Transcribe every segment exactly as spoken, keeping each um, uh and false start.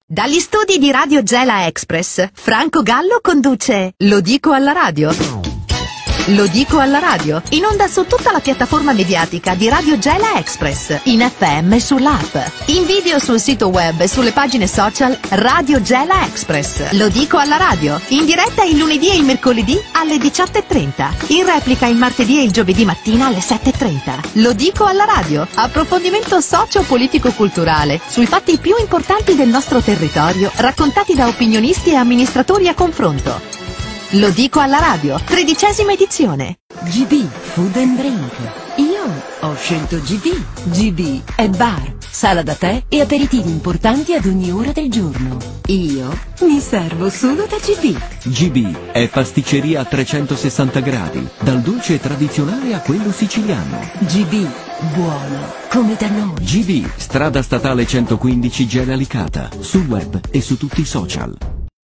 Dagli studi di Radio Gela Express, Franco Gallo conduce Lo dico alla radio. Lo dico alla radio, in onda su tutta la piattaforma mediatica di Radio Gela Express, in F M e sull'app, in video sul sito web e sulle pagine social Radio Gela Express. Lo dico alla radio, in diretta il lunedì e il mercoledì alle diciotto e trenta, in replica il martedì e il giovedì mattina alle sette e trenta. Lo dico alla radio, approfondimento socio-politico-culturale sui fatti più importanti del nostro territorio, raccontati da opinionisti e amministratori a confronto. Lo dico alla radio, tredicesima edizione. G B Food and Drink. Io ho scelto G B. G B è bar, sala da tè e aperitivi importanti ad ogni ora del giorno. Io mi servo solo da G B. G B è pasticceria a trecentosessanta gradi, dal dolce tradizionale a quello siciliano. G B, buono, come da noi. G B, strada statale centoquindici Gela Licata, sul web e su tutti i social.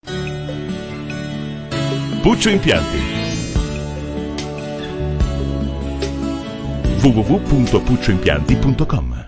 Puccio Impianti. w w w punto puccio impianti punto com.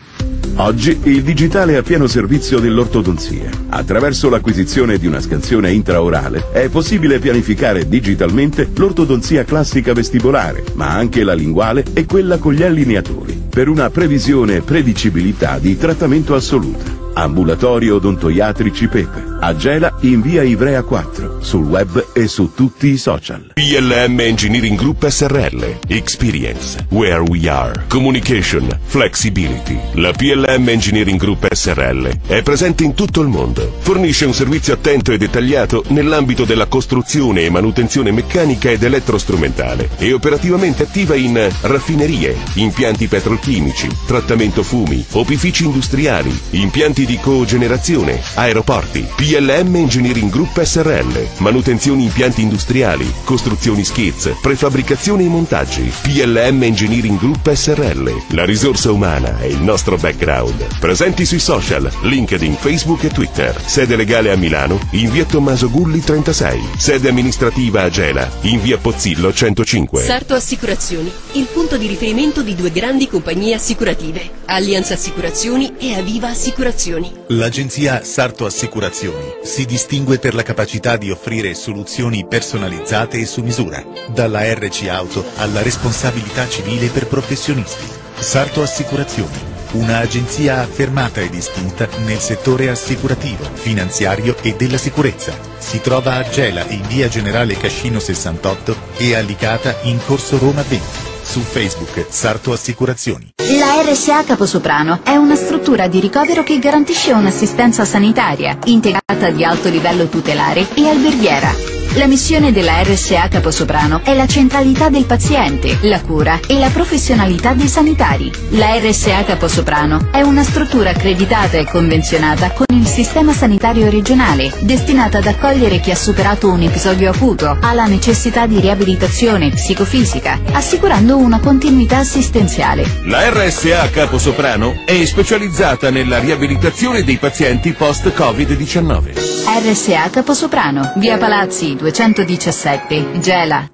Oggi il digitale è a pieno servizio dell'ortodonzia. Attraverso l'acquisizione di una scansione intraorale è possibile pianificare digitalmente l'ortodonzia classica vestibolare, ma anche la linguale e quella con gli allineatori, per una previsione e predicibilità di trattamento assoluta. Ambulatorio Odontoiatrici Pepe, a Gela in via Ivrea quattro, sul web e su tutti i social. P L M Engineering Group S R L. Experience, where we are. Communication, flexibility. La P L M Engineering Group S R L è presente in tutto il mondo. Fornisce un servizio attento e dettagliato nell'ambito della costruzione e manutenzione meccanica ed elettrostrumentale. È operativamente attiva in raffinerie, impianti petrolchimici, trattamento fumi, opifici industriali, impianti di cogenerazione, aeroporti. P L M Engineering Group S R L. Manutenzioni impianti industriali, costruzioni skids, prefabbricazione e montaggi. P L M Engineering Group S R L. La risorsa umana è il nostro background. Presenti sui social, LinkedIn, Facebook e Twitter. Sede legale a Milano, in via Tommaso Gulli trentasei. Sede amministrativa a Gela, in via Pozzillo centocinque. Sarto Assicurazioni, il punto di riferimento di due grandi compagnie assicurative, Allianz Assicurazioni e Aviva Assicurazioni. L'agenzia Sarto Assicurazioni si distingue per la capacità di offrire soluzioni personalizzate e su misura, dalla R C Auto alla responsabilità civile per professionisti. Sarto Assicurazioni, una agenzia affermata e distinta nel settore assicurativo, finanziario e della sicurezza. Si trova a Gela in via Generale Cascino sessantotto e a Licata in corso Roma venti. Su Facebook Sarto Assicurazioni. La R S A Caposoprano è una struttura di ricovero che garantisce un'assistenza sanitaria integrata di alto livello tutelare e alberghiera. La missione della R S A Caposoprano è la centralità del paziente, la cura e la professionalità dei sanitari. La R S A Caposoprano è una struttura accreditata e convenzionata con il sistema sanitario regionale, destinata ad accogliere chi ha superato un episodio acuto, ha la necessità di riabilitazione psicofisica, assicurando una continuità assistenziale. La R S A Caposoprano è specializzata nella riabilitazione dei pazienti post-Covid diciannove. R S A Caposoprano, via Palazzi duecentodiciassette, Gela.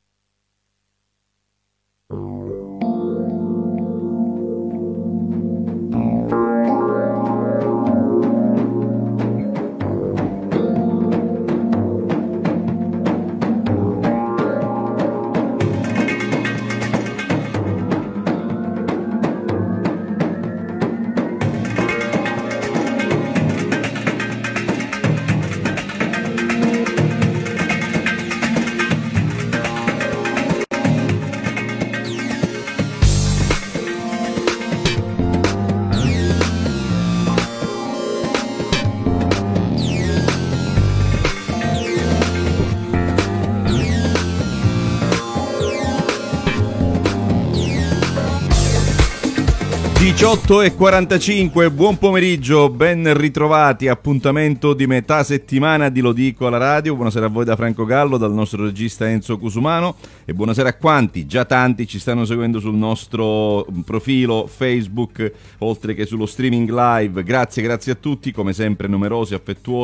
diciotto e quarantacinque, buon pomeriggio, ben ritrovati, appuntamento di metà settimana di Lo dico alla radio. Buonasera a voi da Franco Gallo, dal nostro regista Enzo Cusumano, e buonasera a quanti, già tanti, ci stanno seguendo sul nostro profilo Facebook, oltre che sullo streaming live. Grazie, grazie a tutti, come sempre numerosi, affettuosi,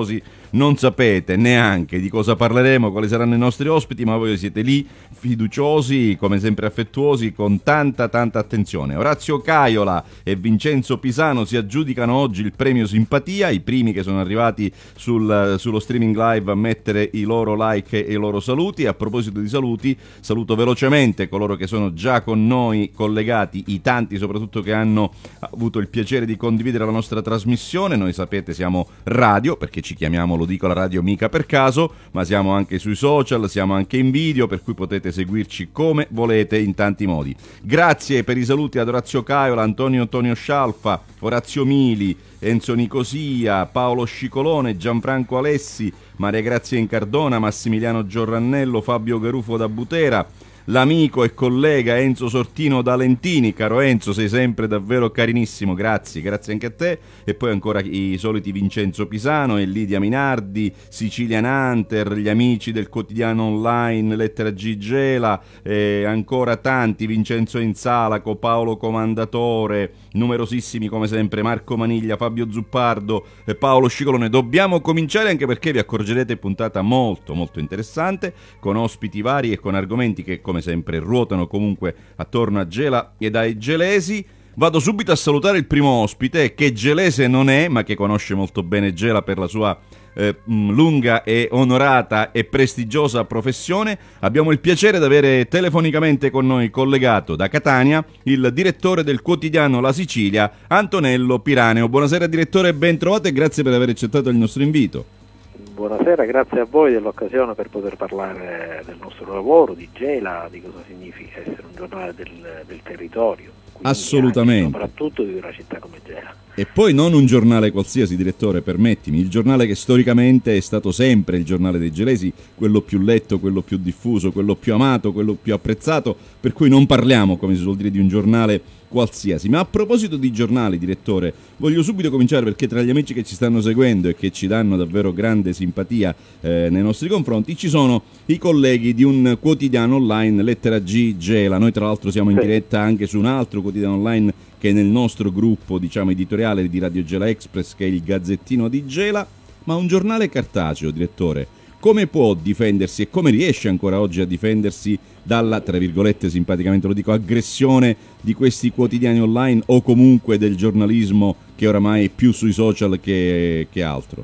non sapete neanche di cosa parleremo, quali saranno i nostri ospiti, ma voi siete lì fiduciosi, come sempre affettuosi, con tanta tanta attenzione. Orazio Caiola e Vincenzo Pisano si aggiudicano oggi il premio Simpatia, i primi che sono arrivati sul, sullo streaming live a mettere i loro like e i loro saluti. A proposito di saluti, saluto velocemente coloro che sono già con noi collegati, i tanti soprattutto che hanno avuto il piacere di condividere la nostra trasmissione. Noi sapete siamo radio, perché ci chiamiamo Lo Dico alla Radio mica per caso, ma siamo anche sui social, siamo anche in video, per cui potete seguirci come volete in tanti modi. Grazie per i saluti ad Orazio Caiola, Antonio Antonio Scialfa, Orazio Mili, Enzo Nicosia, Paolo Scicolone, Gianfranco Alessi, Maria Grazia Incardona, Massimiliano Giorrannello, Fabio Garufo da Butera, l'amico e collega Enzo Sortino da Lentini. Caro Enzo, sei sempre davvero carinissimo, grazie, grazie anche a te. E poi ancora i soliti Vincenzo Pisano e Lidia Minardi, Sicilian Hunter, gli amici del quotidiano online Lettera G Gela, e ancora tanti, Vincenzo Insalaco, Paolo Comandatore, numerosissimi come sempre, Marco Maniglia, Fabio Zuppardo e Paolo Scicolone. Dobbiamo cominciare, anche perché vi accorgerete puntata molto molto interessante, con ospiti vari e con argomenti che come sempre ruotano comunque attorno a Gela e ai gelesi. Vado subito a salutare il primo ospite, che gelese non è, ma che conosce molto bene Gela per la sua eh, lunga e onorata e prestigiosa professione. Abbiamo il piacere di avere telefonicamente con noi, collegato da Catania, il direttore del quotidiano La Sicilia, Antonello Piraneo. Buonasera direttore, ben trovato e grazie per aver accettato il nostro invito. Buonasera, grazie a voi dell'occasione per poter parlare del nostro lavoro, di Gela, di cosa significa essere un giornale del, del territorio. Assolutamente. Soprattutto di una città come Gela. E poi non un giornale qualsiasi, direttore, permettimi, il giornale che storicamente è stato sempre il giornale dei gelesi, quello più letto, quello più diffuso, quello più amato, quello più apprezzato, per cui non parliamo, come si suol dire, di un giornale qualsiasi. Ma a proposito di giornali, direttore, voglio subito cominciare, perché tra gli amici che ci stanno seguendo e che ci danno davvero grande simpatia eh, nei nostri confronti ci sono i colleghi di un quotidiano online, Lettera G Gela. Noi tra l'altro siamo in diretta anche su un altro quotidiano online che è nel nostro gruppo, diciamo, editoriale di Radio Gela Express, che è il Gazzettino di Gela. Ma un giornale cartaceo, direttore, come può difendersi e come riesce ancora oggi a difendersi dalla, tra virgolette, simpaticamente lo dico, aggressione di questi quotidiani online, o comunque del giornalismo che oramai è più sui social che, che altro?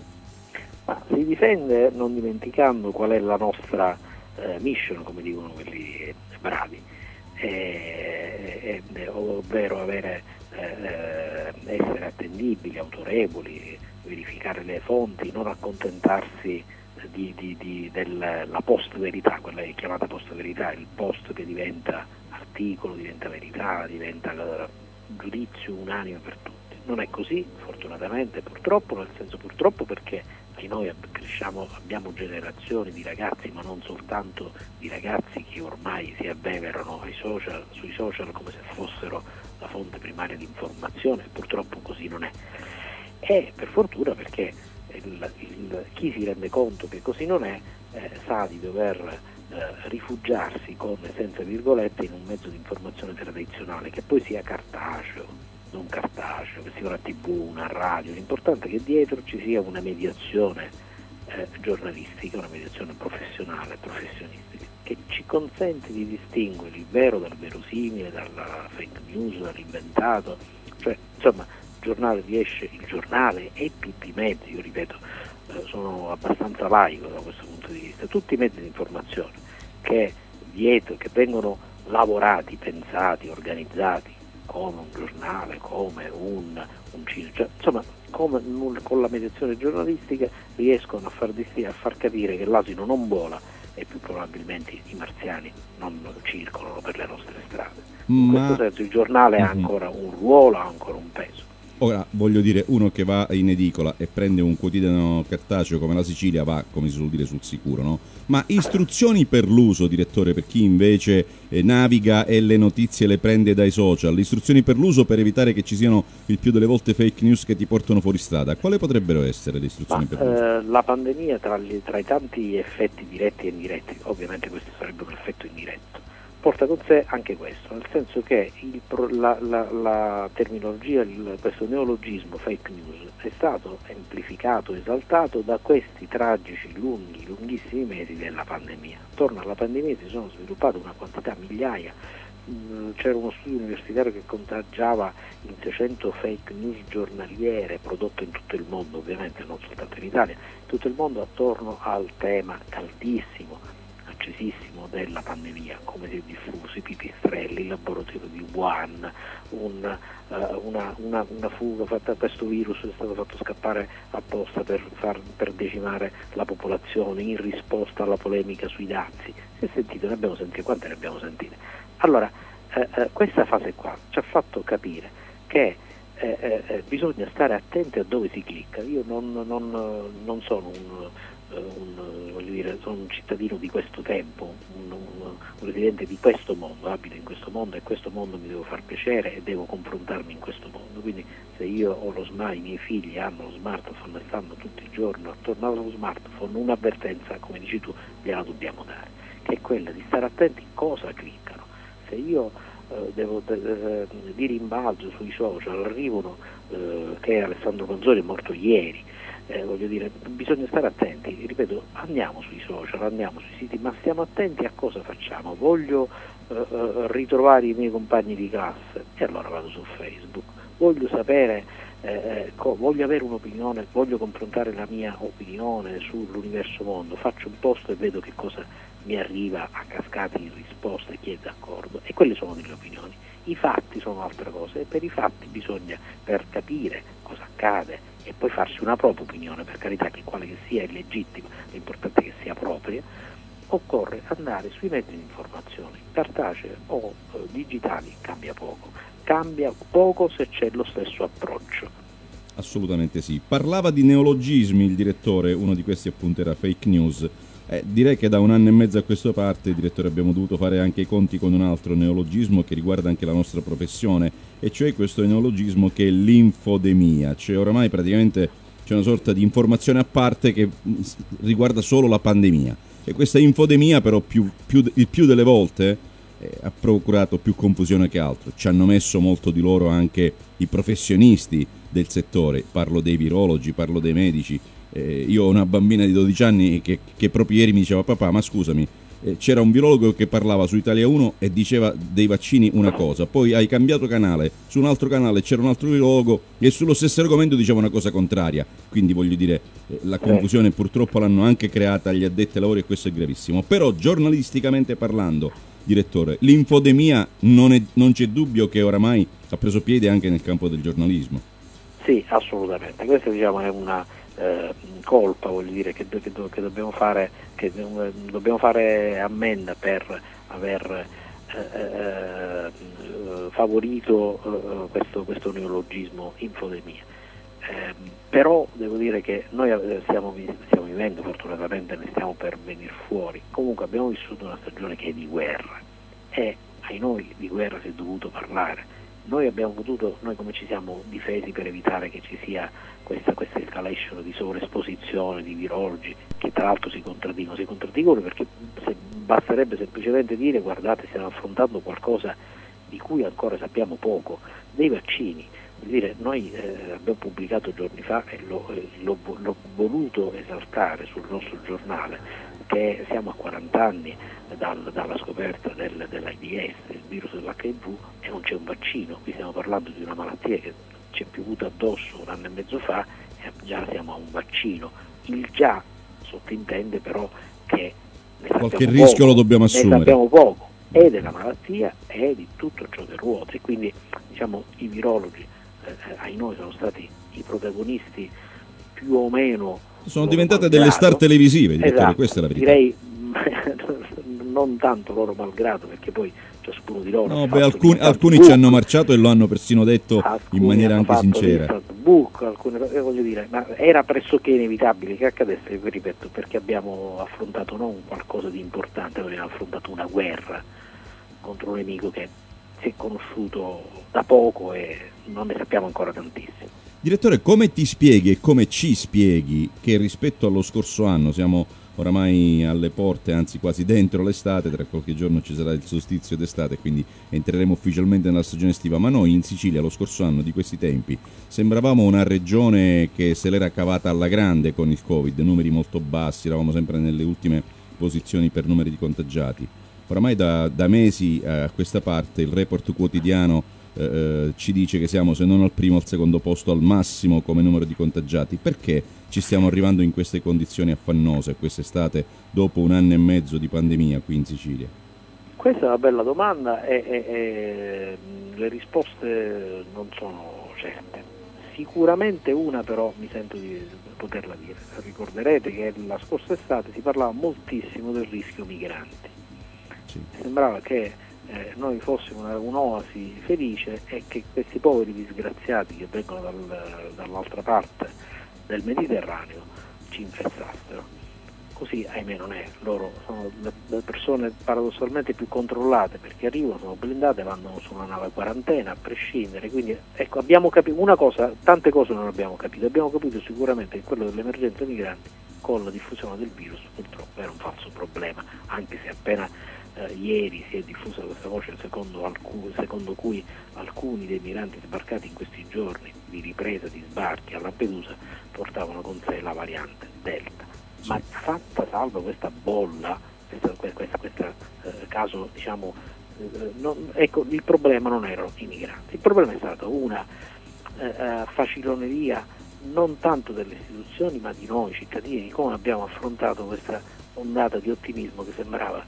Ma si difende non dimenticando qual è la nostra eh, mission, come dicono quelli bravi, eh, eh, ovvero avere, eh, essere attendibili, autorevoli, verificare le fonti, non accontentarsi Di, di, di, della post-verità, quella è chiamata post-verità, il post che diventa articolo, diventa verità, diventa giudizio unanime per tutti. Non è così, fortunatamente, purtroppo, nel senso purtroppo perché noi cresciamo, abbiamo generazioni di ragazzi, ma non soltanto di ragazzi, che ormai si abbeverano ai social, sui social come se fossero la fonte primaria di informazione. Purtroppo così non è. E per fortuna, perché Il, il, chi si rende conto che così non è eh, sa di dover eh, rifugiarsi con senza virgolette in un mezzo di informazione tradizionale, che poi sia cartaceo, non cartaceo, che sia una tivù, una radio. L'importante è che dietro ci sia una mediazione eh, giornalistica, una mediazione professionale, professionistica, che ci consente di distinguere il vero dal verosimile, dalla fake news, dall'inventato. Cioè, insomma, il giornale riesce, il giornale e tutti i mezzi, io ripeto, eh, sono abbastanza laico da questo punto di vista, tutti i mezzi di informazione che dietro, che vengono lavorati, pensati, organizzati come un giornale, come un, un cinema, cioè, insomma, come un, con la mediazione giornalistica riescono a far, a far capire che l'asino non vola e più probabilmente i marziani non circolano per le nostre strade. In Ma... questo senso il giornale ha ancora un ruolo, ha ancora un peso. Ora, voglio dire, uno che va in edicola e prende un quotidiano cartaceo come La Sicilia va, come si suol dire, sul sicuro, no? Ma istruzioni per l'uso, direttore, per chi invece eh, naviga e le notizie le prende dai social, istruzioni per l'uso per evitare che ci siano il più delle volte fake news che ti portano fuori strada, quali potrebbero essere le istruzioni Ma, per l'uso? Eh, la pandemia, tra, gli, tra i tanti effetti diretti e indiretti, ovviamente questo sarebbe un effetto indiretto, porta con sé anche questo, nel senso che il, la, la, la terminologia, il, questo neologismo fake news è stato amplificato, esaltato da questi tragici, lunghi, lunghissimi mesi della pandemia. Attorno alla pandemia si sono sviluppate una quantità, migliaia, mh, c'era uno studio universitario che conteggiava in seicento fake news giornaliere prodotte in tutto il mondo, ovviamente non soltanto in Italia, in tutto il mondo attorno al tema caldissimo, accesissimo della pandemia, come si è diffuso, i pipistrelli, il laboratorio di Wuhan, un, uh, una, una, una fuga fatta, questo virus è stato fatto scappare apposta per, far, per decimare la popolazione in risposta alla polemica sui dazi. Si è sentito, ne abbiamo sentite, quante ne abbiamo sentite? Allora, eh, eh, questa fase qua ci ha fatto capire che eh, eh, bisogna stare attenti a dove si clicca. Io non, non, non sono un Un, voglio dire, sono un cittadino di questo tempo, un, un, un residente di questo mondo, abito in questo mondo e questo mondo mi devo far piacere e devo confrontarmi in questo mondo, quindi se io ho lo smartphone, i miei figli hanno lo smartphone e stanno tutti i giorni attorno allo smartphone, un'avvertenza, come dici tu, gliela dobbiamo dare, che è quella di stare attenti cosa cliccano. Se io eh, devo eh, di rimbalzo sui social arrivano eh, che Alessandro Manzoni è morto ieri, Eh, voglio dire, bisogna stare attenti, ripeto, andiamo sui social, andiamo sui siti, ma stiamo attenti a cosa facciamo. Voglio eh, eh, ritrovare i miei compagni di classe e allora vado su Facebook, voglio sapere, eh, co- voglio avere un'opinione, voglio confrontare la mia opinione sull'universo mondo, faccio un post e vedo che cosa mi arriva a cascate in risposta e chi è d'accordo, e quelle sono delle opinioni. I fatti sono altre cose e per i fatti bisogna, per capire cosa accade e poi farsi una propria opinione, per carità che quale che sia è legittima, l'importante è che sia propria, occorre andare sui mezzi di informazione, cartacei o eh, digitali, cambia poco, cambia poco se c'è lo stesso approccio. Assolutamente sì. Parlava di neologismi il direttore, uno di questi appunto era fake news. Eh, direi che da un anno e mezzo a questa parte, direttore, abbiamo dovuto fare anche i conti con un altro neologismo che riguarda anche la nostra professione, e cioè questo neologismo che è l'infodemia. Cioè oramai praticamente c'è una sorta di informazione a parte che riguarda solo la pandemia, e questa infodemia però più, più, il più delle volte eh, ha procurato più confusione che altro. Ci hanno messo molto di loro anche i professionisti del settore, parlo dei virologi, parlo dei medici. Eh, io ho una bambina di dodici anni che, che proprio ieri mi diceva: papà, ma scusami, eh, c'era un virologo che parlava su Italia uno e diceva dei vaccini una cosa, poi hai cambiato canale, su un altro canale c'era un altro virologo e sullo stesso argomento diceva una cosa contraria. Quindi voglio dire, eh, la confusione purtroppo l'hanno anche creata gli addetti ai lavori, e questo è gravissimo. Però giornalisticamente parlando, direttore, l'infodemia non, è, non c'è dubbio che oramai ha preso piede anche nel campo del giornalismo. Sì, assolutamente, questa diciamo è una Eh, colpa, voglio dire, che, che, che dobbiamo fare che dobbiamo fare ammenda per aver eh, eh, favorito eh, questo, questo neologismo infodemia. Eh, però devo dire che noi stiamo, stiamo vivendo, fortunatamente ne stiamo per venire fuori. Comunque abbiamo vissuto una stagione che è di guerra e ai noi di guerra si è dovuto parlare. Noi abbiamo potuto, noi come ci siamo difesi per evitare che ci sia questa, questa escalation di sovraesposizione di virologi, che tra l'altro si contraddicono, si contraddicono perché se, basterebbe semplicemente dire: guardate, stiamo affrontando qualcosa di cui ancora sappiamo poco, dei vaccini. Vuol dire, noi eh, abbiamo pubblicato giorni fa e l'ho, eh, l'ho, l'ho voluto esaltare sul nostro giornale, che siamo a quaranta anni dal, dalla scoperta del, dell'AIDS, il virus dell'H I V, e non c'è un vaccino. Qui stiamo parlando di una malattia che ci è piovuta addosso un anno e mezzo fa e già siamo a un vaccino. Il già sottintende però che ne qualche rischio poco, lo dobbiamo assumere. Ne sappiamo poco, e della malattia e di tutto ciò che ruota, e quindi diciamo i virologi eh, ai noi sono stati i protagonisti più o meno. Sono diventate delle star televisive, direttore, esatto, questa è la verità. Direi non tanto loro malgrado, perché poi ciascuno di loro. No, beh, alcuni, alcuni ci hanno marciato e lo hanno persino detto in maniera anche sincera. Book, alcune, voglio dire, ma era pressoché inevitabile che accadesse, ripeto, perché abbiamo affrontato non qualcosa di importante, abbiamo affrontato una guerra contro un nemico che si è conosciuto da poco e non ne sappiamo ancora tantissimo. Direttore, come ti spieghi e come ci spieghi che rispetto allo scorso anno, siamo oramai alle porte, anzi quasi dentro l'estate, tra qualche giorno ci sarà il solstizio d'estate, quindi entreremo ufficialmente nella stagione estiva, ma noi in Sicilia lo scorso anno di questi tempi sembravamo una regione che se l'era cavata alla grande con il Covid, numeri molto bassi, eravamo sempre nelle ultime posizioni per numeri di contagiati. Oramai da, da mesi eh, a questa parte il report quotidiano eh, ci dice che siamo, se non al primo, al secondo posto al massimo come numero di contagiati. Perché ci stiamo arrivando in queste condizioni affannose quest'estate dopo un anno e mezzo di pandemia qui in Sicilia? Questa è una bella domanda e, e, e le risposte non sono certe. Sicuramente una però mi sento di poterla dire. Ricorderete che la scorsa estate si parlava moltissimo del rischio migranti. Sì. Sembrava che eh, noi fossimo una, un'oasi felice e che questi poveri disgraziati che vengono dal, dall'altra parte del Mediterraneo ci infestassero. Così ahimè non è, loro sono le persone paradossalmente più controllate perché arrivano, sono blindate, vanno su una nave quarantena a prescindere, quindi ecco, abbiamo capito una cosa, tante cose non abbiamo capito, abbiamo capito sicuramente che quello dell'emergenza migranti con la diffusione del virus purtroppo era un falso problema, anche se appena eh, ieri si è diffusa questa voce secondo, alcun, secondo cui alcuni dei migranti sbarcati in questi giorni di ripresa di sbarchi a Lampedusa portavano con sé la variante Delta. Ma fatta salva questa bolla, questo eh, caso, diciamo, eh, non, ecco, il problema non erano i migranti, il problema è stata una eh, faciloneria non tanto delle istituzioni ma di noi cittadini, di come abbiamo affrontato questa ondata di ottimismo che sembrava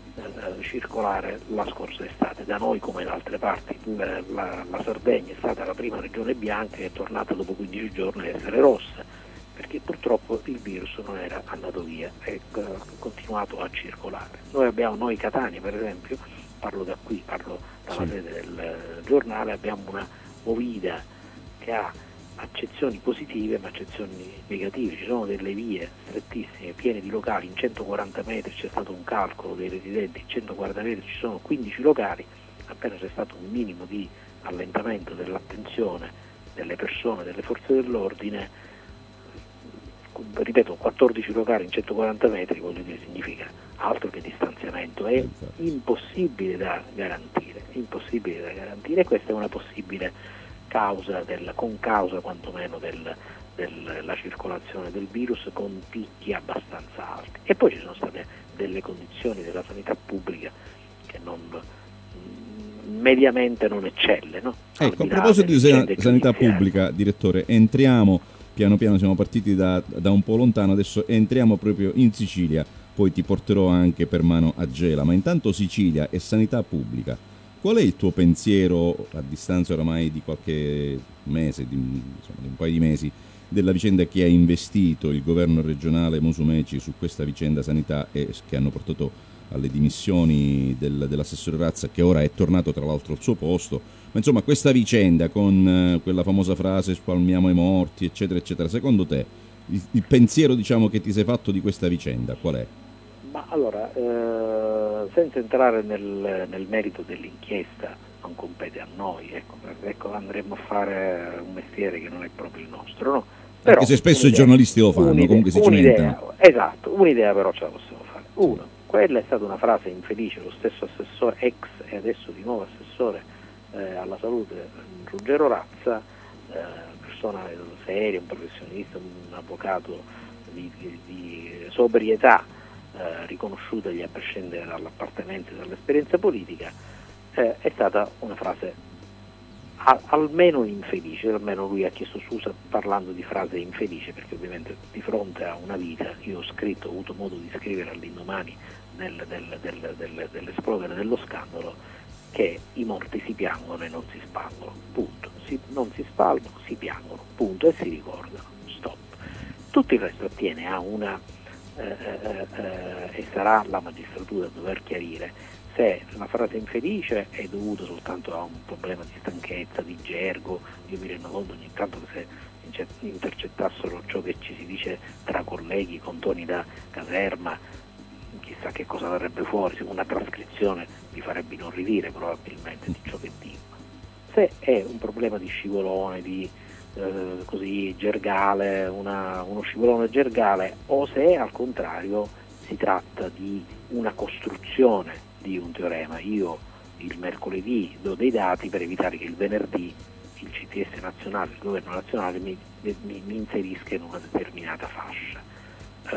eh, circolare la scorsa estate, da noi come da altre parti. La, la, la Sardegna è stata la prima regione bianca che è tornata dopo quindici giorni a essere rossa, perché purtroppo il virus non era andato via, è continuato a circolare. Noi abbiamo, noi Catania per esempio, parlo da qui, parlo dalla sede del giornale, abbiamo una movida che ha accezioni positive ma accezioni negative, ci sono delle vie strettissime, piene di locali, in centoquaranta metri c'è stato un calcolo dei residenti, in centoquaranta metri ci sono quindici locali, appena c'è stato un minimo di allentamento dell'attenzione delle persone, delle forze dell'ordine, ripeto, quattordici locali in centoquaranta metri, voglio dire, significa altro che distanziamento, è impossibile da garantire, impossibile da garantire, e questa è una possibile causa, del, con causa quantomeno del, della circolazione del virus con picchi abbastanza alti. E poi ci sono state delle condizioni della sanità pubblica che non, mediamente non eccelle, no? Ecco, a proposito di sanità pubblica, direttore, entriamo piano piano, siamo partiti da, da un po' lontano, adesso entriamo proprio in Sicilia, poi ti porterò anche per mano a Gela, ma intanto Sicilia e sanità pubblica, qual è il tuo pensiero a distanza oramai di qualche mese, di, insomma, di un paio di mesi, della vicenda che ha investito il governo regionale Musumeci su questa vicenda sanità e che hanno portato alle dimissioni del, dell'assessore Razza, che ora è tornato tra l'altro al suo posto, ma insomma questa vicenda con eh, quella famosa frase spalmiamo i morti eccetera eccetera, secondo te il, il pensiero, diciamo, che ti sei fatto di questa vicenda qual è? Ma allora, eh, senza entrare nel, nel merito dell'inchiesta, non compete a noi, ecco, ecco, andremmo a fare un mestiere che non è proprio il nostro, no? Però, anche se spesso i giornalisti lo fanno, comunque si cimentano. Esatto, un'idea però ce la possiamo fare. Uno, quella è stata una frase infelice, lo stesso assessore, ex e adesso di nuovo assessore eh, alla salute, Ruggero Razza, eh, persona seria, un professionista, un avvocato di, di, di sobrietà, eh, riconosciutagli a prescindere dall'appartenenza e dall'esperienza politica, eh, è stata una frase a, almeno infelice, almeno lui ha chiesto scusa parlando di frase infelice, perché ovviamente di fronte a una vita, io ho scritto, ho avuto modo di scrivere all'indomani del, del, del, del, dell'esplodere dello scandalo, che i morti si piangono e non si spalmano, punto, si, non si spalmano, si piangono, punto, e si ricordano, stop. Tutto il resto attiene a una, eh, eh, eh, e sarà la magistratura a dover chiarire se la frase infelice è dovuta soltanto a un problema di stanchezza, di gergo. Io mi rendo conto ogni tanto che se intercettassero ciò che ci si dice tra colleghi con toni da caserma, chissà che cosa verrebbe fuori, una trascrizione mi farebbe inorridire probabilmente di ciò che dico. Se è un problema di scivolone, di eh, così gergale, una, uno scivolone gergale, o se al contrario si tratta di una costruzione di un teorema. Io il mercoledì do dei dati per evitare che il venerdì il C T S nazionale, il governo nazionale mi, mi, mi inserisca in una determinata fascia. Uh,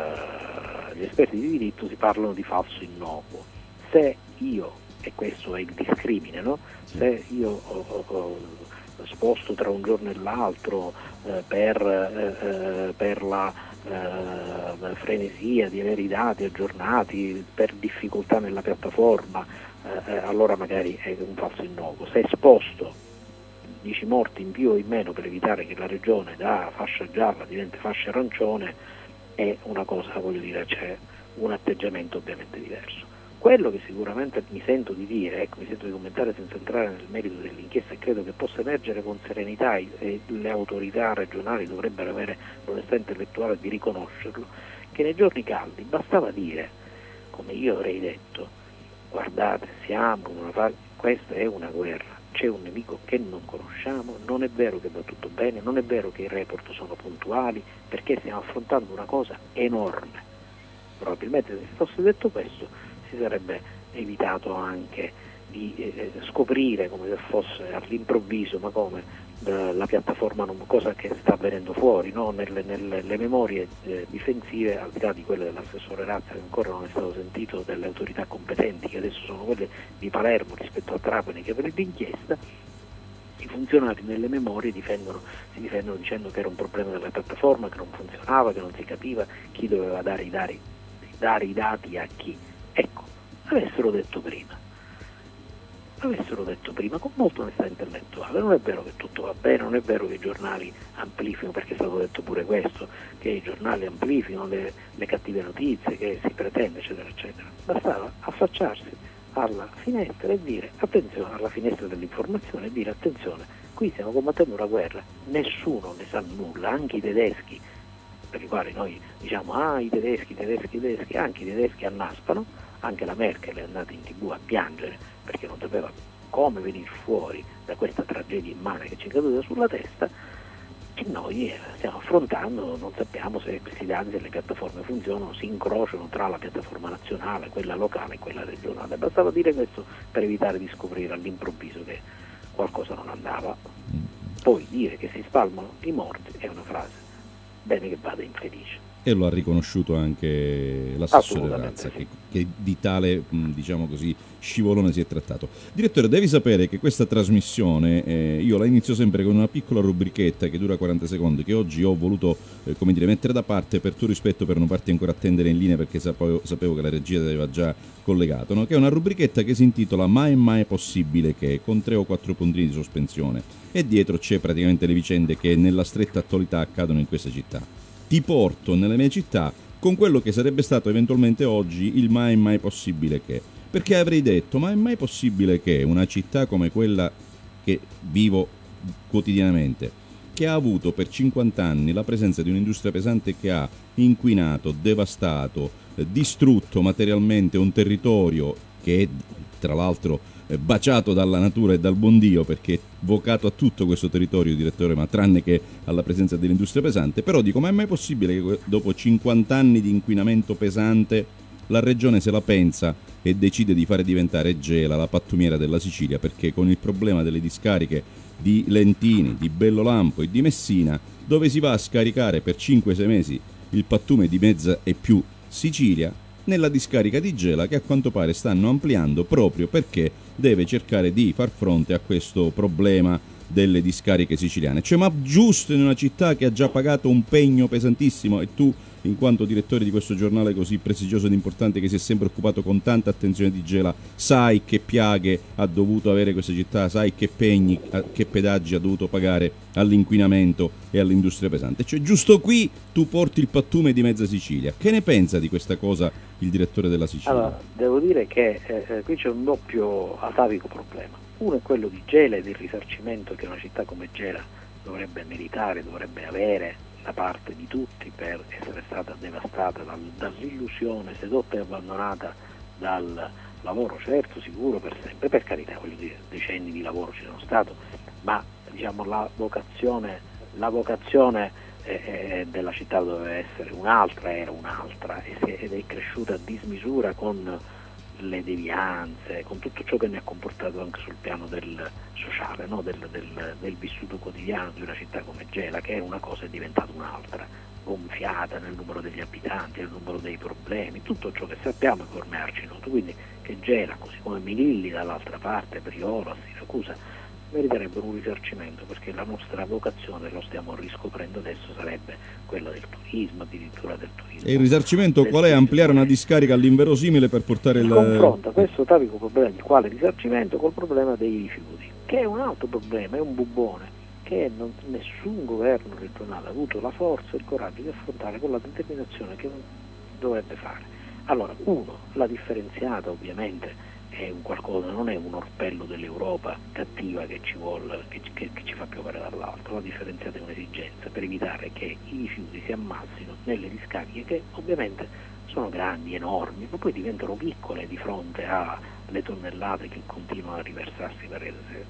uh, gli esperti di diritto si parlano di falso innocuo. Se io, e questo è il discrimine, no? Se io ho, ho, ho sposto tra un giorno e l'altro eh, per, eh, per la eh, frenesia di avere i dati aggiornati, per difficoltà nella piattaforma, eh, allora magari è un falso innocuo. Se sposto dieci morti in più o in meno per evitare che la regione da fascia gialla diventi fascia arancione, è una cosa, voglio dire, c'è un atteggiamento ovviamente diverso. Quello che sicuramente mi sento di dire, ecco, mi sento di commentare senza entrare nel merito dell'inchiesta, e credo che possa emergere con serenità, e le autorità regionali dovrebbero avere l'onestà intellettuale di riconoscerlo, che nei giorni caldi bastava dire, come io avrei detto, guardate, siamo in una fase, questa è una guerra, c'è un nemico che non conosciamo, non è vero che va tutto bene, non è vero che i report sono puntuali, perché stiamo affrontando una cosa enorme. Probabilmente se si fosse detto questo si sarebbe evitato anche di eh, scoprire come se fosse all'improvviso, ma come eh, la piattaforma, non, cosa che sta avvenendo fuori, no? nelle, nelle le memorie eh, difensive, al di là di quelle dell'assessore Razza, che ancora non è stato sentito, delle autorità competenti, che adesso sono quelle di Palermo rispetto a Trapani, che per l'inchiesta, i funzionari nelle memorie difendono, si difendono dicendo che era un problema della piattaforma, che non funzionava, che non si capiva chi doveva dare i, dare, dare i dati a chi. Ecco, avessero detto prima, avessero detto prima con molta onestà intellettuale, non è vero che tutto va bene, non è vero che i giornali amplificano, perché è stato detto pure questo, che i giornali amplificano le, le cattive notizie, che si pretende, eccetera, eccetera. Bastava affacciarsi alla finestra e dire, attenzione, alla finestra dell'informazione, e dire, attenzione, qui stiamo combattendo una guerra, nessuno ne sa nulla, anche i tedeschi, per i quali noi diciamo, ah, i tedeschi, i tedeschi, i tedeschi, anche i tedeschi annaspano, anche la Merkel è andata in tv a piangere perché non sapeva come venire fuori da questa tragedia immane che ci è caduta sulla testa, e noi stiamo affrontando, non sappiamo se questi dati delle piattaforme funzionano, si incrociano tra la piattaforma nazionale, quella locale e quella regionale. Bastava dire questo per evitare di scoprire all'improvviso che qualcosa non andava. Poi dire che si spalmano i morti è una frase, bene che vada infelice. E lo ha riconosciuto anche l'assessore Razza, sì. che, che di tale, diciamo così, scivolone si è trattato. Direttore, devi sapere che questa trasmissione, eh, io la inizio sempre con una piccola rubrichetta che dura quaranta secondi, che oggi ho voluto, eh, come dire, mettere da parte per tuo rispetto, per non farti ancora attendere in linea, perché sapevo, sapevo che la regia ti aveva già collegato, no? Che è una rubrichetta che si intitola Mai mai possibile che, con tre o quattro puntini di sospensione, e dietro c'è praticamente le vicende che nella stretta attualità accadono in questa città. Ti porto nelle mie città con quello che sarebbe stato eventualmente oggi il mai mai possibile che, perché avrei detto, ma è mai possibile che una città come quella che vivo quotidianamente, che ha avuto per cinquanta anni la presenza di un'industria pesante che ha inquinato, devastato, eh, distrutto materialmente un territorio che è tra l'altro baciato dalla natura e dal buon Dio, perché è vocato a tutto questo territorio, direttore, ma tranne che alla presenza dell'industria pesante. Però dico, ma è mai possibile che dopo cinquanta anni di inquinamento pesante la regione se la pensa e decide di fare diventare Gela la pattumiera della Sicilia, perché con il problema delle discariche di Lentini, di Bellolampo e di Messina, dove si va a scaricare per cinque sei mesi il pattume di mezza e più Sicilia, nella discarica di Gela, che a quanto pare stanno ampliando proprio perché deve cercare di far fronte a questo problema delle discariche siciliane. Cioè, ma giusto in una città che ha già pagato un pegno pesantissimo, e tu, in quanto direttore di questo giornale così prestigioso ed importante, che si è sempre occupato con tanta attenzione di Gela, sai che piaghe ha dovuto avere questa città, sai che pegni, che pedaggi ha dovuto pagare all'inquinamento e all'industria pesante. Cioè, giusto qui tu porti il pattume di mezza Sicilia. Che ne pensa di questa cosa il direttore della Sicilia? Allora, devo dire che eh, qui c'è un doppio atavico problema. Uno è quello di Gela e del risarcimento che una città come Gela dovrebbe meritare, dovrebbe avere da parte di tutti per essere stata devastata dal, dall'illusione, sedotta e abbandonata dal lavoro, certo, sicuro, per sempre, per carità, voglio dire, decenni di lavoro ci sono stato, ma diciamo la vocazione, la vocazione eh, della città doveva essere un'altra, era un'altra e si è, ed è cresciuta a dismisura con le devianze, con tutto ciò che ne ha comportato anche sul piano del sociale, no? del, del, del vissuto quotidiano di una città come Gela, che è una cosa, è diventata un'altra, gonfiata nel numero degli abitanti, nel numero dei problemi, tutto ciò che sappiamo è ormai arcinoto. Quindi che Gela, così come Mililli dall'altra parte, Priolo, Siracusa, meriterebbero un risarcimento, perché la nostra vocazione, lo stiamo riscoprendo adesso, sarebbe quella del turismo, addirittura del turismo. E il risarcimento qual è? Ampliare una discarica all'inverosimile per portare il... confronta questo tavico problema di quale risarcimento col problema dei rifiuti, che è un altro problema, è un bubbone che non, nessun governo regionale ha avuto la forza e il coraggio di affrontare con la determinazione che dovrebbe fare. Allora, uno, la differenziata ovviamente è un qualcosa, non è un orpello dell'Europa cattiva che ci vuole, che, che, che ci fa piovere dall'alto. La differenziata è un'esigenza per evitare che i rifiuti si ammassino nelle discariche, che ovviamente sono grandi, enormi, ma poi diventano piccole di fronte alle tonnellate che continuano a riversarsi per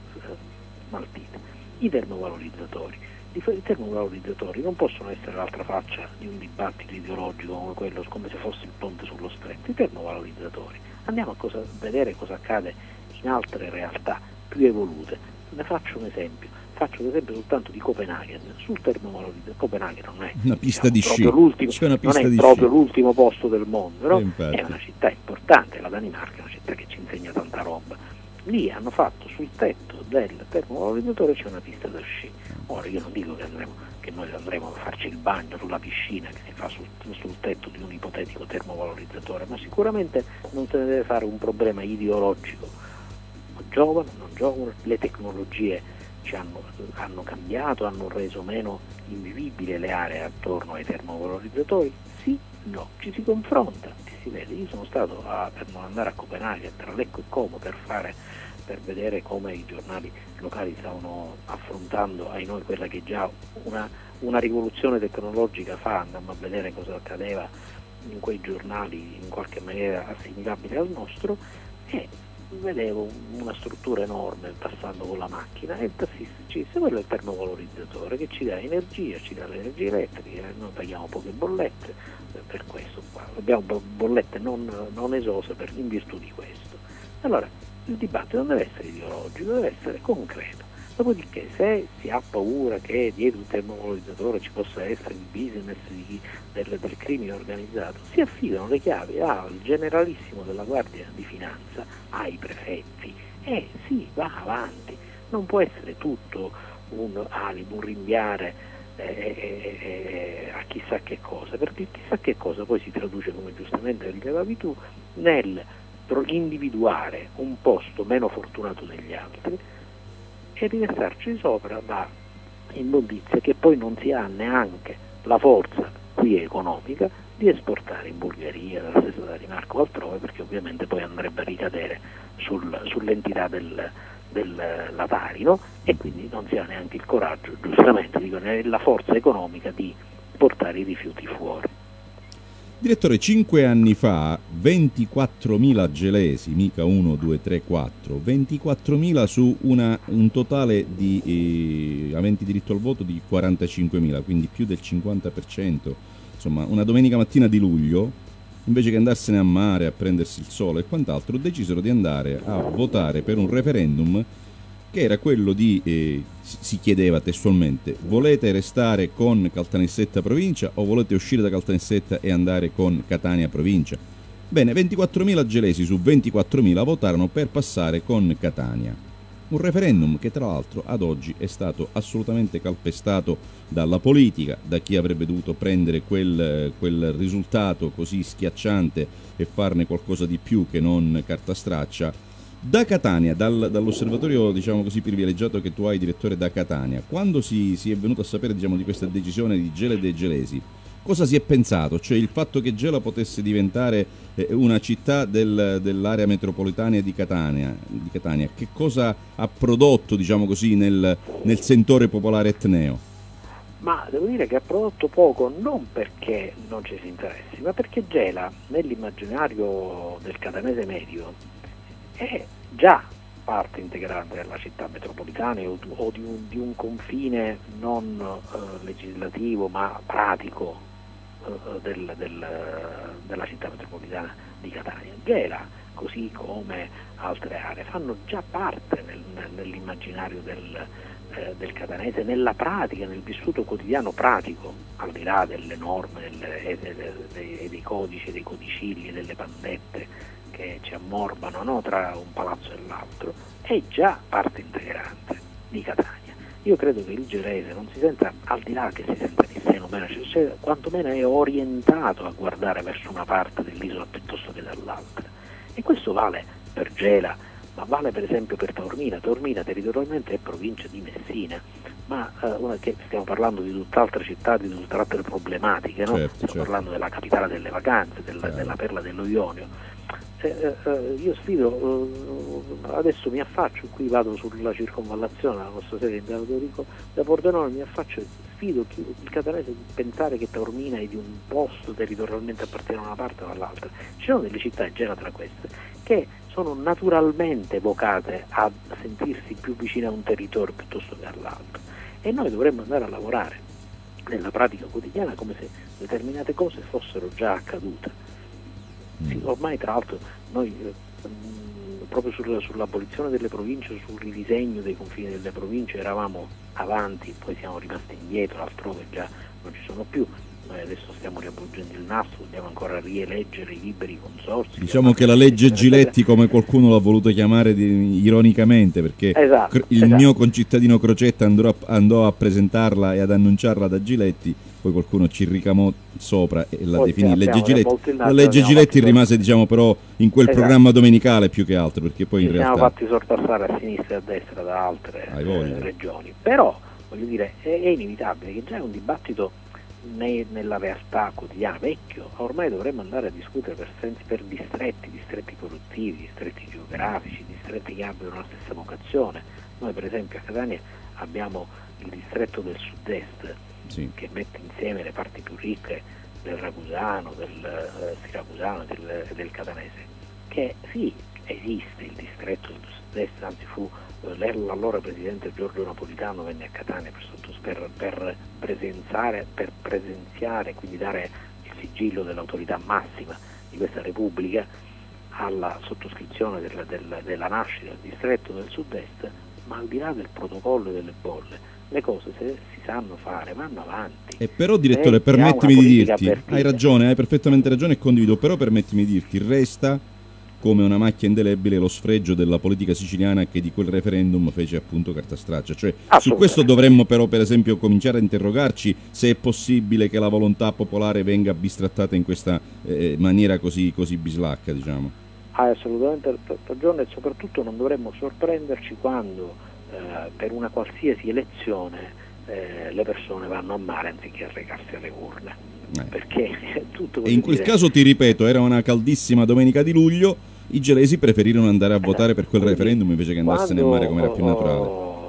smaltite. I termovalorizzatori. I termovalorizzatori non possono essere l'altra faccia di un dibattito ideologico come quello, come se fosse il ponte sullo stretto. I termovalorizzatori. Andiamo a cosa, vedere cosa accade in altre realtà più evolute. Ne faccio un esempio, faccio l'esempio soltanto di Copenaghen. Sul termovalorizzazione, Copenaghen non è una pista diciamo, di proprio sci, l'ultimo, c'è una pista non è di proprio sci. l'ultimo posto del mondo, no? Eh, È una città importante, la Danimarca è una città che ci insegna tanta roba. Lì hanno fatto sul tetto del termovalorizzatore c'è una pista da sci. Ora io non dico che, andremo, che noi andremo a farci il bagno sulla piscina che si fa sul, sul tetto di un ipotetico termovalorizzatore, ma sicuramente non se ne deve fare un problema ideologico. Giovano, non giovano, le tecnologie ci hanno, hanno cambiato, hanno reso meno invivibili le aree attorno ai termovalorizzatori? Sì, no, ci si confronta e si vede. Io sono stato a, per non andare a Copenaghen, tra Lecco e Como, per fare per vedere come i giornali locali stavano affrontando, ai noi, quella che già una, una rivoluzione tecnologica fa. Andammo a vedere cosa accadeva in quei giornali in qualche maniera assimilabile al nostro e vedevo una struttura enorme passando con la macchina e il tassista ci disse: quello è il termovalorizzatore che ci dà energia, ci dà l'energia elettrica, noi paghiamo poche bollette per questo qua, abbiamo bollette non, non esose per, in virtù di questo. Allora il dibattito non deve essere ideologico, deve essere concreto. Dopodiché, se si ha paura che dietro il termovalorizzatore ci possa essere il business di, del, del crimine organizzato, si affidano le chiavi al generalissimo della Guardia di Finanza, ai prefetti, e si va avanti. Non può essere tutto un alibi, un rinviare eh, eh, eh, a chissà che cosa, perché chissà che cosa poi si traduce, come giustamente rilevavi tu, nel individuare un posto meno fortunato degli altri e riversarci sopra da immondizie che poi non si ha neanche la forza qui economica di esportare in Bulgaria, dalla stessa Danimarca o altrove, perché ovviamente poi andrebbe a ricadere sul, sull'entità del, del Latari, no? E quindi non si ha neanche il coraggio, giustamente dico, né la forza economica di portare i rifiuti fuori. Direttore, cinque anni fa ventiquattromila gelesi, mica uno, due, tre, quattro, ventiquattromila su una, un totale di eh, aventi diritto al voto di quarantacinquemila, quindi più del cinquanta per cento. Insomma, una domenica mattina di luglio, invece che andarsene a mare, a prendersi il sole e quant'altro, decisero di andare a votare per un referendum che era quello di, eh, si chiedeva testualmente: volete restare con Caltanissetta provincia o volete uscire da Caltanissetta e andare con Catania provincia? Bene, ventiquattromila gelesi su ventiquattromila votarono per passare con Catania. Un referendum che tra l'altro ad oggi è stato assolutamente calpestato dalla politica, da chi avrebbe dovuto prendere quel, quel risultato così schiacciante e farne qualcosa di più che non carta straccia. Da Catania, dal, dall'osservatorio diciamo così privilegiato che tu hai, direttore, da Catania, quando si, si è venuto a sapere diciamo, di questa decisione di Gela e dei Gelesi, cosa si è pensato? Cioè il fatto che Gela potesse diventare eh, una città del, dell'area metropolitana di Catania, di Catania, che cosa ha prodotto diciamo così, nel, nel sentore popolare etneo? Ma devo dire che ha prodotto poco, non perché non ci si interessi, ma perché Gela nell'immaginario del catanese medio è già parte integrante della città metropolitana o, o di, un, di un confine non eh, legislativo ma pratico eh, del, del, della città metropolitana di Catania. Gela, così come altre aree, fanno già parte nel, nell'immaginario del, eh, del catanese, nella pratica, nel vissuto quotidiano pratico, al di là delle norme delle, e, dei, dei, dei codici, dei codicilli, delle pandette che ci ammorbano, no, tra un palazzo e l'altro, è già parte integrante di Catania. Io credo che il gelese non si senta, al di là che si senta di sé o meno, cioè, quantomeno è orientato a guardare verso una parte dell'isola piuttosto che dall'altra. E questo vale per Gela, ma vale per esempio per Taormina. Taormina territorialmente è provincia di Messina, ma eh, una che stiamo parlando di tutt'altre città, di tutt'altre problematiche, no? Certo, stiamo certo. parlando della capitale delle vacanze, della, della perla dello Ionio. Eh, eh, io sfido, eh, adesso mi affaccio, qui vado sulla circonvallazione, la nostra sede in Teodorico, da Pordenone mi affaccio e sfido chi, il catanese di pensare che Taormina è di un posto territorialmente appartiene a una parte o all'altra. Ci sono delle città, e Gela tra queste, che sono naturalmente vocate a sentirsi più vicine a un territorio piuttosto che all'altro, e noi dovremmo andare a lavorare nella pratica quotidiana come se determinate cose fossero già accadute. Sì, ormai tra l'altro noi eh, mh, proprio sul, sull'abolizione delle province, sul ridisegno dei confini delle province eravamo avanti, poi siamo rimasti indietro, altrove già non ci sono più. Noi adesso stiamo riavvolgendo il nastro, dobbiamo ancora rieleggere i liberi consorzi. Diciamo che la legge Giletti, come qualcuno l'ha voluto chiamare di, ironicamente, perché esatto, cr- il esatto. mio concittadino Crocetta andò a, andò a presentarla e ad annunciarla da Giletti, poi qualcuno ci ricamò sopra e la Poi definì legge Giletti. La naso, legge Giletti fatto... rimase, diciamo, però in quel esatto. programma domenicale più che altro, perché poi in ci realtà siamo fatti sorpassare a sinistra e a destra da altre eh, regioni. Però voglio dire, è, è inevitabile che già è un dibattito ne, nella realtà quotidiana vecchio. Ormai dovremmo andare a discutere per, sensi, per distretti, distretti produttivi, distretti geografici, distretti che abbiano la stessa vocazione. Noi per esempio a Catania abbiamo il distretto del sud-est, sì, che mette insieme le parti più ricche del ragusano, del eh, siracusano, del, del catanese, che sì, esiste il distretto del sud-est, anzi fu eh, l'allora presidente Giorgio Napolitano venne a Catania per, per, per presenziare, per presenziare, quindi dare il sigillo dell'autorità massima di questa Repubblica alla sottoscrizione del, del, della nascita del distretto del sud-est, ma al di là del protocollo e delle bolle, le cose se si sanno fare vanno avanti. E però, direttore, se permettimi di dirti, avvertita. hai ragione, hai perfettamente ragione e condivido, però permettimi di dirti, resta come una macchia indelebile lo sfregio della politica siciliana che di quel referendum fece appunto carta straccia. Cioè, su questo dovremmo però per esempio cominciare a interrogarci se è possibile che la volontà popolare venga bistrattata in questa eh, maniera così, così bislacca, diciamo. Hai assolutamente ragione, e soprattutto non dovremmo sorprenderci quando eh, per una qualsiasi elezione eh, le persone vanno a mare anziché recarsi alle urne. Eh. Perché tutto e in quel dire... caso, ti ripeto, era una caldissima domenica di luglio, i gelesi preferirono andare a esatto. votare per quel referendum invece che andarsene a mare come era più naturale.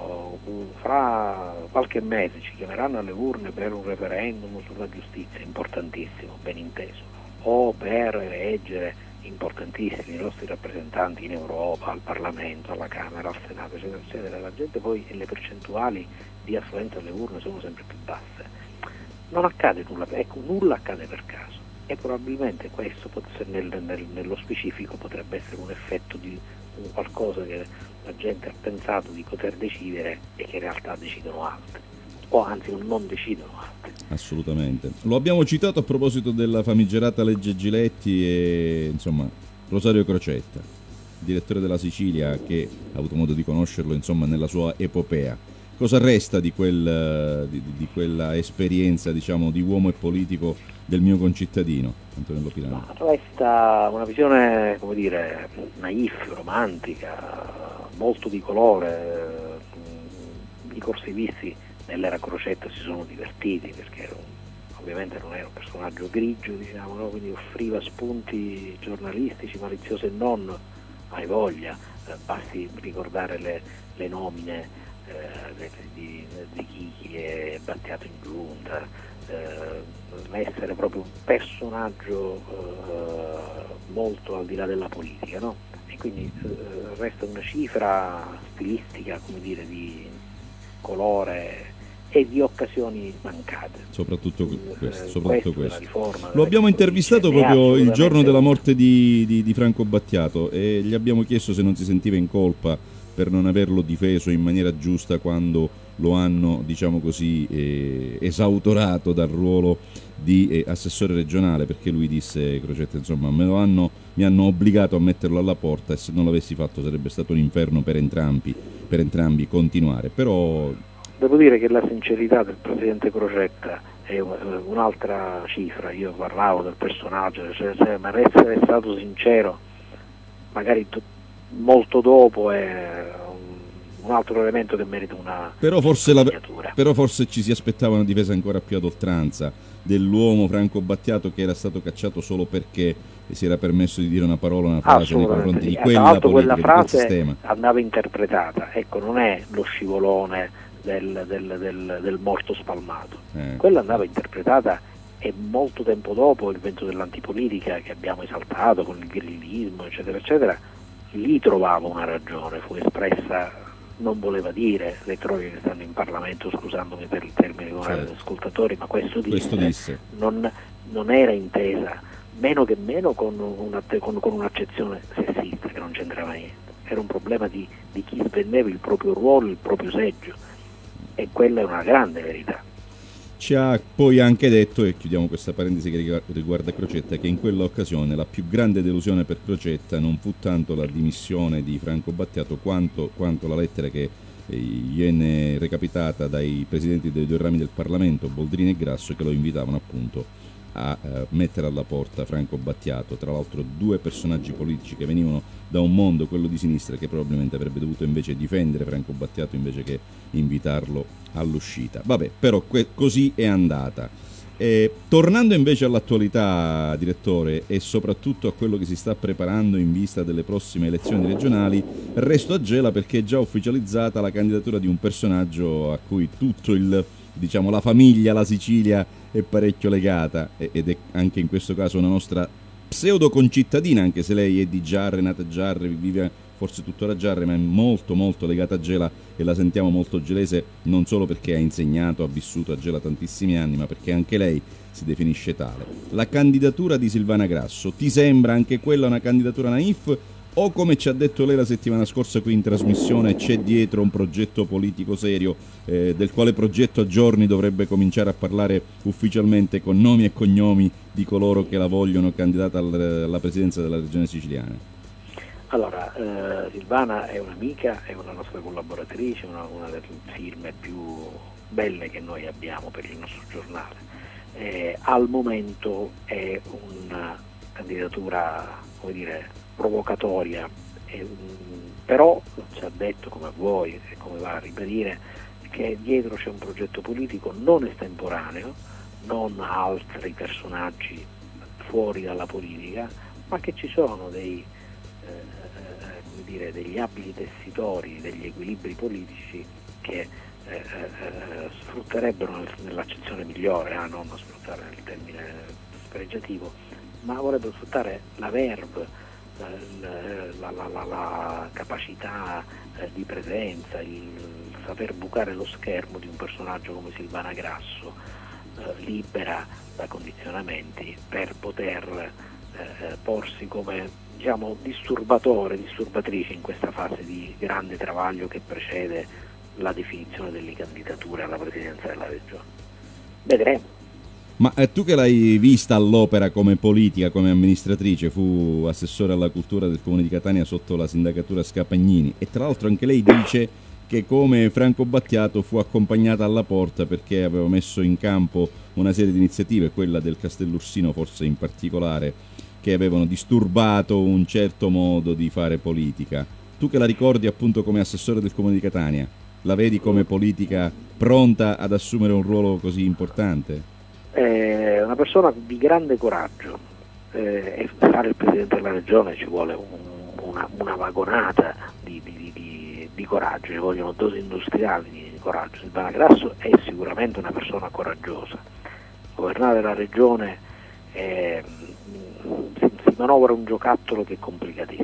Fra qualche mese ci chiameranno alle urne per un referendum sulla giustizia, importantissimo, ben inteso, o per eleggere importantissimi i nostri rappresentanti in Europa, al Parlamento, alla Camera, al Senato, eccetera, eccetera. La gente poi, e le percentuali di affluenza alle urne sono sempre più basse. Non accade nulla, ecco, nulla accade per caso, e probabilmente questo nel, nel, nello specifico potrebbe essere un effetto di un qualcosa che la gente ha pensato di poter decidere e che in realtà decidono altri, o anzi non decidono altri. Assolutamente. Lo abbiamo citato a proposito della famigerata legge Giletti e insomma Rosario Crocetta, direttore della Sicilia, che ha avuto modo di conoscerlo insomma nella sua epopea. Cosa resta di, quel, di, di quella esperienza, diciamo, di uomo e politico del mio concittadino Antonello Pirano? Resta una visione, come dire, naif, romantica, molto di colore. I corsivisti nell'era Crocetta si sono divertiti perché era un, ovviamente non era un personaggio grigio, diciamo, no? Quindi offriva spunti giornalistici, maliziosi e non, hai voglia, eh, basti ricordare le, le nomine eh, di, di Chichi e Battiato in giunta, eh, essere proprio un personaggio eh, molto al di là della politica, no? E quindi eh, resta una cifra stilistica, come dire, di colore e di occasioni mancate. Soprattutto questo. Eh, soprattutto questo, questo. Lo abbiamo intervistato dice, proprio il giorno della morte di, di, di Franco Battiato e gli abbiamo chiesto se non si sentiva in colpa per non averlo difeso in maniera giusta quando lo hanno, diciamo così, eh, esautorato dal ruolo di eh, assessore regionale, perché lui disse, Crocetta, insomma, me lo hanno, mi hanno obbligato a metterlo alla porta e se non l'avessi fatto sarebbe stato un inferno per entrambi, per entrambi continuare. Però devo dire che la sincerità del presidente Crocetta è un'altra cifra. Io parlavo del personaggio, cioè, cioè, ma essere stato sincero magari t- molto dopo è un altro elemento che merita una però forse, la, miniatura. Però forse ci si aspettava una difesa ancora più ad oltranza dell'uomo Franco Battiato, che era stato cacciato solo perché si era permesso di dire una parola, una frase nei confronti sì. di quella politica, quella frase di quel sistema. Andava interpretata, ecco, non è lo scivolone del, del, del, del morto spalmato, eh. quella andava interpretata, e molto tempo dopo il vento dell'antipolitica che abbiamo esaltato con il grillismo eccetera eccetera, lì trovavo una ragione, fu espressa, non voleva dire le troie che stanno in Parlamento, scusandomi per il termine con certo. gli ascoltatori, ma questo disse, questo disse. Non, non era intesa, meno che meno con, una, con, con un'accezione sessista che non c'entrava niente, era un problema di, di chi spendeva il proprio ruolo, il proprio seggio, e quella è una grande verità. Ci ha poi anche detto, e chiudiamo questa parentesi che riguarda Crocetta, che in quella occasione la più grande delusione per Crocetta non fu tanto la dimissione di Franco Battiato quanto, quanto la lettera che eh, gli venne recapitata dai presidenti dei due rami del Parlamento, Boldrini e Grasso, che lo invitavano appunto a eh, mettere alla porta Franco Battiato, tra l'altro due personaggi politici che venivano da un mondo, quello di sinistra, che probabilmente avrebbe dovuto invece difendere Franco Battiato invece che invitarlo all'uscita. Vabbè, però que- così è andata. Eh, tornando invece all'attualità, direttore, e soprattutto a quello che si sta preparando in vista delle prossime elezioni regionali, resto a gela perché è già ufficializzata la candidatura di un personaggio a cui tutto il, diciamo, la famiglia, la Sicilia è parecchio legata, ed è anche in questo caso una nostra pseudo concittadina, anche se lei è di Giarre, nata a Giarre, vive forse tuttora a Giarre, ma è molto molto legata a Gela e la sentiamo molto gelese, non solo perché ha insegnato, ha vissuto a Gela tantissimi anni, ma perché anche lei si definisce tale. La candidatura di Silvana Grasso, ti sembra anche quella una candidatura naif, o come ci ha detto lei la settimana scorsa qui in trasmissione c'è dietro un progetto politico serio, eh, del quale progetto a giorni dovrebbe cominciare a parlare ufficialmente con nomi e cognomi di coloro che la vogliono candidata alla presidenza della regione siciliana? Allora, eh, Silvana è un'amica, è una nostra collaboratrice, una, una delle firme più belle che noi abbiamo per il nostro giornale. Eh, al momento è una candidatura, come dire, provocatoria, eh, però ci ha detto, come a voi e come va a ribadire, che dietro c'è un progetto politico non estemporaneo, non altri personaggi fuori dalla politica, ma che ci sono dei come dire, degli abili tessitori degli equilibri politici che eh, eh, sfrutterebbero nell'accezione migliore, eh, non sfruttare il termine spregiativo, ma vorrebbero sfruttare la verve, la, la, la, la capacità eh, di presenza, il, il saper bucare lo schermo di un personaggio come Silvana Grasso, eh, libera da condizionamenti, per poter eh, porsi come, diciamo, disturbatore, disturbatrice in questa fase di grande travaglio che precede la definizione delle candidature alla presidenza della regione. Vedremo. Ma eh, tu che l'hai vista all'opera come politica, come amministratrice, fu assessore alla cultura del comune di Catania sotto la sindacatura Scapagnini, e tra l'altro anche lei dice che come Franco Battiato fu accompagnata alla porta perché aveva messo in campo una serie di iniziative, quella del Castellursino forse in particolare, che avevano disturbato un certo modo di fare politica. Tu che la ricordi appunto come assessore del comune di Catania, la vedi come politica pronta ad assumere un ruolo così importante? È una persona di grande coraggio, eh, e fare il presidente della regione ci vuole un, una, una vagonata di, di, di, di coraggio, ci vogliono dosi industriali di coraggio. Silvana Grasso è sicuramente una persona coraggiosa. Governare la regione è, si, si manovra un giocattolo che è complicatissimo, se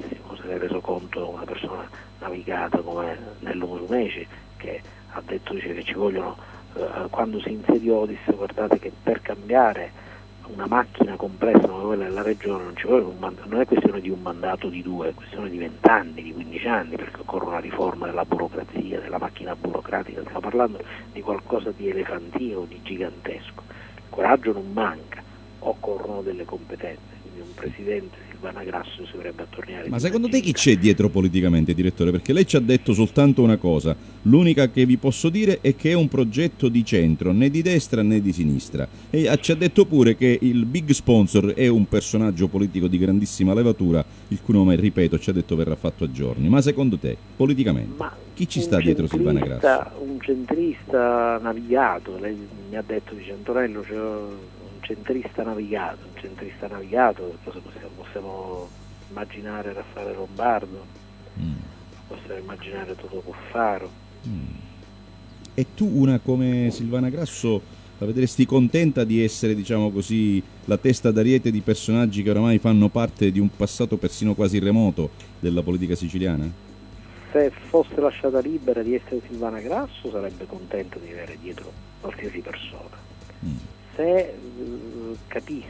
ne è reso conto una persona navigata come Nello Musumeci, che ha detto, dice, che ci vogliono, eh, quando si insediò disse: guardate che per cambiare una macchina complessa come quella della regione non ci vuole un mandato, non è questione di un mandato di due, è questione di vent'anni, di quindici anni, perché occorre una riforma della burocrazia, della macchina burocratica. Stiamo parlando di qualcosa di elefantino, di gigantesco. Il coraggio non manca, occorrono delle competenze, quindi un presidente Silvana Grasso si dovrebbe attorniare. Ma secondo te chi c'è dietro politicamente, direttore? Perché lei ci ha detto soltanto una cosa, l'unica che vi posso dire è che è un progetto di centro, né di destra né di sinistra, e ci ha detto pure che il big sponsor è un personaggio politico di grandissima levatura, il cui nome, ripeto, ci ha detto verrà fatto a giorni. Ma secondo te, politicamente, Ma chi ci sta dietro Silvana Grasso? Un centrista navigato, lei mi ha detto di Centorello, cioè un centrista navigato, un centrista navigato, cosa possiamo, possiamo immaginare Raffaele Lombardo, mm. possiamo immaginare Toto Cuffaro. Mm. E tu, una come Silvana Grasso, la vedresti contenta di essere, diciamo così, la testa d'ariete di personaggi che oramai fanno parte di un passato persino quasi remoto della politica siciliana? Se fosse lasciata libera di essere Silvana Grasso sarebbe contenta di avere dietro qualsiasi persona. Mm. Se uh, capisse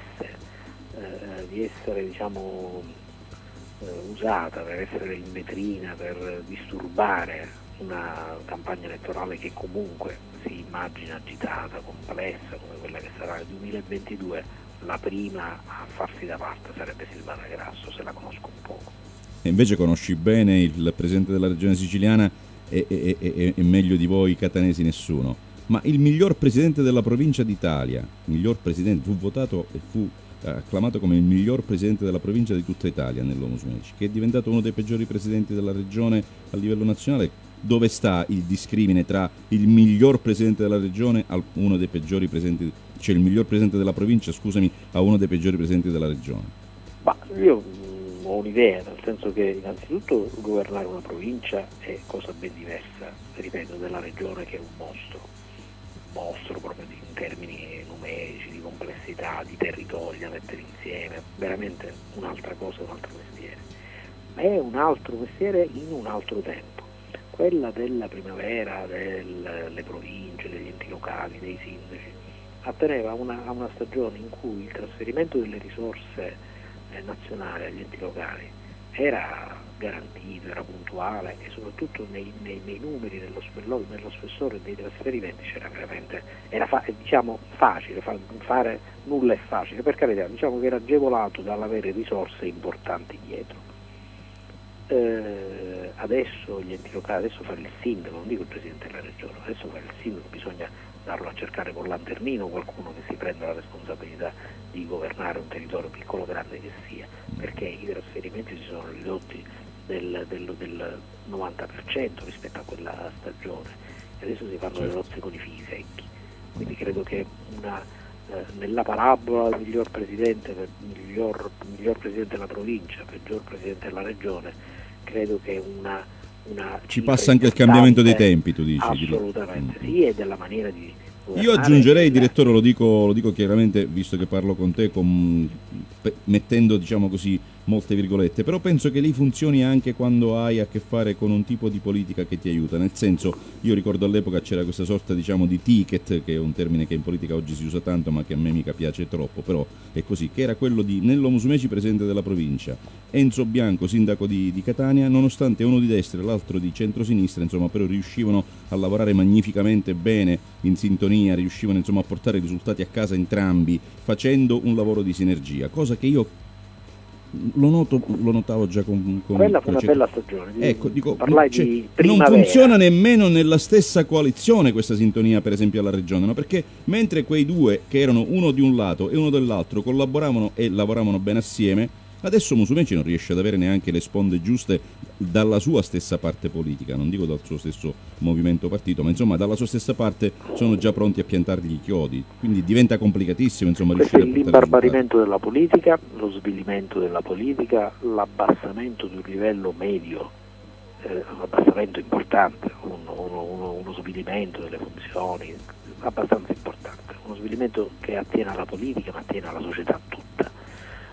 uh, di essere, diciamo, uh, usata per essere in vetrina, per disturbare una campagna elettorale che comunque si immagina agitata, complessa, come quella che sarà nel duemilaventidue, la prima a farsi da parte sarebbe Silvana Grasso, se la conosco un poco. E invece conosci bene il presidente della regione siciliana e, e, e, e meglio di voi catanesi nessuno. Ma il miglior presidente della provincia d'Italia, miglior presidente, fu votato e fu acclamato come il miglior presidente della provincia di tutta Italia, Nello Musumeci, che è diventato uno dei peggiori presidenti della regione a livello nazionale. Dove sta il discrimine tra il miglior presidente della regione a uno dei peggiori presidenti, cioè il miglior presidente della provincia, scusami, a uno dei peggiori presidenti della regione? Ma io ho un'idea, nel senso che innanzitutto governare una provincia è cosa ben diversa, ripeto, della regione, che è un mostro, un mostro proprio in termini numerici, di complessità, di territori da mettere insieme, veramente un'altra cosa, un altro mestiere. Ma è un altro mestiere in un altro tempo. Quella della primavera, delle province, degli enti locali, dei sindaci, atteneva a una, a una stagione in cui il trasferimento delle risorse eh, nazionali agli enti locali era garantito, era puntuale, e soprattutto nei, nei, nei numeri, nello, spello, nello spessore dei trasferimenti c'era veramente, era fa, diciamo facile, fa, fare nulla è facile, per carità, diciamo che era agevolato dall'avere risorse importanti dietro. Eh, adesso gli enti locali, adesso fare il sindaco, non dico il presidente della regione, adesso fare il sindaco bisogna darlo a cercare con lanternino, qualcuno che si prenda la responsabilità di governare un territorio piccolo o grande che sia, perché i trasferimenti si sono ridotti del, del, del novanta per cento rispetto a quella stagione e adesso si fanno le nozze con i figli secchi, quindi credo che una, eh, nella parabola miglior presidente, miglior, miglior presidente della provincia, peggior presidente della regione, credo che una, una ci passa anche il cambiamento dei tempi, tu dici? Assolutamente, sì, e della maniera di governare. Io aggiungerei, direttore, lo dico, lo dico chiaramente, visto che parlo con te, con, mettendo, diciamo così, molte virgolette, però penso che lì funzioni anche quando hai a che fare con un tipo di politica che ti aiuta, nel senso, io ricordo all'epoca c'era questa sorta, diciamo, di ticket, che è un termine che in politica oggi si usa tanto ma che a me mica piace troppo, però è così, che era quello di Nello Musumeci, presidente della provincia, Enzo Bianco, sindaco di, di Catania, nonostante uno di destra e l'altro di centrosinistra, insomma, però riuscivano a lavorare magnificamente bene, in sintonia, riuscivano, insomma, a portare risultati a casa entrambi, facendo un lavoro di sinergia, cosa che io Lo, noto, lo notavo già con, con quella fu una bella stagione. Ecco, dico, parlai cioè, di non primavera. funziona nemmeno nella stessa coalizione questa sintonia, per esempio alla regione, no? Perché mentre quei due che erano uno di un lato e uno dell'altro collaboravano e lavoravano bene assieme, adesso Musumeci non riesce ad avere neanche le sponde giuste dalla sua stessa parte politica, non dico dal suo stesso movimento partito, ma insomma dalla sua stessa parte sono già pronti a piantargli i chiodi, quindi diventa complicatissimo, insomma, questo è riuscire a l'imbarbarimento della politica, lo svilimento della politica, l'abbassamento di un livello medio, eh, un abbassamento importante, uno, uno, uno, uno svilimento delle funzioni abbastanza importante, uno svilimento che attiene alla politica ma attiene alla società tutta.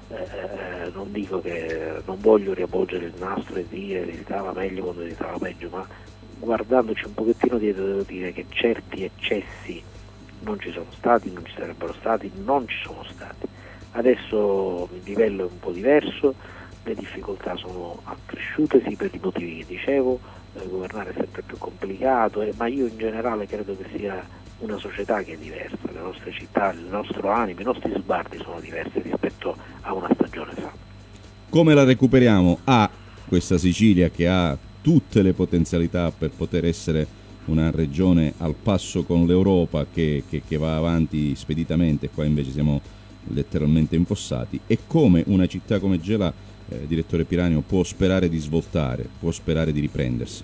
eh, non dico che non voglio riavvolgere il nastro e dire si stava meglio quando si stava peggio, ma guardandoci un pochettino dietro devo dire che certi eccessi non ci sono stati, non ci sarebbero stati, non ci sono stati. Adesso il livello è un po' diverso, le difficoltà sono accresciute, sì, per i motivi che dicevo, eh, governare è sempre più complicato, eh, ma io in generale credo che sia una società che è diversa, le nostre città, il nostro animo, i nostri sguardi sono diversi rispetto a una stagione fa. Come la recuperiamo? A questa Sicilia che ha tutte le potenzialità per poter essere una regione al passo con l'Europa che, che, che va avanti speditamente, qua invece siamo letteralmente infossati, e come una città come Gela, eh, direttore Piranio, può sperare di svoltare, può sperare di riprendersi?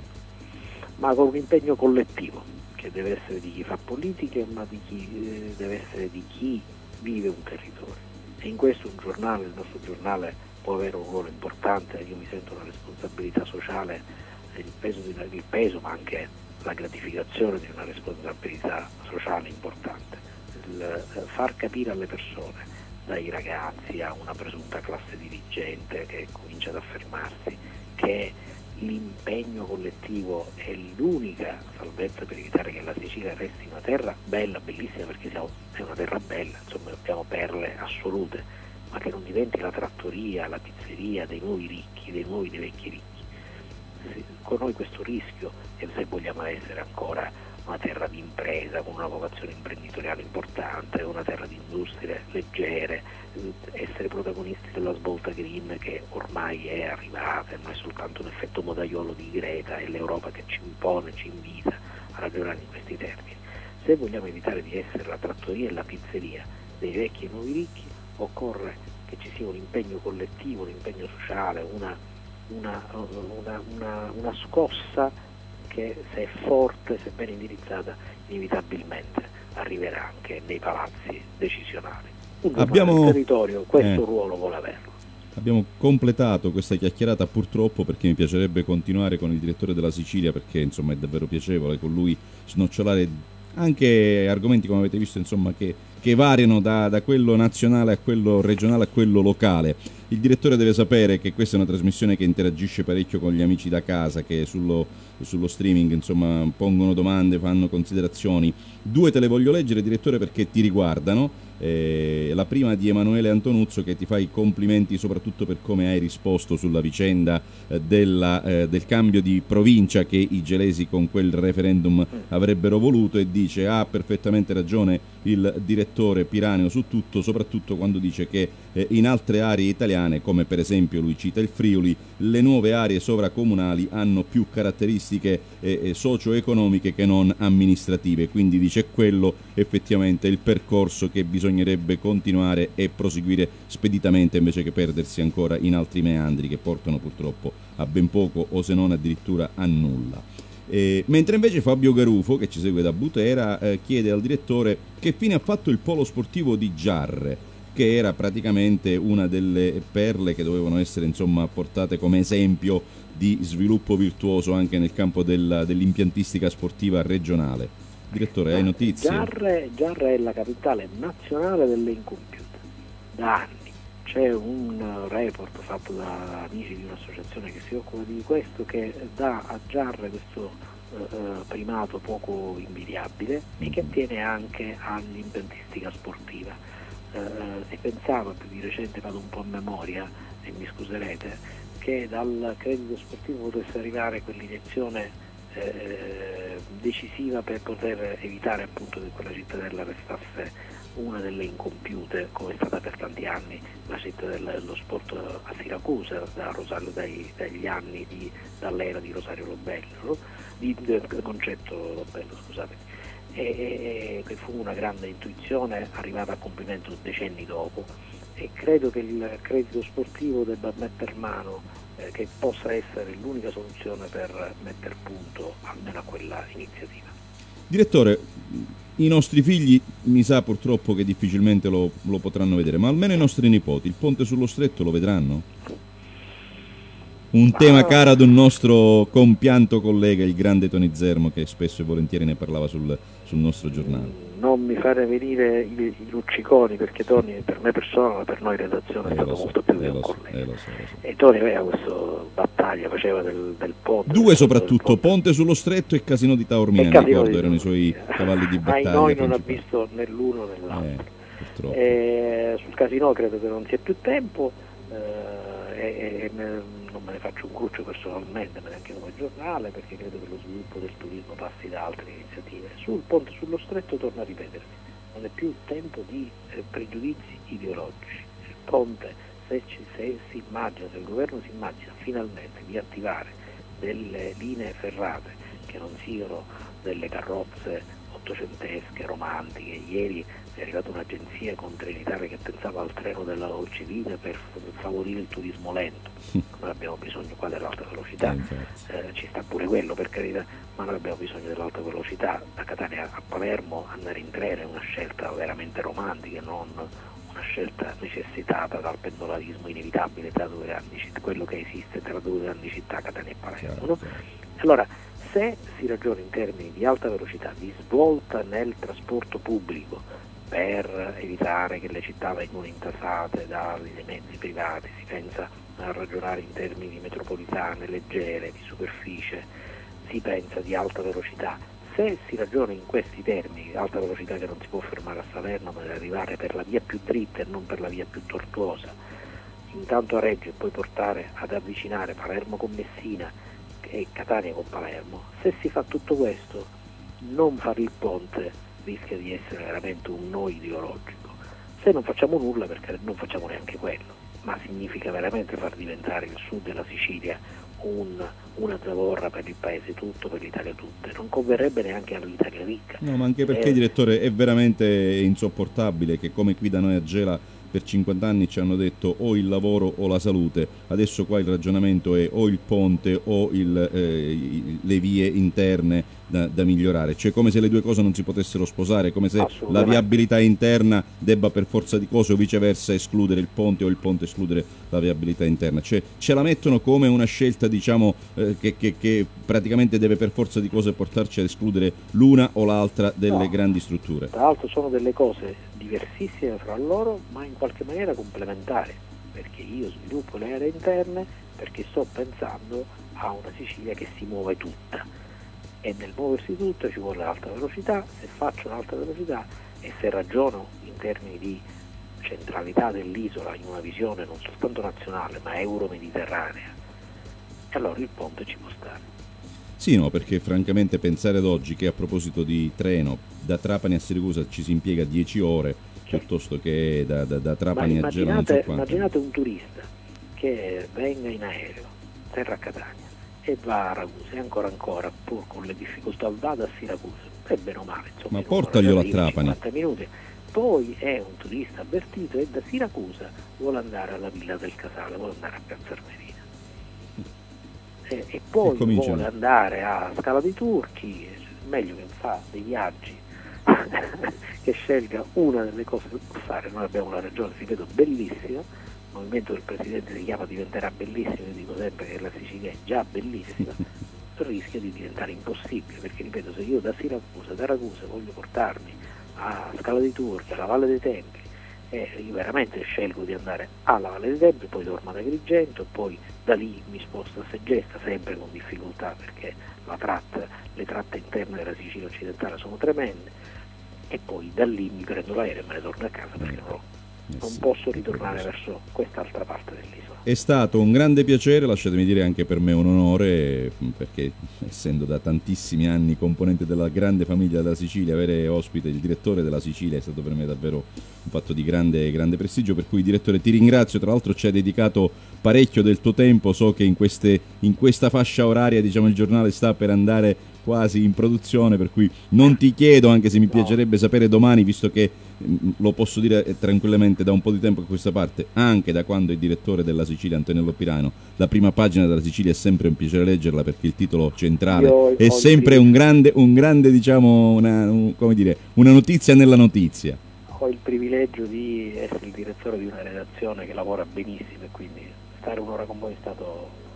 Ma con un impegno collettivo, che deve essere di chi fa politiche, ma di chi, eh, deve essere di chi vive un territorio. E in questo un giornale, il nostro giornale, può avere un ruolo importante. Io mi sento una responsabilità sociale, il peso, di, il peso ma anche la gratificazione di una responsabilità sociale importante. Il, eh, far capire alle persone, dai ragazzi a una presunta classe dirigente che comincia ad affermarsi, che l'impegno collettivo è l'unica salvezza per evitare che la Sicilia resti una terra bella, bellissima, perché siamo, è una terra bella, insomma abbiamo perle assolute, ma che non diventi la trattoria, la pizzeria dei nuovi ricchi, dei nuovi, dei vecchi ricchi. Con noi questo rischio, e se vogliamo essere ancora una terra di impresa con una vocazione imprenditoriale importante, una terra di industrie leggere, essere protagonisti della svolta green che ormai è arrivata, non è soltanto un effetto modaiolo di Greta, è l'Europa che ci impone, ci invita a ragionare in questi termini. Se vogliamo evitare di essere la trattoria e la pizzeria dei vecchi e nuovi ricchi, occorre che ci sia un impegno collettivo, un impegno sociale, una, una, una, una, una scossa che, se è forte, se ben indirizzata, inevitabilmente arriverà anche nei palazzi decisionali. Un Abbiamo... territorio questo eh. ruolo vuole averlo. Abbiamo completato questa chiacchierata, purtroppo, perché mi piacerebbe continuare con il direttore della Sicilia, perché insomma è davvero piacevole con lui snocciolare anche argomenti, come avete visto, insomma, che, che variano da, da quello nazionale a quello regionale a quello locale. Il direttore deve sapere che questa è una trasmissione che interagisce parecchio con gli amici da casa, che sullo, sullo streaming insomma pongono domande, fanno considerazioni. Due te le voglio leggere, direttore, perché ti riguardano. Eh, la prima di Emanuele Antonuzzo, che ti fa i complimenti soprattutto per come hai risposto sulla vicenda eh, della, eh, del cambio di provincia che i gelesi con quel referendum avrebbero voluto, e dice: ha perfettamente ragione il direttore Piranio su tutto, soprattutto quando dice che eh, in altre aree italiane, come per esempio lui cita il Friuli, le nuove aree sovracomunali hanno più caratteristiche eh, socio-economiche che non amministrative, quindi dice quello effettivamente è il percorso che bisognerebbe continuare e proseguire speditamente, invece che perdersi ancora in altri meandri che portano purtroppo a ben poco o se non addirittura a nulla. Eh, mentre invece Fabio Garufo, che ci segue da Butera, eh, chiede al direttore che fine ha fatto il polo sportivo di Giarre, che era praticamente una delle perle che dovevano essere insomma portate come esempio di sviluppo virtuoso anche nel campo della, dell'impiantistica sportiva regionale. Direttore, hai notizie? Giarre, Giarre è la capitale nazionale delle incompiute da anni. C'è un report fatto da amici di un'associazione che si occupa di questo, che dà a Giarre questo eh, primato poco invidiabile e che attiene anche all'impiantistica sportiva. Eh, si pensava più di recente, vado un po' a memoria e mi scuserete, che dal credito sportivo potesse arrivare quell'iniezione eh, decisiva per poter evitare appunto che quella cittadella restasse una delle incompiute, come è stata per tanti anni la cittadella dello sport a Siracusa, da Rosario, dai, dagli anni di, dall'era di Rosario Lobello, no? di, del concetto Lobello, scusate, e, che fu una grande intuizione arrivata a compimento decenni dopo, e credo che il credito sportivo debba metter mano, eh, che possa essere l'unica soluzione per mettere punto almeno a quella iniziativa. Direttore, i nostri figli mi sa purtroppo che difficilmente lo, lo potranno vedere, ma almeno i nostri nipoti il ponte sullo stretto lo vedranno? Un ma... tema caro ad un nostro compianto collega, il grande Tony Zermo, che spesso e volentieri ne parlava sul, sul nostro giornale. non mi fare venire i, i lucciconi, perché Tony per me persona, per noi redazione è Eh, stato lo so, molto più eh, che un lo so, collega. eh, lo so, lo so. E Tony aveva questa battaglia, faceva del, del ponte. Due del soprattutto, ponte. Ponte sullo Stretto e Casino di Taormina, E mi Casino ricordo, di erano i suoi cavalli di Ai battaglia noi non ha principali. visto né l'uno né l'altro. Eh, purtroppo. E sul casino credo che non sia più tempo, eh, e, e me- non me ne faccio un cruccio personalmente, ma neanche come giornale, perché credo che lo sviluppo del turismo passi da altre iniziative. Sul ponte sullo Stretto torna a ripetersi, non è più tempo di eh, pregiudizi ideologici. Il ponte, se, ci, se si immagina, se il governo si immagina finalmente di attivare delle linee ferrate che non siano delle carrozze ottocentesche, romantiche. Ieri è arrivata un'agenzia con Trenitalia che pensava al treno della dolce vita per favorire il turismo lento. Noi abbiamo bisogno qua dell'alta velocità, eh, ci sta pure quello per carità, ma noi abbiamo bisogno dell'alta velocità. Da Catania a Palermo andare in treno è una scelta veramente romantica, non una scelta necessitata dal pendolarismo inevitabile tra due grandi città, quello che esiste tra due grandi città, Catania e Palermo. No? Allora, se si ragiona in termini di alta velocità, di svolta nel trasporto pubblico per evitare che le città vengano intasate dai mezzi privati, si pensa a ragionare in termini di metropolitane, leggere, di superficie, si pensa di alta velocità. Se si ragiona in questi termini, alta velocità che non si può fermare a Salerno ma deve arrivare per la via più dritta e non per la via più tortuosa, intanto a Reggio e poi portare ad avvicinare Palermo con Messina e Catania con Palermo, se si fa tutto questo, non fare il ponte rischia di essere veramente un no ideologico. Se non facciamo nulla, perché non facciamo neanche quello, ma significa veramente far diventare il sud della Sicilia un, una zavorra per il paese tutto, per l'Italia tutta. Non converrebbe neanche all'Italia ricca. No, ma anche perché, eh, direttore, è veramente insopportabile che come qui da noi a Gela per cinquanta anni ci hanno detto o il lavoro o la salute, adesso qua il ragionamento è o il ponte o il, eh, le vie interne da, da migliorare, cioè come se le due cose non si potessero sposare, come se la viabilità interna debba per forza di cose o viceversa escludere il ponte o il ponte escludere la viabilità interna, cioè ce la mettono come una scelta, diciamo, eh, che, che, che praticamente deve per forza di cose portarci ad escludere l'una o l'altra delle No. grandi strutture. Tra l'altro sono delle cose diversissime fra loro, ma in qualche maniera complementari, perché io sviluppo le aree interne perché sto pensando a una Sicilia che si muove tutta, e nel muoversi tutta ci vuole l'alta velocità. Se faccio un'alta velocità e se ragiono in termini di centralità dell'isola in una visione non soltanto nazionale ma euro-mediterranea, allora il ponte ci può stare. Sì, no, perché francamente pensare ad oggi che a proposito di treno da Trapani a Siracusa ci si impiega dieci ore piuttosto che da, da, da Trapani Ma a Gela non so immaginate, quanto. immaginate un turista che venga in aereo, terra a Catania e va a Ragusa e ancora ancora, pur con le difficoltà, vada a Siracusa, e bene o male, insomma, Ma in portaglielo un'ora a Trapani. cinquanta minuti. Poi è un turista avvertito e da Siracusa vuole andare alla Villa del Casale, vuole andare a Piazza Armerina. E, e poi E cominciano. vuole andare a Scala dei Turchi, meglio che fa dei viaggi che scelga una delle cose che può fare. Noi abbiamo una regione, ripeto, bellissima, il movimento del Presidente si chiama diventerà bellissimo, io dico sempre che la Sicilia è già bellissima, rischia di diventare impossibile, perché ripeto, se io da Siracusa, da Ragusa voglio portarmi a Scala dei Turchi, alla Valle dei Templi, e io veramente scelgo di andare alla Valle dei Templi, poi torno ad Agrigento, poi da lì mi sposto a Segesta, sempre con difficoltà perché la tratta, le tratte interne della Sicilia occidentale sono tremende, e poi da lì mi prendo l'aereo e me ne torno a casa perché non, non posso ritornare verso quest'altra parte dell'isola. È stato un grande piacere, lasciatemi dire anche per me un onore, perché essendo da tantissimi anni componente della grande famiglia della Sicilia, avere ospite il direttore della Sicilia è stato per me davvero un fatto di grande, grande prestigio, per cui direttore ti ringrazio, tra l'altro ci hai dedicato parecchio del tuo tempo, so che in, queste, in questa fascia oraria, diciamo, il giornale sta per andare quasi in produzione, per cui non ti chiedo, anche se mi piacerebbe sapere domani, visto che lo posso dire tranquillamente da un po' di tempo a questa parte, anche da quando è direttore della Sicilia Antonello Pirano, la prima pagina della Sicilia è sempre un piacere leggerla, perché il titolo centrale Io è sempre un grande, un grande diciamo, una, un, come dire, una notizia nella notizia. Ho il privilegio di essere il direttore di una redazione che lavora benissimo, e quindi stare un'ora con voi è stato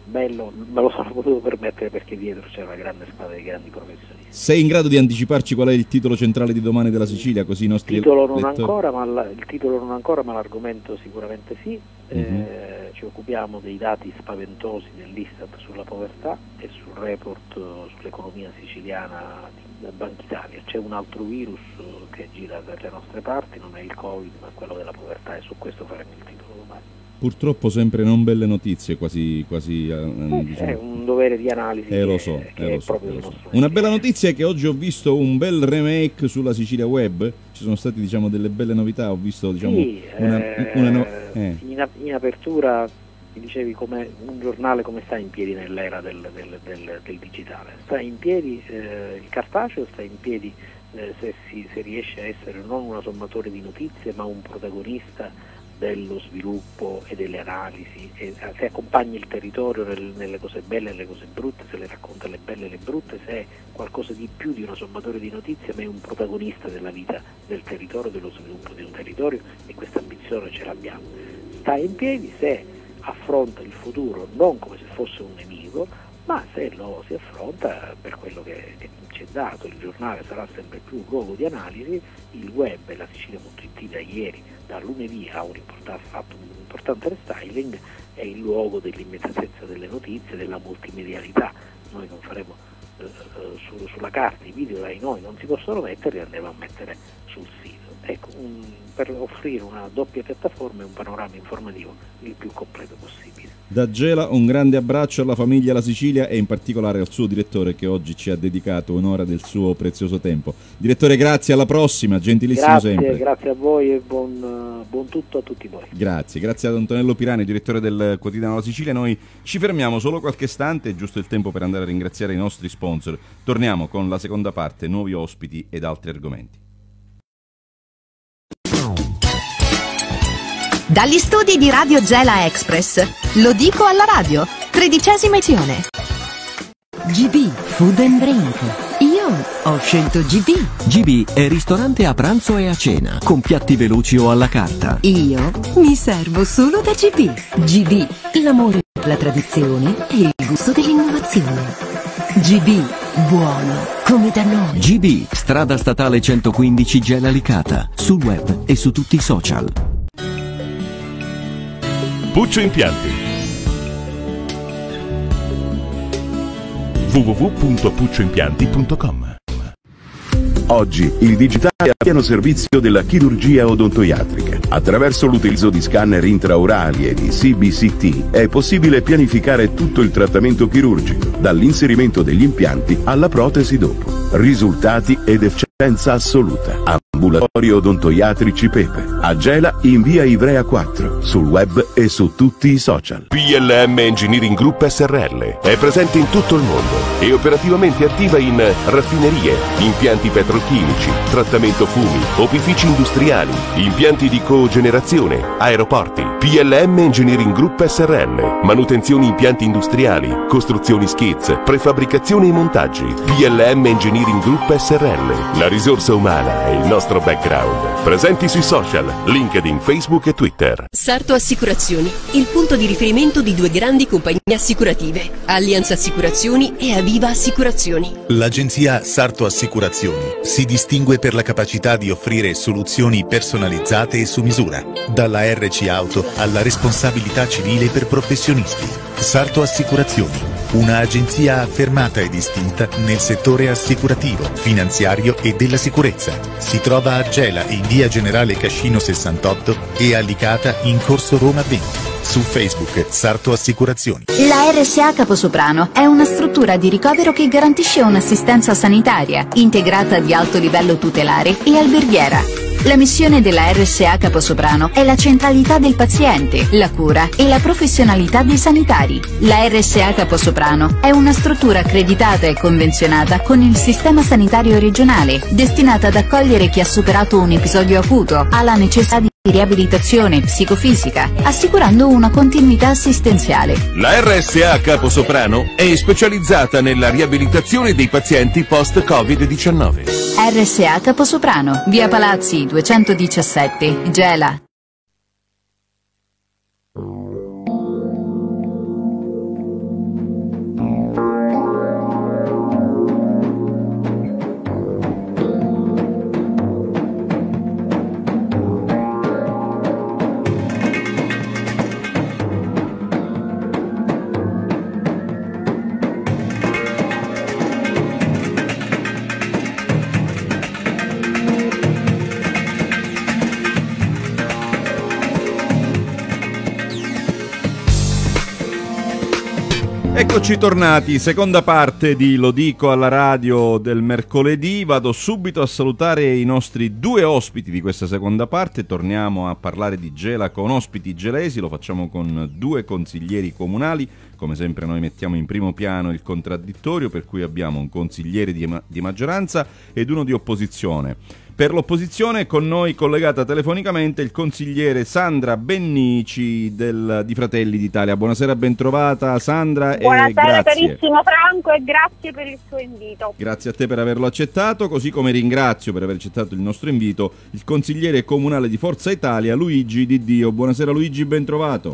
bello, me lo sono potuto permettere perché dietro c'è una grande squadra di grandi professionisti. Sei in grado di anticiparci qual è il titolo centrale di domani della Sicilia, così i nostri il titolo non lettori... ancora, ma la, il titolo non ancora, ma l'argomento sicuramente sì. Mm-hmm. Eh, ci occupiamo dei dati spaventosi dell'Istat sulla povertà e sul report sull'economia siciliana da Banca Italia. C'è un altro virus che gira per le nostre parti, non è il Covid ma quello della povertà, e su questo faremo il titolo domani. Purtroppo sempre non belle notizie, quasi, quasi eh, diciamo. È un dovere di analisi eh, lo so, che, che eh, lo è so, proprio eh, il lo so. nostro. Una bella notizia è che oggi ho visto un bel remake sulla Sicilia Web, ci sono state diciamo delle belle novità, ho visto diciamo sì, una, eh, una no... eh. in, in apertura mi dicevi come un giornale come sta in piedi nell'era del, del, del, del digitale. Sta in piedi eh, il cartaceo, sta in piedi eh, se, si, se riesce a essere non un sommatore di notizie ma un protagonista dello sviluppo e delle analisi, e se accompagna il territorio nel, nelle cose belle e nelle cose brutte, se le racconta le belle e le brutte, se è qualcosa di più di uno sommatore di notizie ma è un protagonista della vita del territorio, dello sviluppo di un territorio, e questa ambizione ce l'abbiamo. Sta in piedi se affronta il futuro non come se fosse un nemico, ma se lo si affronta per quello che, che ci è dato. Il giornale sarà sempre più un luogo di analisi, il web e la Sicilia punto it da ieri, da lunedì, ha un ha fatto un importante restyling, è il luogo dell'immediatezza delle notizie, della multimedialità. Noi non faremo eh, su, sulla carta i video dai noi non si possono mettere, li andremo a mettere sul sito. Ecco, un, per offrire una doppia piattaforma e un panorama informativo il più completo possibile. Da Gela un grande abbraccio alla famiglia La Sicilia e in particolare al suo direttore che oggi ci ha dedicato un'ora del suo prezioso tempo. Direttore, grazie, alla prossima, gentilissimo grazie, sempre. Grazie a voi e buon, buon tutto a tutti voi. Grazie, grazie ad Antonello Pirani, direttore del quotidiano La Sicilia. Noi ci fermiamo solo qualche istante, è giusto il tempo per andare a ringraziare i nostri sponsor. Torniamo con la seconda parte, nuovi ospiti ed altri argomenti. Dagli studi di Radio Gela Express, lo dico alla radio, tredicesima edizione. G B Food and Drink. Io ho scelto G B. G B è ristorante a pranzo e a cena, con piatti veloci o alla carta. Io mi servo solo da G B. G B, l'amore per la tradizione e il gusto dell'innovazione. G B, buono come da noi. G B, strada statale centoquindici Gela Licata, sul web e su tutti i social. Puccio Impianti. w w w punto puccio impianti punto com. Oggi il digitale è a pieno servizio della chirurgia odontoiatrica. Attraverso l'utilizzo di scanner intraorali e di C B C T è possibile pianificare tutto il trattamento chirurgico, dall'inserimento degli impianti alla protesi dopo. Risultati ed efficienza assoluta. Ambulatori odontoiatrici Pepe. A Gela in via Ivrea quattro, sul web e su tutti i social. P L M Engineering Group S R L è presente in tutto il mondo e operativamente attiva in raffinerie, impianti petrolchimici, trattamento fumi, opifici industriali, impianti di cogenerazione, aeroporti. P L M Engineering Group S R L, manutenzioni impianti industriali, costruzioni skids, prefabbricazione e montaggi. P L M Engineering Group S R L, la risorsa umana è il nostro background. Presenti sui social, LinkedIn, Facebook e Twitter. Sarto Assicurazioni, il punto di riferimento di due grandi compagnie assicurative, Allianz Assicurazioni e Aviva Assicurazioni. L'agenzia Sarto Assicurazioni si distingue per la capacità di offrire soluzioni personalizzate e su misura, dalla R C Auto alla responsabilità civile per professionisti. Sarto Assicurazioni, una agenzia affermata e distinta nel settore assicurativo, finanziario e della sicurezza. Si trova a Gela in via Generale Cascino sessantotto e a Licata in corso Roma venti. Su Facebook Sarto Assicurazioni. La R S A Caposoprano è una struttura di ricovero che garantisce un'assistenza sanitaria, integrata di alto livello tutelare e alberghiera. La missione della R S A Caposoprano è la centralità del paziente, la cura e la professionalità dei sanitari. La R S A Caposoprano è una struttura accreditata e convenzionata con il sistema sanitario regionale, destinata ad accogliere chi ha superato un episodio acuto, ha la necessità di riabilitazione psicofisica, assicurando una continuità assistenziale. La R S A Caposoprano è specializzata nella riabilitazione dei pazienti post-Covid diciannove. R S A Caposoprano, via Palazzi duecentodiciassette, Gela. Eccoci tornati, seconda parte di Lo dico alla radio del mercoledì. Vado subito a salutare i nostri due ospiti di questa seconda parte. Torniamo a parlare di Gela con ospiti gelesi, lo facciamo con due consiglieri comunali. Come sempre noi mettiamo in primo piano il contraddittorio, per cui abbiamo un consigliere di, ma- di maggioranza ed uno di opposizione. Per l'opposizione con noi collegata telefonicamente il consigliere Sandra Bennici del, di Fratelli d'Italia. Buonasera, bentrovata Sandra. Buonasera e grazie. carissimo Franco e grazie per il suo invito. Grazie a te per averlo accettato, così come ringrazio per aver accettato il nostro invito il consigliere comunale di Forza Italia Luigi Di Dio. Buonasera Luigi, bentrovato.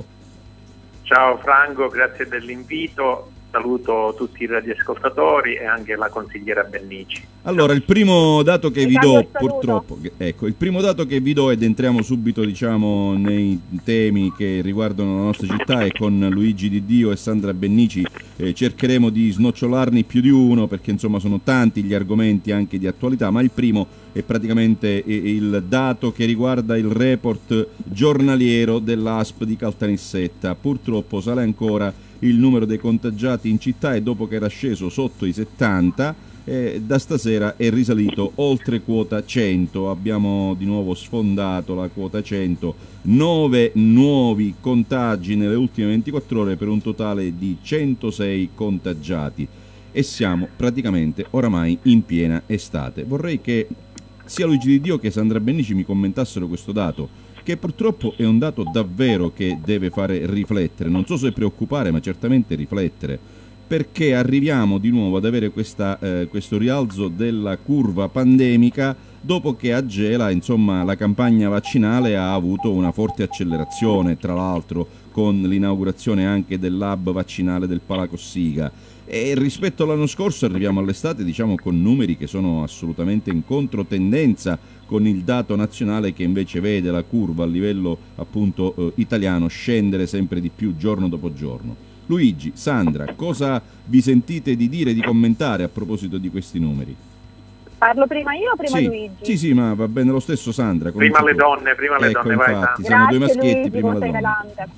Ciao Franco, grazie dell'invito. Saluto tutti i radioascoltatori e anche la consigliera Bennici. Allora, il primo dato che vi do, purtroppo, ecco, il primo dato che vi do ed entriamo subito, diciamo, nei temi che riguardano la nostra città, e con Luigi Di Dio e Sandra Bennici eh, cercheremo di snocciolarne più di uno, perché insomma sono tanti gli argomenti anche di attualità, ma il primo è praticamente il dato che riguarda il report giornaliero dell'A S P di Caltanissetta. Purtroppo sale ancora il numero dei contagiati in città e dopo che era sceso sotto i settanta, eh, da stasera è risalito oltre quota cento. Abbiamo di nuovo sfondato la quota cento, nove nuovi contagi nelle ultime ventiquattro ore per un totale di centosei contagiati e siamo praticamente oramai in piena estate. Vorrei che sia Luigi Di Dio che Sandra Bennici mi commentassero questo dato, che purtroppo è un dato davvero che deve fare riflettere, non so se preoccupare, ma certamente riflettere, perché arriviamo di nuovo ad avere questa, eh, questo rialzo della curva pandemica dopo che a Gela, insomma, la campagna vaccinale ha avuto una forte accelerazione, tra l'altro con l'inaugurazione anche dell'hub vaccinale del Palacossiga. E rispetto all'anno scorso arriviamo all'estate, diciamo, con numeri che sono assolutamente in controtendenza con il dato nazionale, che invece vede la curva a livello appunto eh, italiano scendere sempre di più giorno dopo giorno. Luigi, Sandra, cosa vi sentite di dire, di commentare a proposito di questi numeri? Parlo prima io o prima sì, Luigi? Sì, sì, ma va bene lo stesso, Sandra. Prima le donne, prima le ecco, donne, infatti, vai. siamo Grazie, due maschietti, Luigi, prima le donne. Velante.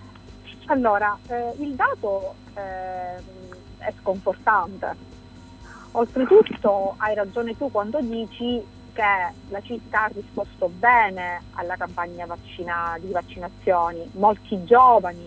Allora, eh, il dato eh, è sconfortante. Oltretutto hai ragione tu quando dici che la città ha risposto bene alla campagna vaccina, di vaccinazioni. Molti giovani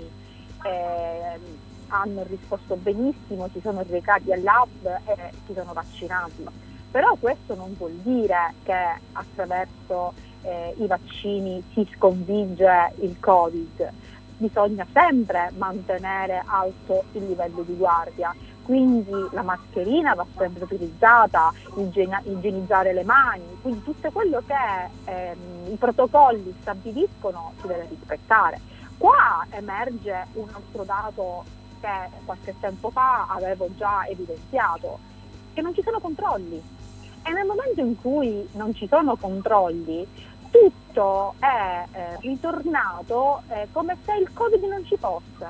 eh, hanno risposto benissimo, si sono recati all'hub e si sono vaccinati. Però questo non vuol dire che attraverso eh, i vaccini si sconfigge il Covid. Bisogna sempre mantenere alto il livello di guardia, quindi la mascherina va sempre utilizzata, igiena- igienizzare le mani, quindi tutto quello che ehm, i protocolli stabiliscono si deve rispettare. Qua emerge un altro dato che qualche tempo fa avevo già evidenziato, che non ci sono controlli, e nel momento in cui non ci sono controlli tutto è eh, ritornato eh, come se il Covid non ci fosse,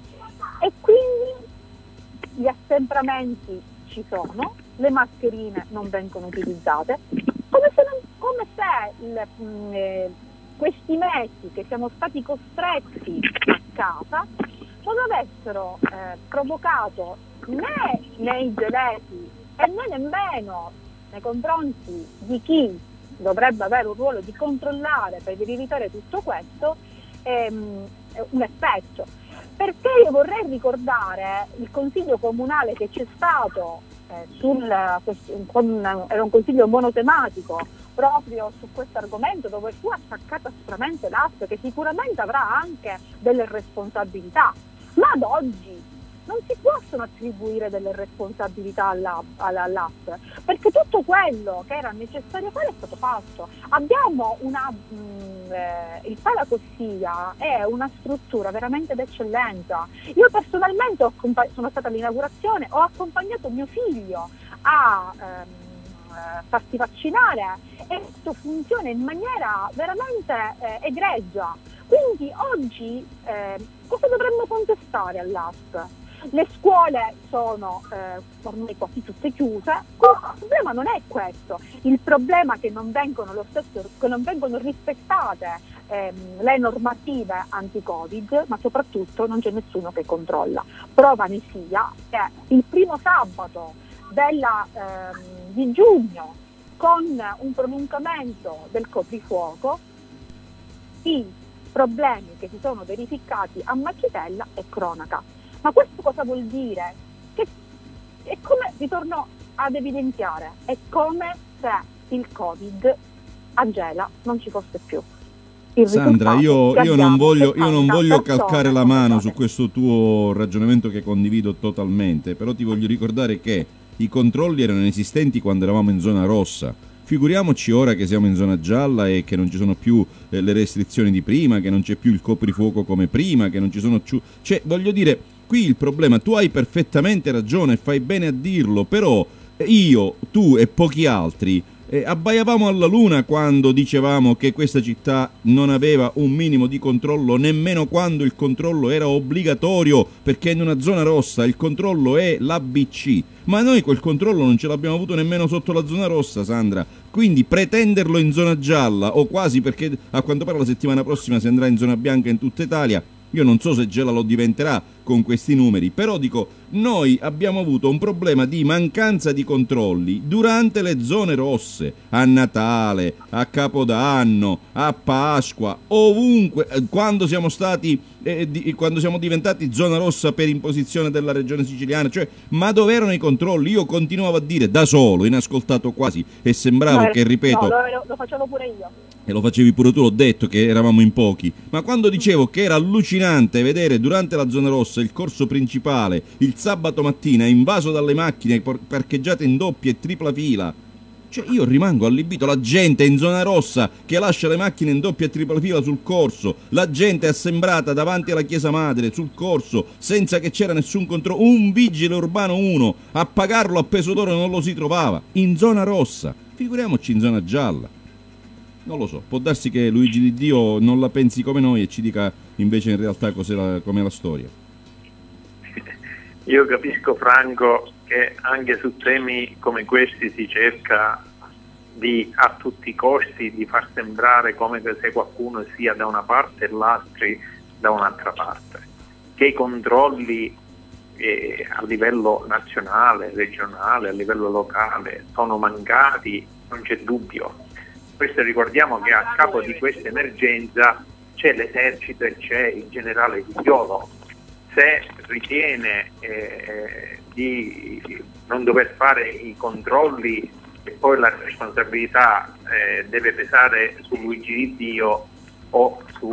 e quindi gli assembramenti ci sono, le mascherine non vengono utilizzate, come se, non, come se il, mh, eh, questi mesi che siamo stati costretti a casa non avessero eh, provocato né nei gelesi e né nemmeno nei confronti di chi dovrebbe avere un ruolo di controllare per evitare tutto questo ehm, un effetto. Perché io vorrei ricordare il consiglio comunale che c'è stato eh, sul, con, era un consiglio monotematico proprio su questo argomento, dove fu attaccata aspramente l'A S P, che sicuramente avrà anche delle responsabilità, ma ad oggi non si possono attribuire delle responsabilità all'A S P, perché tutto quello che era necessario fare è stato fatto. Abbiamo una mh, eh, il Palacossiga è una struttura veramente d'eccellenza. Io personalmente ho accompa- sono stata all'inaugurazione, ho accompagnato mio figlio a ehm, farsi vaccinare e questo funziona in maniera veramente eh, egregia. Quindi oggi eh, cosa dovremmo contestare all'A S P? Le scuole sono eh, ormai quasi tutte chiuse. Il problema non è questo, il problema è che non vengono, lo stesso, che non vengono rispettate ehm, le normative anti-Covid, ma soprattutto non c'è nessuno che controlla. Prova ne sia che il primo sabato della, ehm, di giugno, con un prolungamento del coprifuoco, i problemi che si sono verificati a Macchitella è cronaca. Ma questo cosa vuol dire? Che è come, ritorno ad evidenziare, è come se il Covid a Gela non ci fosse più. Il Sandra, io, io non voglio, io non voglio calcare la mano persone. su questo tuo ragionamento che condivido totalmente, però ti voglio ricordare che i controlli erano inesistenti quando eravamo in zona rossa. Figuriamoci ora che siamo in zona gialla e che non ci sono più eh, le restrizioni di prima, che non c'è più il coprifuoco come prima, che non ci sono più... Cioè, voglio dire, qui il problema, tu hai perfettamente ragione e fai bene a dirlo, però io, tu e pochi altri eh, abbaiavamo alla luna quando dicevamo che questa città non aveva un minimo di controllo, nemmeno quando il controllo era obbligatorio, perché in una zona rossa il controllo è l'A B C. Ma noi quel controllo non ce l'abbiamo avuto nemmeno sotto la zona rossa, Sandra. Quindi pretenderlo in zona gialla, o quasi, perché a quanto pare la settimana prossima si andrà in zona bianca in tutta Italia, io non so se Gela lo diventerà con questi numeri, però dico, noi abbiamo avuto un problema di mancanza di controlli durante le zone rosse, a Natale, a Capodanno, a Pasqua, ovunque, quando siamo stati, eh, di, quando siamo diventati zona rossa per imposizione della regione siciliana, cioè, ma dove erano i controlli? Io continuavo a dire da solo, inascoltato quasi, e sembrava No, che, ripeto... No, lo, lo facevo pure io. E lo facevi pure tu, l'ho detto che eravamo in pochi, ma quando dicevo che era allucinante vedere durante la zona rossa il corso principale il sabato mattina invaso dalle macchine parcheggiate in doppia e tripla fila, cioè io rimango allibito, la gente in zona rossa che lascia le macchine in doppia e tripla fila sul corso, la gente assembrata davanti alla chiesa madre sul corso senza che c'era nessun controllo, un vigile urbano uno a pagarlo a peso d'oro non lo si trovava, in zona rossa, figuriamoci in zona gialla. Non lo so, può darsi che Luigi Di Dio non la pensi come noi e ci dica invece in realtà cos'è la, com'è la storia. Io capisco, Franco, che anche su temi come questi si cerca di a tutti i costi di far sembrare come se qualcuno sia da una parte e l'altro da un'altra parte, che i controlli eh, a livello nazionale, regionale, a livello locale sono mancati, non c'è dubbio. Questo ricordiamo che a capo di questa emergenza c'è l'esercito e c'è il generale Figliolo. Se ritiene eh, di non dover fare i controlli e poi la responsabilità eh, deve pesare su Luigi Di Dio o su,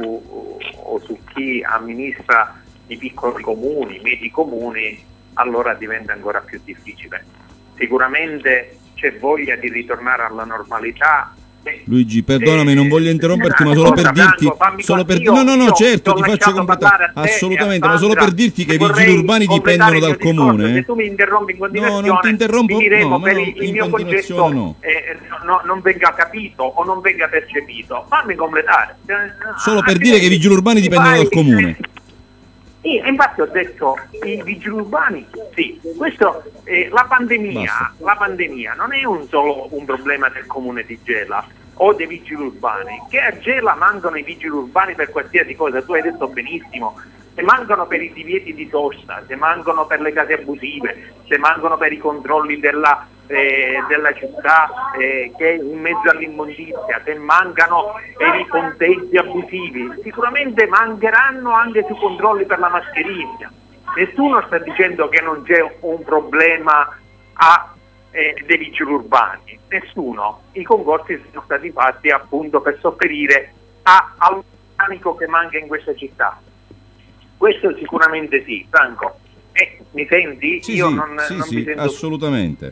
o su chi amministra i piccoli comuni, i medi comuni, allora diventa ancora più difficile. Sicuramente c'è voglia di ritornare alla normalità. Luigi, perdonami, non voglio interromperti, ma solo per dirti, solo per, no, no, no, certo, ti faccio completare, assolutamente, ma solo per dirti che i vigili urbani dipendono dal comune. Se tu mi interrompi in continuazione, no, non ti interrompo, finiremo no, per no, il mio concetto no. eh, no, non venga capito o non venga percepito. Fammi completare. Solo per dire che i vigili urbani dipendono dal comune. Sì, infatti ho detto i vigili urbani, sì, questo, eh, la pandemia, la pandemia non è un solo un problema del comune di Gela o dei vigili urbani, che a Gela mancano i vigili urbani per qualsiasi cosa, tu hai detto benissimo, se mancano per i divieti di sosta, se mancano per le case abusive, se mancano per i controlli della, eh, della città eh, che è in mezzo all'immondizia, se mancano per i ponteggi abusivi, sicuramente mancheranno anche sui controlli per la mascherina. Nessuno sta dicendo che non c'è un problema a, eh, dei vigili urbani, nessuno. I concorsi sono stati fatti appunto per sopperire a, al panico che manca in questa città. Questo sicuramente sì, Franco. Eh, mi senti? Sì, Io sì, non, sì, non sì, mi sento... assolutamente.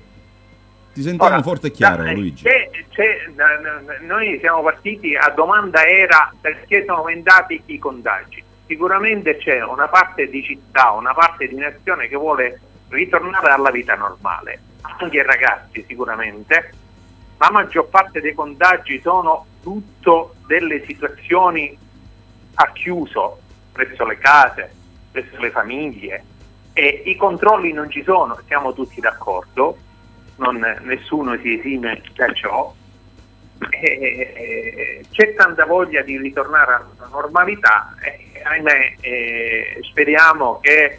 Ti sentiamo Ora, forte e chiaro, da, Luigi. C'è, c'è, da, noi siamo partiti, a domanda era perché sono aumentati i contagi. Sicuramente c'è una parte di città, una parte di nazione che vuole ritornare alla vita normale, anche i ragazzi sicuramente. La maggior parte dei contagi sono tutto delle situazioni a chiuso, presso le case, presso le famiglie, e i controlli non ci sono, siamo tutti d'accordo, non, nessuno si esime da ciò, eh, c'è tanta voglia di ritornare alla normalità e eh, ahimè eh, speriamo che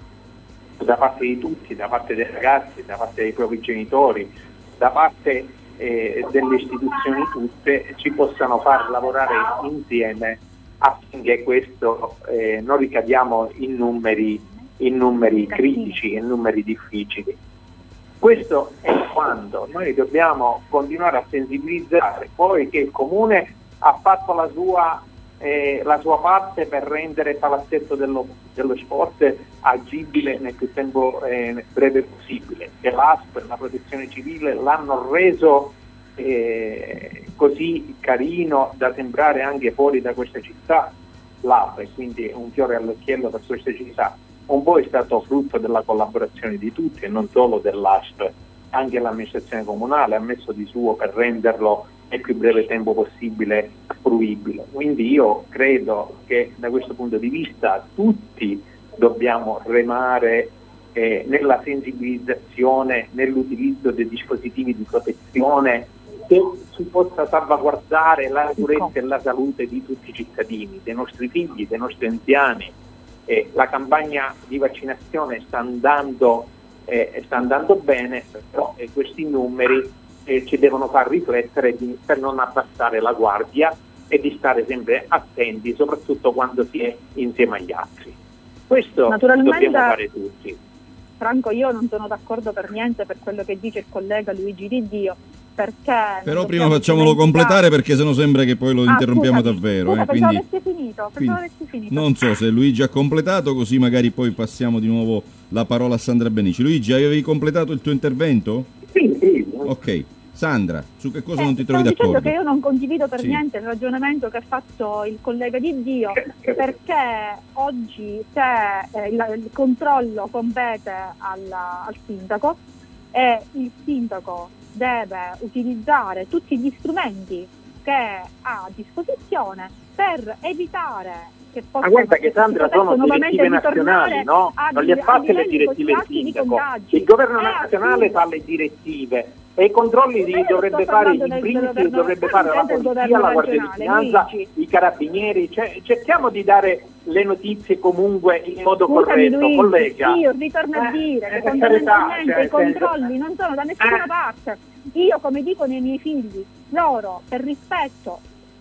da parte di tutti, da parte dei ragazzi, da parte dei propri genitori, da parte eh, delle istituzioni tutte, ci possano far lavorare insieme affinché questo eh, non ricadiamo in numeri, in numeri critici, in numeri difficili. Questo è quando noi dobbiamo continuare a sensibilizzare, poi che il Comune ha fatto la sua, eh, la sua parte per rendere il palazzetto dello, dello sport agibile nel più tempo eh, breve possibile, che l'A S P e la Protezione Civile l'hanno reso eh, così carino da sembrare anche fuori da questa città, l'A P E, quindi un fiore all'occhiello per questa città. Un po' è stato frutto della collaborazione di tutti e non solo dell'A S P, anche l'amministrazione comunale ha messo di suo per renderlo nel più breve tempo possibile fruibile. Quindi io credo che da questo punto di vista tutti dobbiamo remare eh, nella sensibilizzazione, nell'utilizzo dei dispositivi di protezione che si possa salvaguardare la sicurezza e la salute di tutti i cittadini, dei nostri figli, dei nostri anziani. Eh, la campagna di vaccinazione sta andando, eh, sta andando bene, però eh, questi numeri eh, ci devono far riflettere di, per non abbassare la guardia e di stare sempre attenti, soprattutto quando si è insieme agli altri. Questo dobbiamo fare tutti. Franco, io non sono d'accordo per niente per quello che dice il collega Luigi Di Dio, perché però prima facciamolo completare, perché sennò sembra che poi lo ah, interrompiamo scusami, davvero. Scusa, eh, quindi, avessi finito, quindi avessi finito. Non so se Luigi ha completato, così magari poi passiamo di nuovo la parola a Sandra Benici. Luigi, avevi completato il tuo intervento? Sì, sì. Ok. Sandra, su che cosa eh, non ti trovi d'accordo? Sto d'accordo? dicendo che io non condivido per sì. niente il ragionamento che ha fatto il collega Di Dio, perché oggi se eh, il, il controllo compete al, al sindaco e il sindaco deve utilizzare tutti gli strumenti che ha a disposizione per evitare che ma guarda che Sandra sono direttive nazionali, no? Non le ha fatte le direttive il sindaco, il governo nazionale fa le direttive e i controlli li dovrebbe fare il Brindisi, dovrebbe fare la polizia, la guardia di finanza, i carabinieri, cioè, cerchiamo di dare le notizie comunque in modo Scusami, corretto, Luigi, collega. Io ritorno a eh, dire che eh, fondamentalmente cioè, i controlli non sono da nessuna eh. parte. Io, come dico ai miei figli, loro per rispetto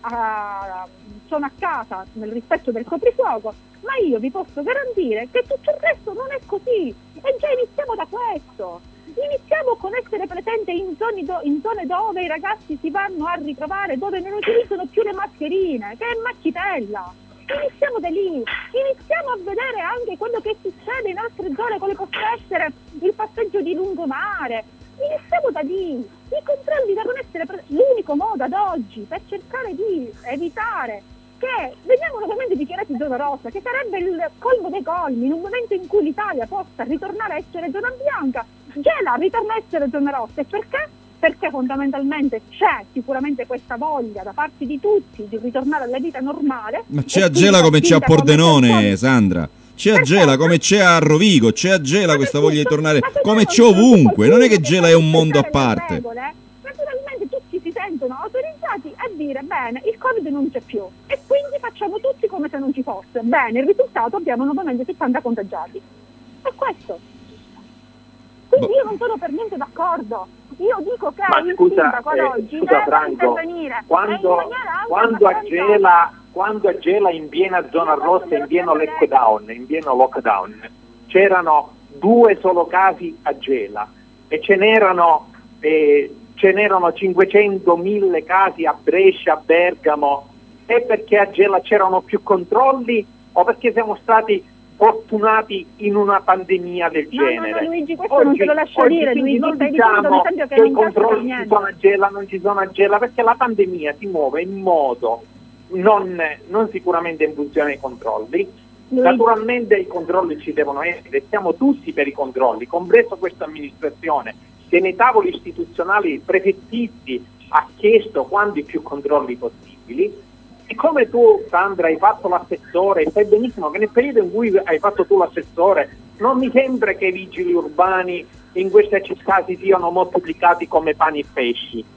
a, sono a casa nel rispetto del coprifuoco, ma io vi posso garantire che tutto il resto non è così e già iniziamo da questo. Iniziamo con essere presente in zone, do, in zone dove i ragazzi si vanno a ritrovare, dove non utilizzano più le mascherine, che è macchitella. Iniziamo da lì, iniziamo a vedere anche quello che succede in altre zone, come possa essere il passeggio di lungomare. Iniziamo da lì. I controlli devono essere pre- l'unico modo ad oggi per cercare di evitare che veniamo nuovamente dichiarati zona rossa, che sarebbe il colmo dei colmi, in un momento in cui l'Italia possa ritornare a essere zona bianca. Gela ritorna a essere zona rossa. E perché? Perché fondamentalmente c'è sicuramente questa voglia da parte di tutti di ritornare alla vita normale. Ma c'è a Gela come c'è a Pordenone, Sandra. C'è a Gela come c'è a Rovigo, c'è a Gela questa voglia di tornare, come c'è ovunque. Non è che Gela è un mondo a parte. Naturalmente tutti si sentono autorizzati a dire bene, il Covid non c'è più e quindi facciamo tutti come se non ci fosse. Bene, il risultato abbiamo nuovamente settanta contagiati. È questo. Quindi io non sono per niente d'accordo. Io dico che ma il scusa, sindaco ad eh, oggi scusa, deve Franco, intervenire quando, quando a Gela quando a Gela in piena zona rossa, in pieno lockdown, in pieno lockdown, c'erano due solo casi a Gela e ce n'erano eh, ce n'erano cinquecento mille casi a Brescia, a Bergamo, è perché a Gela c'erano più controlli o perché siamo stati fortunati in una pandemia del no, genere? No, no, Luigi, questo oggi, non te lo lascio oggi, dire, Luigi, non stai diciamo dicendo ad esempio che, che non i controlli niente. ci sono a Gela, non ci sono a Gela, perché la pandemia si muove in modo non, non sicuramente in funzione dei controlli. Luigi. Naturalmente i controlli ci devono essere, siamo tutti per i controlli, compreso questa amministrazione, che nei tavoli istituzionali prefettizi ha chiesto quanti più controlli possibili. E come tu, Sandra, hai fatto l'assessore, sai benissimo che nel periodo in cui hai fatto tu l'assessore non mi sembra che i vigili urbani in queste città si siano moltiplicati come pani e pesci.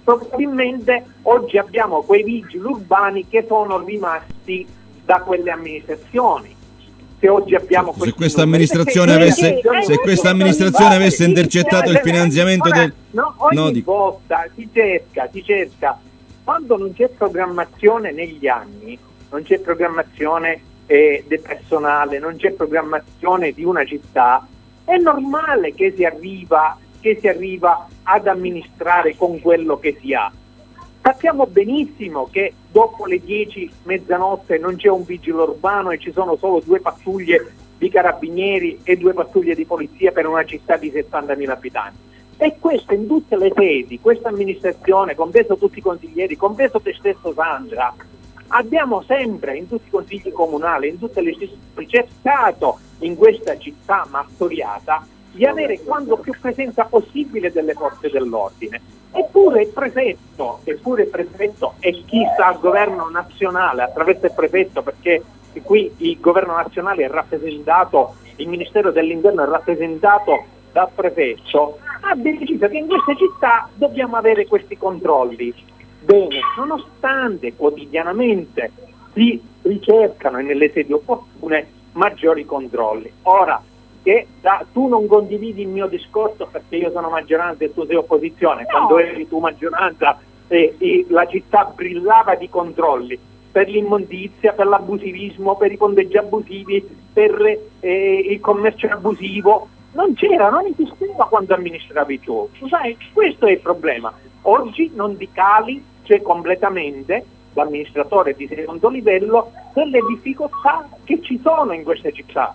probabilmente oggi abbiamo quei vigili urbani che sono rimasti da quelle amministrazioni. Se oggi abbiamo se questa amministrazione avesse se questa amministrazione avesse intercettato il finanziamento del no, ogni no, di... volta si cerca, si cerca quando non c'è programmazione negli anni, non c'è programmazione eh, del personale, non c'è programmazione di una città, è normale che si arriva che si arriva ad amministrare con quello che si ha. Sappiamo benissimo che dopo le dieci, mezzanotte, non c'è un vigile urbano e ci sono solo due pattuglie di carabinieri e due pattuglie di polizia per una città di settantamila abitanti. E questo in tutte le sedi, questa amministrazione, compreso tutti i consiglieri, compreso te stesso Sandra, abbiamo sempre in tutti i consigli comunali, in tutte le istituzioni, cercato in questa città martoriata di avere quanto più presenza possibile delle forze dell'ordine. Eppure il prefetto, eppure il prefetto e chi sta al governo nazionale attraverso il prefetto, perché qui il governo nazionale è rappresentato, il Ministero dell'Interno è rappresentato dal prefetto, ha deciso che in queste città dobbiamo avere questi controlli. Bene, nonostante quotidianamente si ricercano nelle sedi opportune maggiori controlli. Ora, che da, tu non condividi il mio discorso perché io sono maggioranza e tu sei opposizione, no. Quando eri tu maggioranza eh, eh, la città brillava di controlli per l'immondizia, per l'abusivismo, per i ponteggi abusivi, per eh, il commercio abusivo, non c'era, non esisteva quando amministravi tu. Sai, questo è il problema. Oggi non ti cali, c'è completamente l'amministratore di secondo livello delle difficoltà che ci sono in queste città.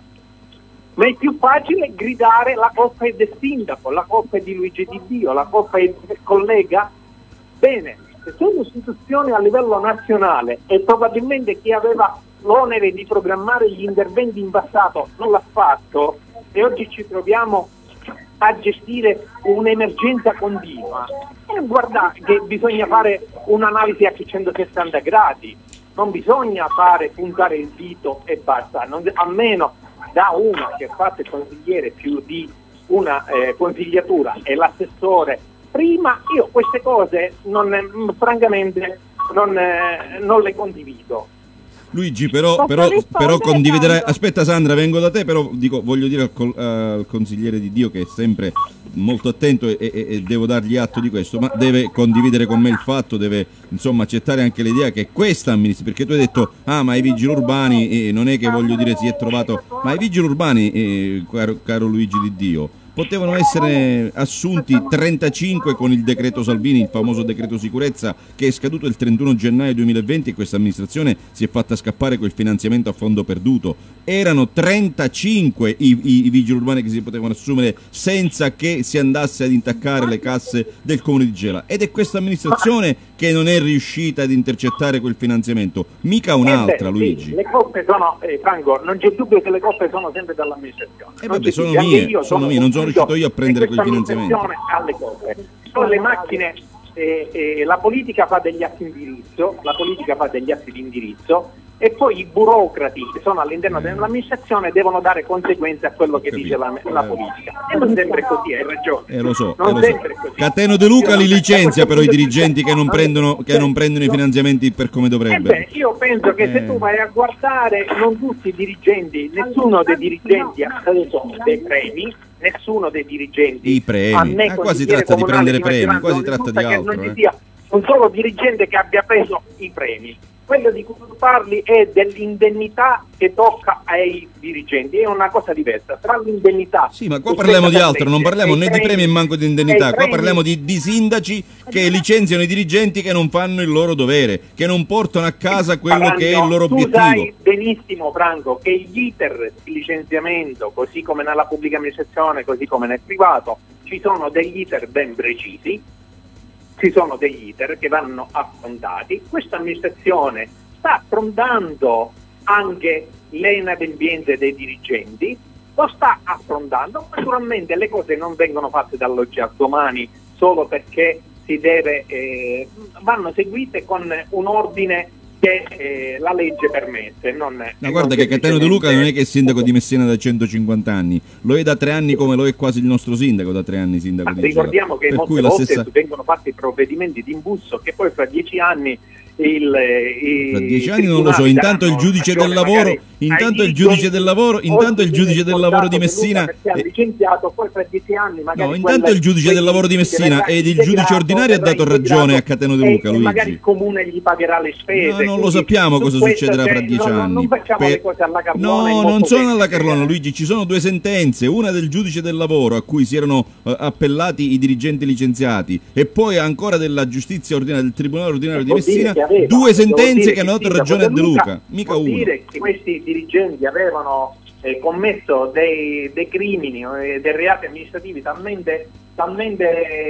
Ma è più facile gridare la colpa è del sindaco, la colpa è di Luigi Di Dio, la colpa è del collega. Bene, se sono istituzioni a livello nazionale e probabilmente chi aveva l'onere di programmare gli interventi in passato non l'ha fatto e oggi ci troviamo a gestire un'emergenza continua, e guarda che bisogna fare un'analisi a trecentosessanta gradi, non bisogna fare puntare il dito e basta, non, a meno da uno che ha fatto il consigliere più di una eh, consigliatura e l'assessore prima, io queste cose non, francamente non, eh, non le condivido. Luigi, però, però, però condividerai. Aspetta Sandra, vengo da te, però dico, voglio dire al, col, al consigliere Di Dio, che è sempre molto attento e, e, e devo dargli atto di questo, ma deve condividere con me il fatto, deve insomma accettare anche l'idea che questa amministrazione, perché tu hai detto ah ma i vigili urbani, eh, non è che voglio dire si è trovato, ma i vigili urbani, eh, caro, caro Luigi Di Dio, potevano essere assunti trentacinque con il decreto Salvini, il famoso decreto sicurezza che è scaduto il trentuno gennaio duemilaventi, e questa amministrazione si è fatta scappare quel finanziamento a fondo perduto. Erano trentacinque i, i, i vigili urbani che si potevano assumere senza che si andasse ad intaccare le casse del comune di Gela, ed è questa amministrazione che non è riuscita ad intercettare quel finanziamento, mica un'altra. Eh beh, Luigi. Sì, le colpe sono, eh, Franco, non c'è dubbio che le colpe sono sempre dall'amministrazione. Eh vabbè, sono mie, sono, sono mie, non sono riuscito io a prendere quel finanziamento. Alle colpe. Sono le macchine, eh, eh, la politica fa degli atti di indirizzo, la politica fa degli atti di indirizzo e poi i burocrati che sono all'interno eh. dell'amministrazione devono dare conseguenze a quello che dice la, la politica. E non sempre è così, hai ragione. Eh, lo so, non eh, lo sempre so. è così. Cateno De Luca li licenzia però i dirigenti che non prendono, che non prendono i finanziamenti per come dovrebbero. Eh beh, io penso che eh. se tu vai a guardare, non tutti i dirigenti, nessuno dei dirigenti ha preso dei premi, nessuno dei dirigenti i premi, a me ah, qua si tratta di prendere di premi, qua si tratta di altro. Non ci eh. sia un solo dirigente che abbia preso i premi. Quello di cui tu parli è dell'indennità che tocca ai dirigenti, è una cosa diversa. Tra l'indennità... Sì, ma qua parliamo di altro, non parliamo né di premi e manco di indennità, qua parliamo di, di sindaci che licenziano i dirigenti che non fanno il loro dovere, che non portano a casa quello Franco, che è il loro tu obiettivo. sai benissimo, Franco, che gli iter di licenziamento, così come nella pubblica amministrazione, così come nel privato, ci sono degli iter ben precisi, ci sono degli iter che vanno affrontati. Questa amministrazione sta affrontando anche le inadempienze dei dirigenti, lo sta affrontando. Naturalmente le cose non vengono fatte dall'oggi al domani solo perché si deve, eh, vanno seguite con un ordine che eh, la legge permette. Non, no, guarda che Cattaneo De Luca non è che è sindaco di Messina da centocinquanta anni, lo è da tre anni come lo è quasi il nostro sindaco, da tre anni sindaco Ma di ricordiamo Gela. che Per molte volte stessa... vengono fatti provvedimenti di impulso che poi fra dieci anni il, fra dieci anni non lo so, intanto il giudice del lavoro intanto il giudice del lavoro intanto il giudice del lavoro di Messina eh, licenziato, poi fra dieci anni magari no, intanto il giudice del lavoro di Messina ed il giudice ordinario ha dato ragione a Cattaneo De Luca, e Luigi. magari il comune gli pagherà le spese. No, non lo sappiamo cosa succederà fra dieci non, anni. Non facciamo per... le cose alla Carlona. No, non sono alla Carlona, Luigi, ci sono due sentenze, una del giudice del lavoro a cui si erano uh, appellati i dirigenti licenziati e poi ancora della giustizia ordinaria, del tribunale ordinario di Messina, aveva, due sentenze che hanno dato ragione a De Luca, mica uno. Vuol dire che questi dirigenti avevano eh, commesso dei, dei crimini o eh, dei reati amministrativi talmente, talmente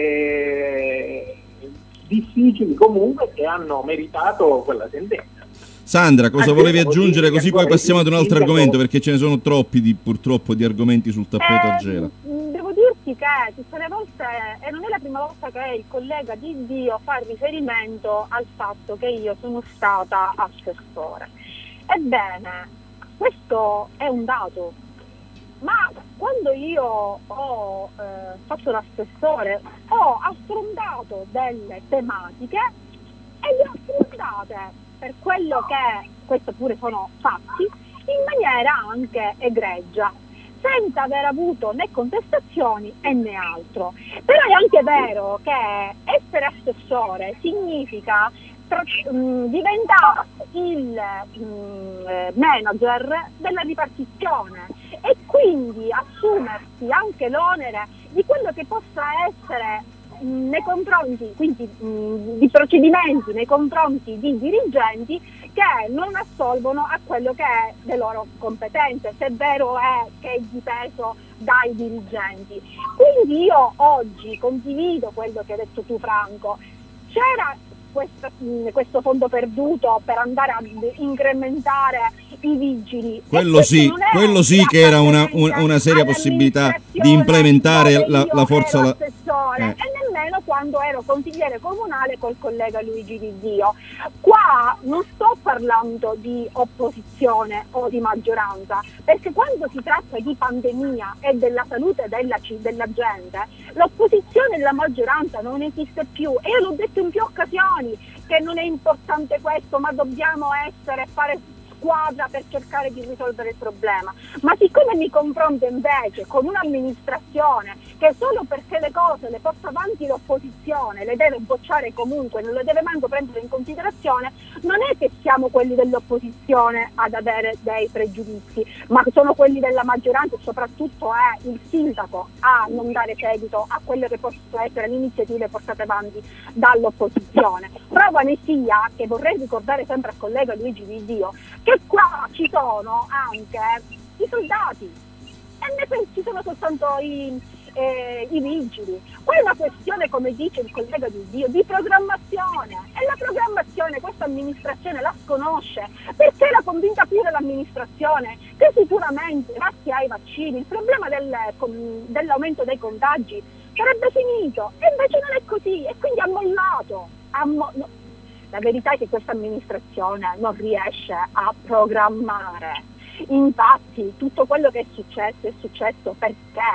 eh, difficili comunque che hanno meritato quella sentenza. Sandra, cosa Anche volevi aggiungere? Così poi passiamo ad un altro sindaco... argomento, perché ce ne sono troppi di, purtroppo di argomenti sul tappeto eh, a Gela. Devo dirti che tutte le volte, e non è la prima volta che il collega Di Dio fa riferimento al fatto che io sono stata assessore. Ebbene, questo è un dato, ma quando io ho eh, fatto l'assessore ho affrontato delle tematiche e le ho affrontate per quello che, questo pure sono fatti, in maniera anche egregia, senza aver avuto né contestazioni e né altro. Però è anche vero che essere assessore significa mh, diventare il mh, manager della ripartizione e quindi assumersi anche l'onere di quello che possa essere nei confronti quindi mh, di procedimenti nei confronti di dirigenti che non assolvono a quello che è le loro competenze, se è vero è che è dipeso dai dirigenti. Quindi io oggi condivido quello che hai detto tu, Franco. C'era questo, mh, questo fondo perduto per andare a incrementare i vigili. Quello sì, quello sì che era una, una, una seria possibilità di implementare la, la forza. La... Eh. E nemmeno quando ero consigliere comunale col collega Luigi Di Dio. Qua non sto parlando di opposizione o di maggioranza, perché quando si tratta di pandemia e della salute della, della gente, l'opposizione e la maggioranza non esiste più. E io l'ho detto in più occasioni che non è importante questo, ma dobbiamo essere fare squadra per cercare di risolvere il problema. Ma siccome mi confronto invece con un'amministrazione che solo perché le cose le porta avanti l'opposizione le deve bocciare comunque, non le deve manco prendere in considerazione, non è che siamo quelli dell'opposizione ad avere dei pregiudizi, ma sono quelli della maggioranza e soprattutto è il sindaco a non dare seguito a quelle che possono essere le iniziative portate avanti dall'opposizione. Prova ne sia che vorrei ricordare sempre al collega Luigi Di Dio che qua ci sono anche i soldati e ne ci sono soltanto i, eh, i vigili. Qua è una questione, come dice il collega Di Dio, di programmazione, e la programmazione questa amministrazione la sconosce, perché l'ha convinta pure l'amministrazione che sicuramente grazie ai vaccini il problema del, dell'aumento dei contagi sarebbe finito, e invece non è così, e quindi ha mollato. Ha mo- no. La verità è che questa amministrazione non riesce a programmare. Infatti tutto quello che è successo è successo perché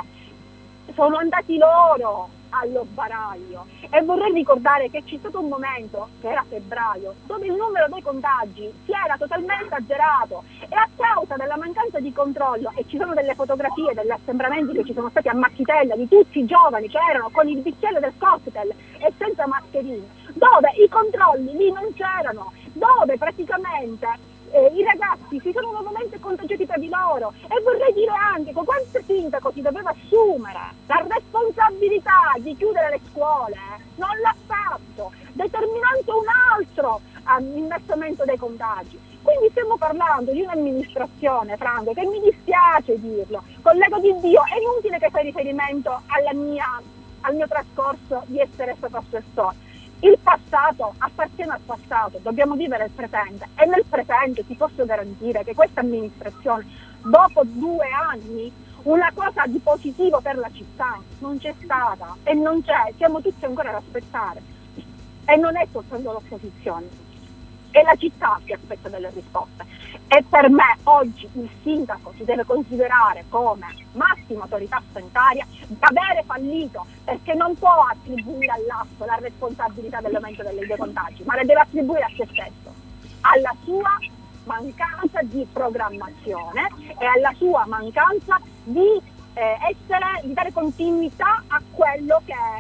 sono andati loro all'operaio. E vorrei ricordare che c'è stato un momento, che era febbraio, dove il numero dei contagi si era totalmente azzerato, e a causa della mancanza di controllo, e ci sono delle fotografie degli assembramenti che ci sono stati a Marchitella di tutti i giovani che erano con il bicchiere del cocktail e senza mascherine, dove i controlli lì non c'erano, dove praticamente Eh, i ragazzi si sono nuovamente contagiati tra di loro. E vorrei dire anche che quando il sindaco si doveva assumere la responsabilità di chiudere le scuole, non l'ha fatto, determinando un altro um, innalzamento dei contagi. Quindi stiamo parlando di un'amministrazione, Franco, che mi dispiace dirlo, collega Di Dio, è inutile che fai riferimento alla mia, al mio trascorso di essere stato assessore. Il passato appartiene al passato, dobbiamo vivere il presente, e nel presente ti posso garantire che questa amministrazione, dopo due anni, una cosa di positivo per la città non c'è stata e non c'è, siamo tutti ancora ad aspettare, e non è soltanto l'opposizione. è la città che aspetta delle risposte. E per me oggi il sindaco si deve considerare come massima autorità sanitaria di avere fallito, perché non può attribuire all'A S P la responsabilità dell'aumento dei contagi, ma le deve attribuire a se stesso, alla sua mancanza di programmazione e alla sua mancanza di eh, essere, di dare continuità a quello che è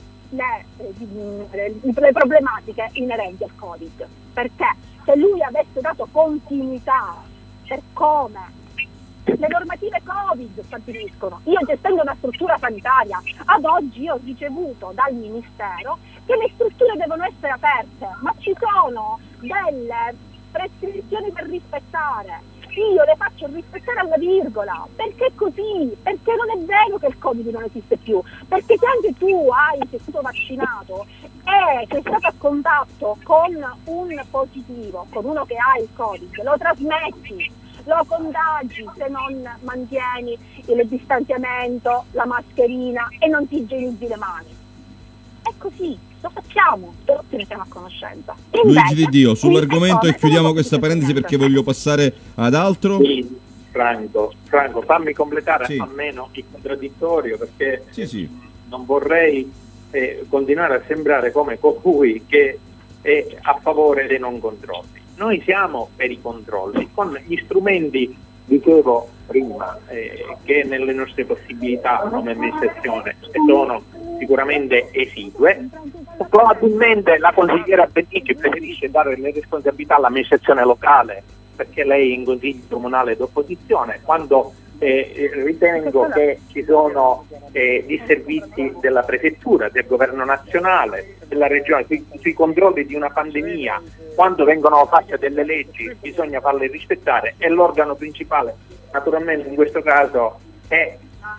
le, eh, le problematiche inerenti al Covid. Perché se lui avesse dato continuità per come le normative Covid stabiliscono, io gestendo una struttura sanitaria, ad oggi ho ricevuto dal Ministero che le strutture devono essere aperte, ma ci sono delle prescrizioni da rispettare. Io le faccio rispettare alla virgola, perché è così, perché non è vero che il Covid non esiste più, perché se anche tu hai sei stato vaccinato e sei stato a contatto con un positivo, con uno che ha il Covid, lo trasmetti, lo contagi se non mantieni il distanziamento, la mascherina e non ti igienizzi le mani. È così, lo sappiamo, tutti ne siamo a conoscenza. Luigi Di Dio, sull'argomento, e chiudiamo questa parentesi perché voglio passare ad altro. Sì, Franco, Franco, fammi completare sì. almeno il contraddittorio, perché sì, sì. non vorrei eh, continuare a sembrare come colui che è a favore dei non controlli. Noi siamo per i controlli, con gli strumenti, dicevo prima, eh, che nelle nostre possibilità come amministrazione sono sicuramente esigue. Probabilmente la consigliera Bennici preferisce dare le responsabilità all'amministrazione locale, perché lei è in consiglio comunale d'opposizione, quando eh, ritengo che ci sono eh, disservizi della prefettura, del governo nazionale, della regione, sui, sui controlli di una pandemia. Quando vengono fatte delle leggi bisogna farle rispettare, e l'organo principale naturalmente in questo caso è,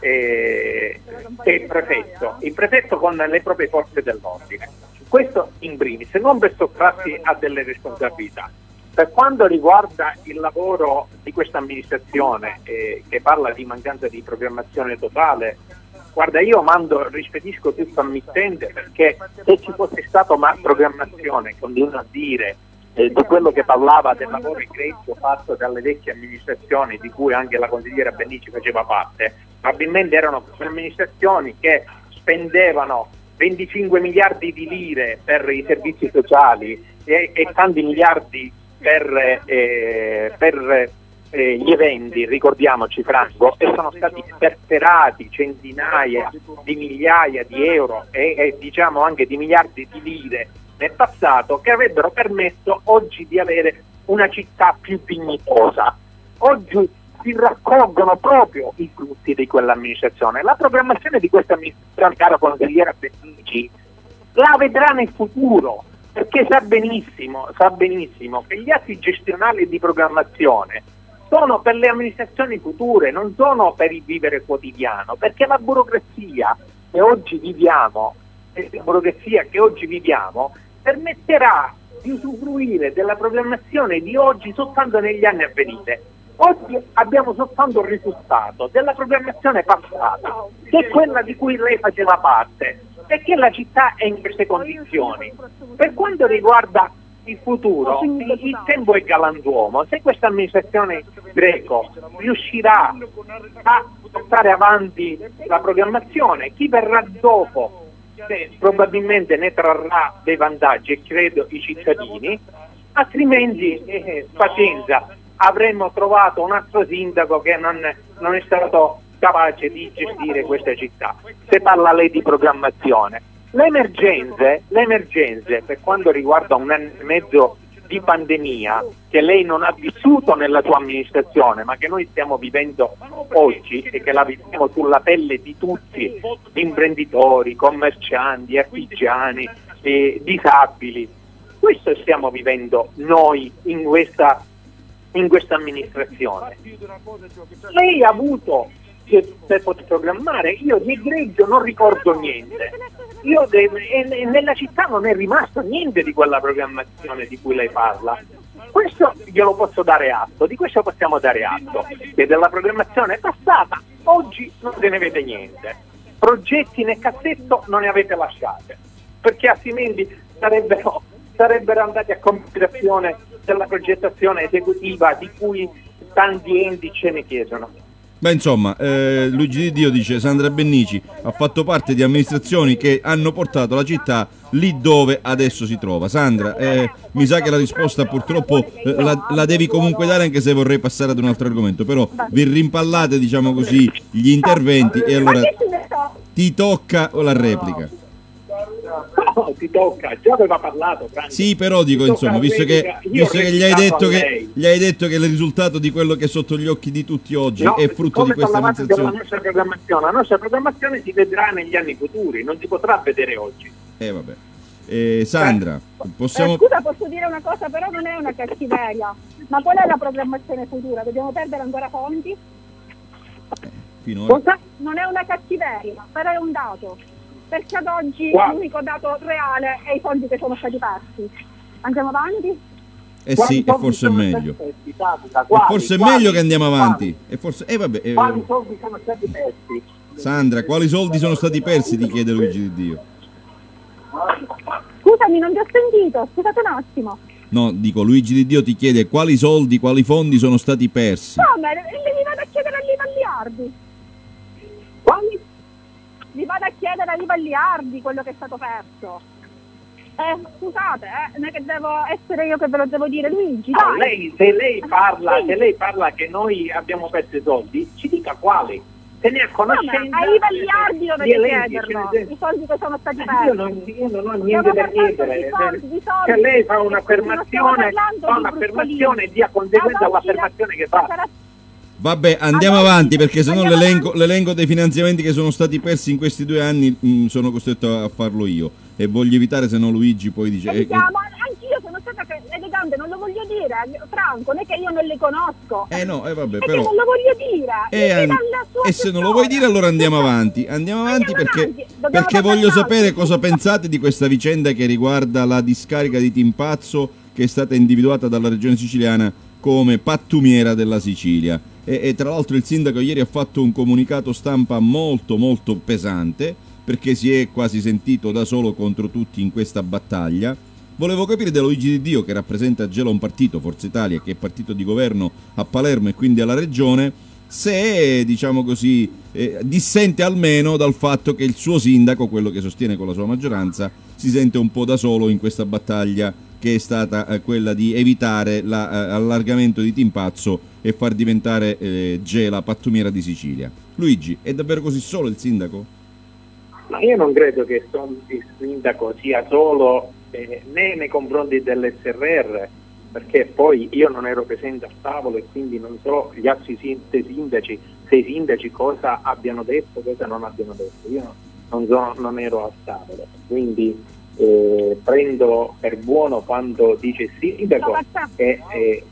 eh, è il prefetto, il prefetto con le proprie forze dell'ordine. Questo in primis, non per sottrarsi a delle responsabilità. Per quanto riguarda il lavoro di questa amministrazione, eh, che parla di mancanza di programmazione totale, guarda, io mando, rispedisco tutto al mittente, perché se ci fosse stata una programmazione, continuo a dire, eh, di quello che parlava del lavoro egregio fatto dalle vecchie amministrazioni, di cui anche la consigliera Bennici faceva parte, probabilmente erano amministrazioni che spendevano venticinque miliardi di lire per i servizi sociali e, e tanti miliardi per, eh, per eh, gli eventi, ricordiamoci Franco, e sono stati sperperati centinaia di migliaia di euro e, e diciamo anche di miliardi di lire nel passato, che avrebbero permesso oggi di avere una città più dignitosa. Oggi si raccolgono proprio i frutti di quell'amministrazione. La programmazione di questa amministrazione, cara consigliera Bennici, la vedrà nel futuro, perché sa benissimo, sa benissimo che gli atti gestionali di programmazione sono per le amministrazioni future, non sono per il vivere quotidiano, perché la burocrazia che oggi viviamo, la burocrazia che oggi viviamo permetterà di usufruire della programmazione di oggi soltanto negli anni a venire. Oggi abbiamo soltanto il risultato della programmazione passata, che è quella di cui lei faceva parte, perché la città è in queste condizioni. Per quanto riguarda il futuro, il tempo è galantuomo. Se questa amministrazione Greco riuscirà a portare avanti la programmazione, chi verrà dopo eh, probabilmente ne trarrà dei vantaggi, e credo i cittadini, altrimenti eh, pazienza, avremmo trovato un altro sindaco che non, non è stato capace di gestire questa città. Se parla lei di programmazione, le emergenze, le emergenze per quanto riguarda un anno e mezzo di pandemia che lei non ha vissuto nella sua amministrazione, ma che noi stiamo vivendo oggi e che la viviamo sulla pelle di tutti, imprenditori, commercianti, artigiani, eh, disabili. Questo stiamo vivendo noi in questa in questa amministrazione. Lei ha avuto per poter programmare, io di egregio non ricordo niente, io de- e, e nella città non è rimasto niente di quella programmazione di cui lei parla. Questo glielo posso dare atto, di questo possiamo dare atto, che della programmazione passata oggi non se ne vede niente, progetti nel cassetto non ne avete lasciate, perché altrimenti sarebbero sarebbero andati a considerazione della progettazione esecutiva di cui tanti enti ce ne chiedono. Beh, insomma, eh, Luigi Di Dio dice: Sandra Bennici ha fatto parte di amministrazioni che hanno portato la città lì dove adesso si trova. Sandra, eh, mi sa che la risposta purtroppo eh, la, la devi comunque dare, anche se vorrei passare ad un altro argomento, però vi rimpallate, diciamo così, gli interventi e allora ti tocca la replica. No, ti tocca, già aveva parlato, Franco. Sì, però dico, insomma, visto che, visto che gli hai detto che gli hai detto che il risultato di quello che è sotto gli occhi di tutti oggi no, è frutto di questa amministrazione. La nostra programmazione, la nostra programmazione si vedrà negli anni futuri, non si potrà vedere oggi. Eh vabbè. Eh, Sandra, possiamo... Eh, scusa, posso dire una cosa, però non è una cattiveria. Ma qual è la programmazione futura? Dobbiamo perdere ancora fondi? Eh, finora... Cosa? Non è una cattiveria, però è un dato. Perché ad oggi wow. l'unico dato reale è i fondi che sono stati persi. Andiamo avanti? Eh sì, e forse è meglio. Persi, e forse è meglio che andiamo avanti. E forse... eh, vabbè, eh... Quali soldi sono stati persi? Sandra, quali soldi sono stati persi? Ti chiede Luigi Di Dio. Scusami, non ti ho sentito, scusate un attimo. No, dico, Luigi Di Dio ti chiede quali soldi, quali fondi sono stati persi. Come? Li vado a chiedere a Livalliardi. Quali? Li vado a chiedere a Livalliardi quello che è stato perso. Eh, scusate, eh, non è che devo essere io che ve lo devo dire, Luigi, dai. Ah, lei, se lei parla, sì. se lei parla che noi abbiamo perso i soldi, ci dica quali. Se ne ha conoscenza. No, a Livalliardi dovete chiederlo, i soldi che sono stati persi. Io non, io non ho niente da chiedere. Se lei fa un'affermazione, fa un'affermazione e dia conseguenza all'affermazione che fa. Vabbè, andiamo avanti, perché sennò l'elenco, l'elenco dei finanziamenti che sono stati persi in questi due anni mh, sono costretto a farlo io e voglio evitare, se no Luigi poi dice... Eh, eh, anch'io sono stata elegante, non lo voglio dire, Franco, non è che io non le conosco. Eh no, eh vabbè, è però... che non lo voglio dire. Eh, e se non lo vuoi dire allora andiamo avanti, andiamo avanti andiamo perché, avanti. perché voglio sapere cosa pensate di questa vicenda che riguarda la discarica di Timpazzo, che è stata individuata dalla regione siciliana come pattumiera della Sicilia. E, e tra l'altro il sindaco ieri ha fatto un comunicato stampa molto molto pesante, perché si è quasi sentito da solo contro tutti in questa battaglia. Volevo capire da Luigi Di Dio, che rappresenta a Gela un partito, Forza Italia, che è partito di governo a Palermo e quindi alla regione, se, diciamo così, eh, dissente almeno dal fatto che il suo sindaco, quello che sostiene con la sua maggioranza, si sente un po' da solo in questa battaglia che è stata eh, quella di evitare l'allargamento la, eh, di Timpazzo e far diventare eh, Gela pattumiera di Sicilia. Luigi, è davvero così solo il sindaco? Ma io non credo che il sindaco sia solo eh, né nei confronti dell'S R R, perché poi io non ero presente al tavolo e quindi non so gli altri sindaci, se i sindaci cosa abbiano detto, cosa non abbiano detto. Io non, so, non ero al tavolo, quindi eh, prendo per buono quanto dice il sindaco e eh,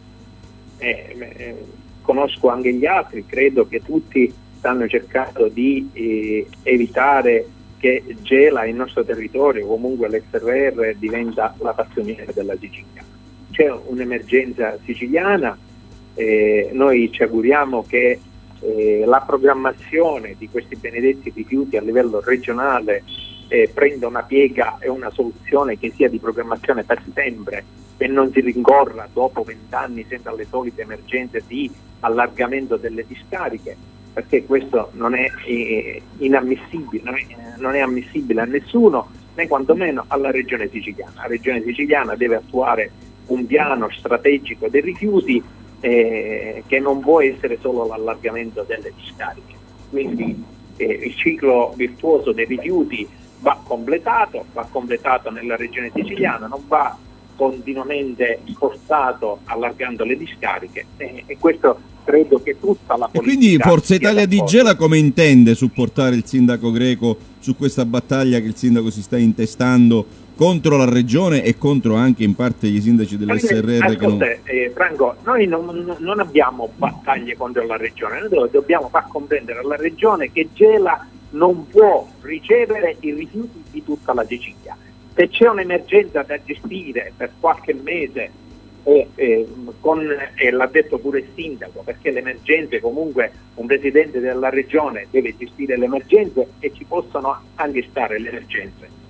eh, eh, conosco anche gli altri, credo che tutti stanno cercando di eh, evitare che Gela, il nostro territorio, comunque l'S R R, diventa la pattumiera della Sicilia. C'è un'emergenza siciliana, eh, noi ci auguriamo che eh, la programmazione di questi benedetti rifiuti a livello regionale eh, prenda una piega e una soluzione che sia di programmazione per sempre e non si rincorra dopo vent'anni sempre alle solite emergenze di allargamento delle discariche, perché questo non è eh, inammissibile, non è, non è ammissibile a nessuno, né quantomeno alla regione siciliana. La regione siciliana deve attuare un piano strategico dei rifiuti eh, che non può essere solo l'allargamento delle discariche. Quindi eh, il ciclo virtuoso dei rifiuti va completato, va completato nella regione siciliana, non va continuamente spostato allargando le discariche eh, e questo credo che tutta la politica... E quindi Forza Italia di Gela come intende supportare il sindaco Greco su questa battaglia che il sindaco si sta intestando contro la regione e contro anche in parte gli sindaci dell'S R R? Ascolta, che non... eh, Franco, noi non, non abbiamo battaglie contro la regione, noi dobbiamo far comprendere alla regione che Gela non può ricevere i rifiuti di tutta la Sicilia. Se c'è un'emergenza da gestire per qualche mese, eh, eh, con, eh, l'ha detto pure il sindaco, perché le emergenze comunque un presidente della regione deve gestire le emergenze e ci possono anche stare le emergenze.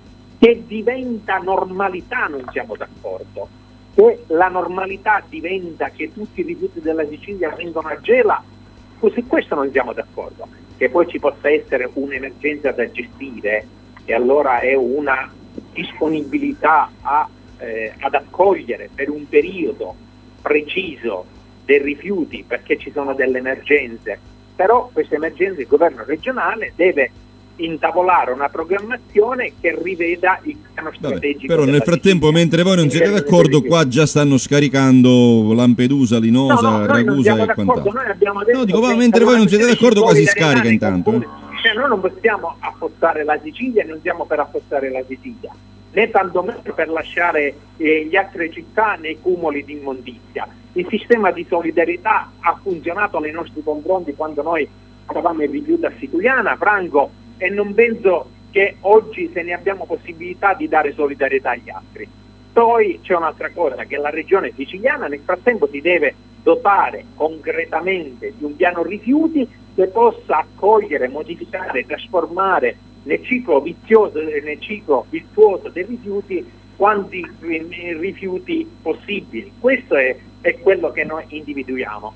che diventa normalità non siamo d'accordo. Se la normalità diventa che tutti i rifiuti della Sicilia vengono a Gela, su questo non siamo d'accordo. Che poi ci possa essere un'emergenza da gestire e allora è una disponibilità a, eh, ad accogliere per un periodo preciso dei rifiuti perché ci sono delle emergenze, però queste emergenze il governo regionale deve intavolare una programmazione che riveda il piano strategico. Però nel frattempo, mentre voi non siete d'accordo, qua già stanno scaricando Lampedusa, Linosa, no, no, Ragusa e quant'altro. Noi abbiamo detto no, dico, ma mentre voi non siete d'accordo, qua si scarica intanto. Eh. Cioè, noi non possiamo affossare la Sicilia e non siamo per affossare la Sicilia, né tantomeno per lasciare eh, le altre città nei cumuli di immondizia. Il sistema di solidarietà ha funzionato nei nostri confronti quando noi stavamo in rifiuto a Siculiana, Franco, e non penso che oggi se ne abbiamo possibilità di dare solidarietà agli altri. Poi c'è un'altra cosa, che la regione siciliana nel frattempo si deve dotare concretamente di un piano rifiuti che possa accogliere, modificare, trasformare nel ciclo vizioso, nel ciclo virtuoso dei rifiuti quanti rifiuti possibili. Questo è, è quello che noi individuiamo.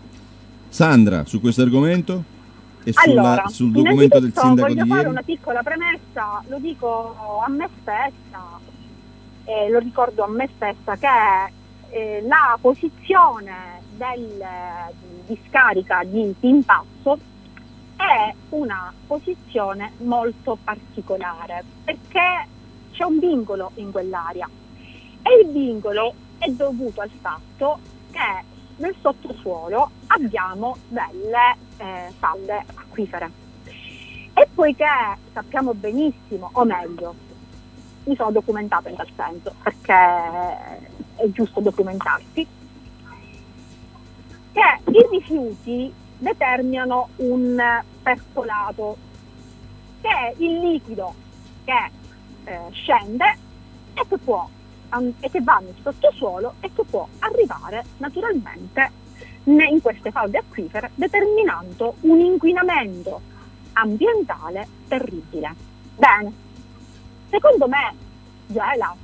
Sandra, su questo argomento? E sulla, allora, sul documento del sindaco voglio di fare ieri? una piccola premessa, lo dico a me stessa e lo ricordo a me stessa che eh, la posizione del, di scarica di Timpasso è una posizione molto particolare perché c'è un vincolo in quell'area e il vincolo è dovuto al fatto che nel sottosuolo abbiamo delle eh, falde acquifere e poiché sappiamo benissimo, o meglio, mi sono documentata in tal senso perché è giusto documentarsi, che i rifiuti determinano un percolato che è il liquido che eh, scende e che può e che va nel sottosuolo e che può arrivare naturalmente in queste falde acquifere determinando un inquinamento ambientale terribile. Bene, secondo me Gela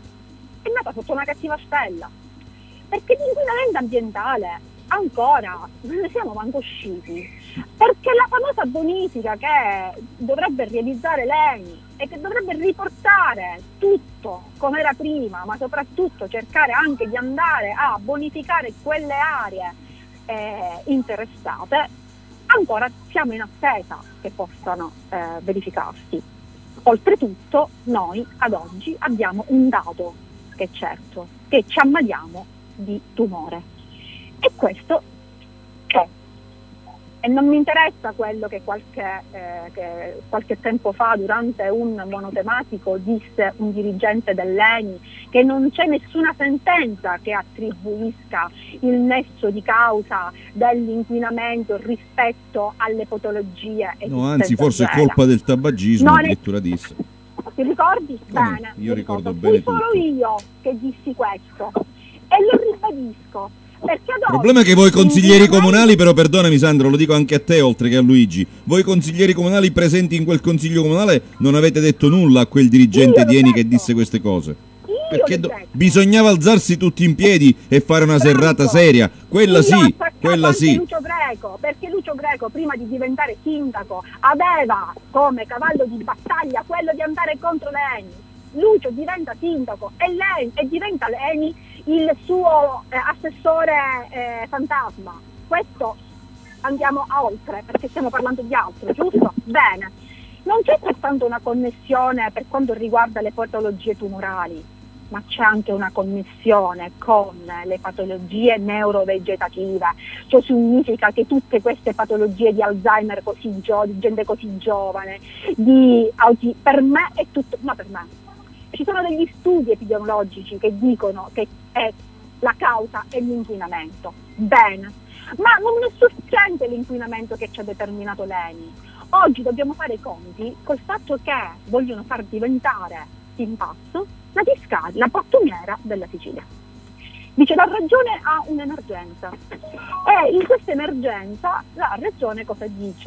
è nata sotto una cattiva stella perché l'inquinamento ambientale ancora non ne siamo manco usciti, perché la famosa bonifica che dovrebbe realizzare l'ENI e che dovrebbe riportare tutto come era prima, ma soprattutto cercare anche di andare a bonificare quelle aree eh, interessate, ancora siamo in attesa che possano eh, verificarsi. Oltretutto noi ad oggi abbiamo un dato che è certo, che ci ammaliamo di tumore. E questo è. E non mi interessa quello che qualche, eh, che qualche tempo fa durante un monotematico disse un dirigente dell'ENI che non c'è nessuna sentenza che attribuisca il nesso di causa dell'inquinamento rispetto alle patologie. No, anzi forse è colpa del tabagismo, non addirittura disse. Ti ricordi? Come? Bene. Io ricordo, ricordo bene. Fui tutto. solo io che dissi questo e lo ribadisco. Il problema è che voi consiglieri comunali, però perdonami Sandro, lo dico anche a te oltre che a Luigi, voi consiglieri comunali presenti in quel consiglio comunale non avete detto nulla a quel dirigente di Eni che disse queste cose. Io Perché do- bisognava alzarsi tutti in piedi e fare una serrata seria, quella sì, quella sì. Lucio Greco, perché Lucio Greco prima di diventare sindaco aveva come cavallo di battaglia quello di andare contro l'Eni. Lucio diventa sindaco e, lei, e diventa l'Eni il suo eh, assessore eh, fantasma. Questo andiamo a oltre perché stiamo parlando di altro, giusto? Bene, non c'è soltanto una connessione per quanto riguarda le patologie tumorali, ma c'è anche una connessione con le patologie neurovegetative. Ciò significa che tutte queste patologie di Alzheimer così gio- di gente così giovane, di auti- per me è tutto, no per me. Ci sono degli studi epidemiologici che dicono che è la causa è l'inquinamento. Bene, ma non è sufficiente l'inquinamento che ci ha determinato l'Eni. Oggi dobbiamo fare i conti col fatto che vogliono far diventare Timpasso la discarica, la pattumiera della Sicilia. Dice la regione ha un'emergenza e in questa emergenza la regione cosa dice?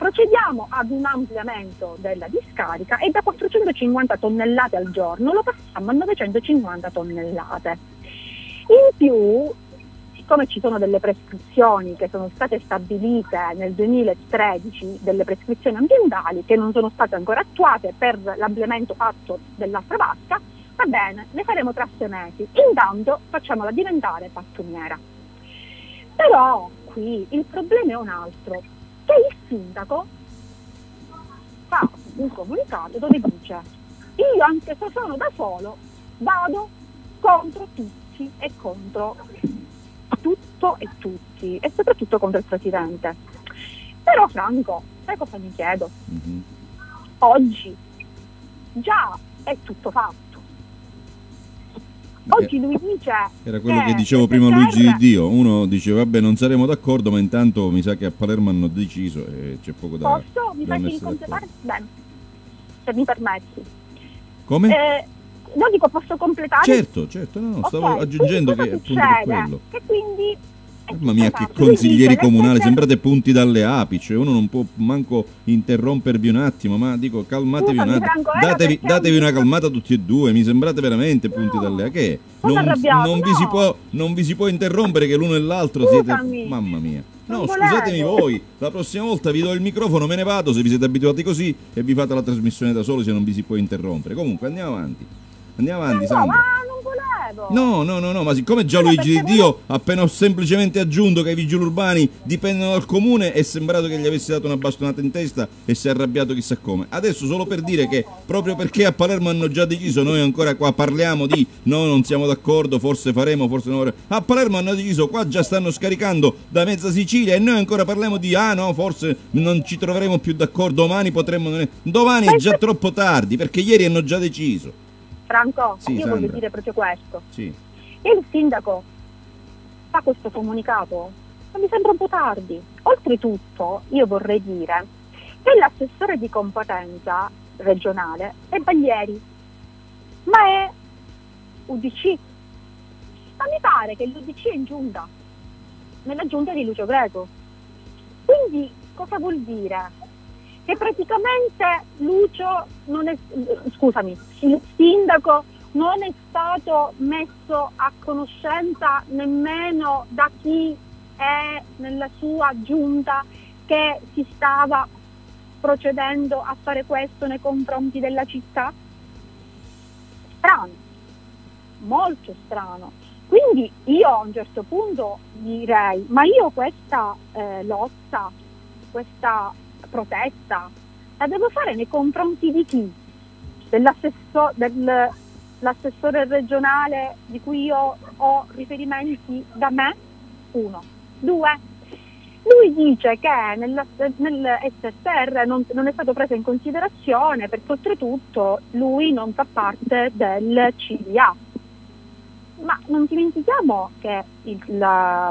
procediamo ad un ampliamento della discarica e da quattrocentocinquanta tonnellate al giorno lo passiamo a novecentocinquanta tonnellate. In più, siccome ci sono delle prescrizioni che sono state stabilite nel duemilatredici, delle prescrizioni ambientali che non sono state ancora attuate per l'ampliamento fatto dell'altra vasca, va bene, ne faremo tra sei mesi, intanto facciamola diventare pattumiera. Però qui il problema è un altro, che il sindaco fa un comunicato dove dice: io anche se sono da solo vado contro tutti e contro tutto e tutti e soprattutto contro il presidente. Però Franco, sai cosa mi chiedo? Mm-hmm. Oggi già è tutto fatto. Oggi lui dice era quello che, che dicevo prima Luigi Di Dio, uno dice vabbè non saremo d'accordo, ma intanto mi sa che a Palermo hanno deciso e c'è poco da fare. Posso? Mi fai di completare? Bene, se mi permetti. Come? Eh, no, dico, posso completare? Certo, certo, no, no, stavo okay, aggiungendo che appunto è quello. Che quindi Mamma mia, che consiglieri comunali, sembrate punti dalle api, cioè uno non può manco interrompervi un attimo, ma dico calmatevi un attimo, datevi, datevi una calmata tutti e due, mi sembrate veramente punti dalle api, che non, non, vi si può, non vi si può interrompere che l'uno e l'altro siete, mamma mia. No, scusatemi voi, la prossima volta vi do il microfono, me ne vado se vi siete abituati così e vi fate la trasmissione da soli se non vi si può interrompere. Comunque andiamo avanti, andiamo avanti Sandra. No, no, no, no, ma siccome già Luigi Di Dio, appena ho semplicemente aggiunto che i vigili urbani dipendono dal comune, è sembrato che gli avessi dato una bastonata in testa e si è arrabbiato chissà come. Adesso solo per dire che proprio perché a Palermo hanno già deciso, noi ancora qua parliamo di no, non siamo d'accordo, forse faremo, forse non faremo. A Palermo hanno deciso, qua già stanno scaricando da mezza Sicilia e noi ancora parliamo di ah no, forse non ci troveremo più d'accordo, domani potremmo... Domani è già troppo tardi perché ieri hanno già deciso. Franco, sì, io Sandra. voglio dire proprio questo. Sì. E il sindaco fa questo comunicato, ma mi sembra un po' tardi. Oltretutto, io vorrei dire che l'assessore di competenza regionale è Baglieri, ma è U D C. Ma mi pare che l'U D C è in giunta, nella giunta di Lucio Greco. Quindi cosa vuol dire? Che praticamente Lucio non è, scusami, il sindaco non è stato messo a conoscenza nemmeno da chi è nella sua giunta che si stava procedendo a fare questo nei confronti della città? Strano, molto strano. Quindi io a un certo punto direi, ma io questa eh, lotta, questa protesta la devo fare nei confronti di chi? Dell'assessore, dell'assessore regionale di cui io ho riferimenti da me? Uno. Due. Lui dice che nel, nel S S R non, non è stato preso in considerazione perché oltretutto lui non fa parte del C D A. Ma non dimentichiamo che il, la,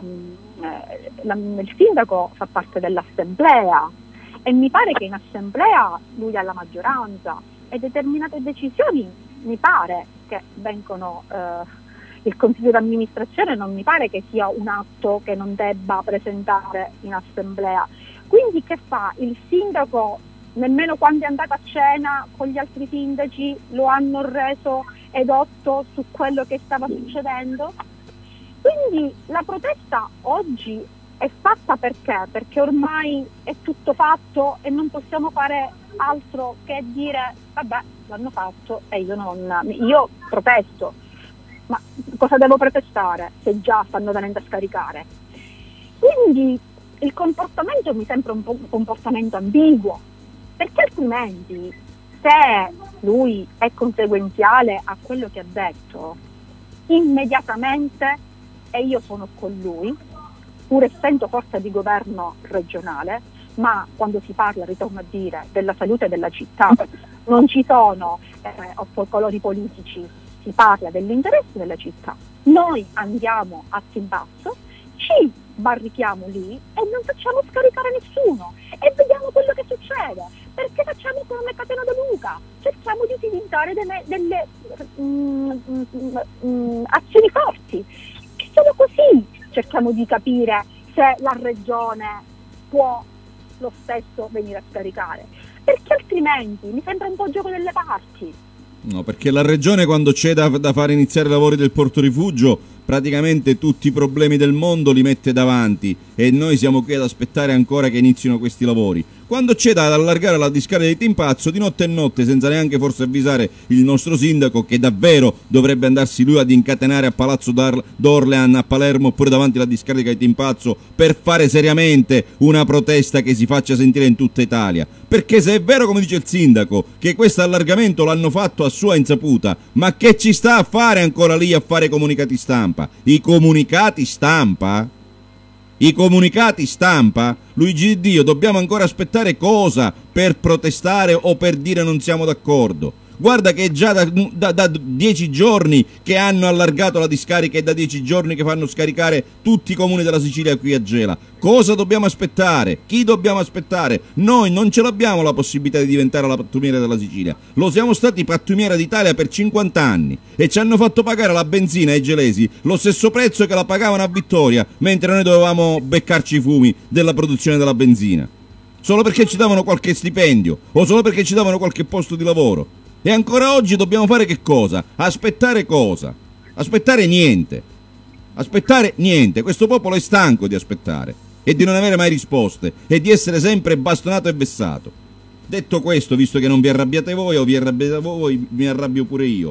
la, il sindaco fa parte dell'assemblea e mi pare che in assemblea lui ha la maggioranza e determinate decisioni mi pare che vengono, eh, il consiglio d'amministrazione non mi pare che sia un atto che non debba presentare in assemblea. Quindi che fa? Il sindaco nemmeno quando è andato a cena con gli altri sindaci lo hanno reso edotto su quello che stava succedendo? Quindi la protesta oggi è fatta perché? Perché ormai è tutto fatto e non possiamo fare altro che dire vabbè, l'hanno fatto e io non io protesto. Ma cosa devo protestare se già stanno venendo a scaricare? Quindi il comportamento mi sembra un, po- un comportamento ambiguo, perché altrimenti se lui è conseguenziale a quello che ha detto, immediatamente, e io sono con lui, pur essendo forza di governo regionale, ma quando si parla, ritorno a dire, della salute della città, non ci sono eh, colori politici, si parla dell'interesse della città. Noi andiamo a Timbasso, ci barrichiamo lì e non facciamo scaricare nessuno e vediamo quello che succede, perché facciamo come Catena De Luca, cerchiamo di utilizzare delle, delle mm, mm, mm, azioni forti, che sono così cerchiamo di capire se la regione può lo stesso venire a scaricare, perché altrimenti mi sembra un po' gioco delle parti. No, perché la regione, quando c'è da, da fare iniziare i lavori del porto rifugio, praticamente tutti i problemi del mondo li mette davanti e noi siamo qui ad aspettare ancora che inizino questi lavori. Quando c'è da allargare la discarica di Timpazzo, di notte e notte, senza neanche forse avvisare il nostro sindaco, che davvero dovrebbe andarsi lui ad incatenare a Palazzo d'Orlean a Palermo oppure davanti alla discarica di Timpazzo per fare seriamente una protesta che si faccia sentire in tutta Italia. Perché se è vero, come dice il sindaco, che questo allargamento l'hanno fatto a sua insaputa, ma che ci sta a fare ancora lì a fare comunicati stampa? I comunicati stampa? I comunicati stampa? Luigi Dio, dobbiamo ancora aspettare cosa per protestare o per dire non siamo d'accordo? Guarda che è già da, da, da dieci giorni che hanno allargato la discarica e da dieci giorni che fanno scaricare tutti i comuni della Sicilia qui a Gela. Cosa dobbiamo aspettare? Chi dobbiamo aspettare? Noi non ce l'abbiamo la possibilità di diventare la pattumiera della Sicilia. Lo siamo stati pattumiera d'Italia per cinquanta anni e ci hanno fatto pagare la benzina ai gelesi lo stesso prezzo che la pagavano a Vittoria, mentre noi dovevamo beccarci i fumi della produzione della benzina. Solo perché ci davano qualche stipendio o solo perché ci davano qualche posto di lavoro. E ancora oggi dobbiamo fare che cosa? Aspettare cosa? Aspettare niente. Aspettare niente. Questo popolo è stanco di aspettare e di non avere mai risposte e di essere sempre bastonato e vessato. Detto questo, visto che non vi arrabbiate voi o vi arrabbiate voi, mi arrabbio pure io.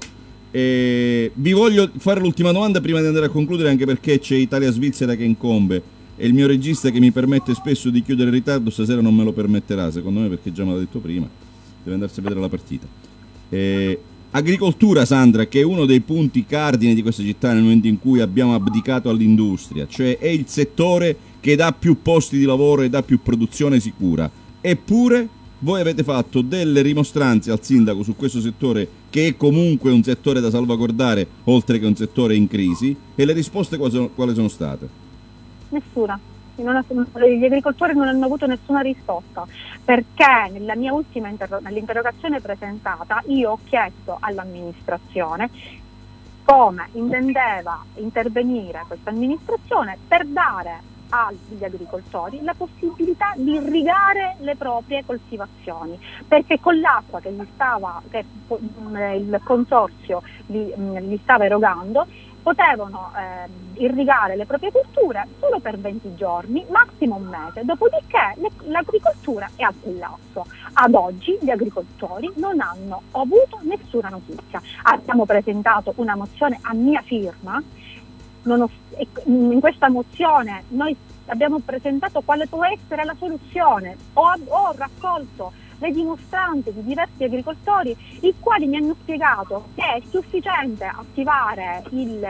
E vi voglio fare l'ultima domanda prima di andare a concludere, anche perché c'è Italia-Svizzera che incombe e il mio regista, che mi permette spesso di chiudere in ritardo, stasera non me lo permetterà, secondo me, perché già me l'ha detto prima. Deve andarsi a vedere la partita. Eh, agricoltura, Sandra, che è uno dei punti cardine di questa città nel momento in cui abbiamo abdicato all'industria, cioè è il settore che dà più posti di lavoro e dà più produzione sicura. Eppure voi avete fatto delle rimostranze al sindaco su questo settore, che è comunque un settore da salvaguardare oltre che un settore in crisi, e le risposte quali sono, quali sono state? Nessuna. Non ha, gli agricoltori non hanno avuto nessuna risposta, perché nella mia ultima interro- nell'interrogazione presentata io ho chiesto all'amministrazione come intendeva intervenire questa amministrazione per dare agli agricoltori la possibilità di irrigare le proprie coltivazioni, perché con l'acqua che gli stava che il consorzio gli, gli stava erogando potevano eh, irrigare le proprie culture solo per venti giorni, massimo un mese, dopodiché le, l'agricoltura è al collasso. Ad oggi gli agricoltori non hanno avuto nessuna notizia. Abbiamo presentato una mozione a mia firma, non ho, in questa mozione noi abbiamo presentato quale può essere la soluzione, ho, ho raccolto le dimostranze di diversi agricoltori, i quali mi hanno spiegato che è sufficiente attivare il,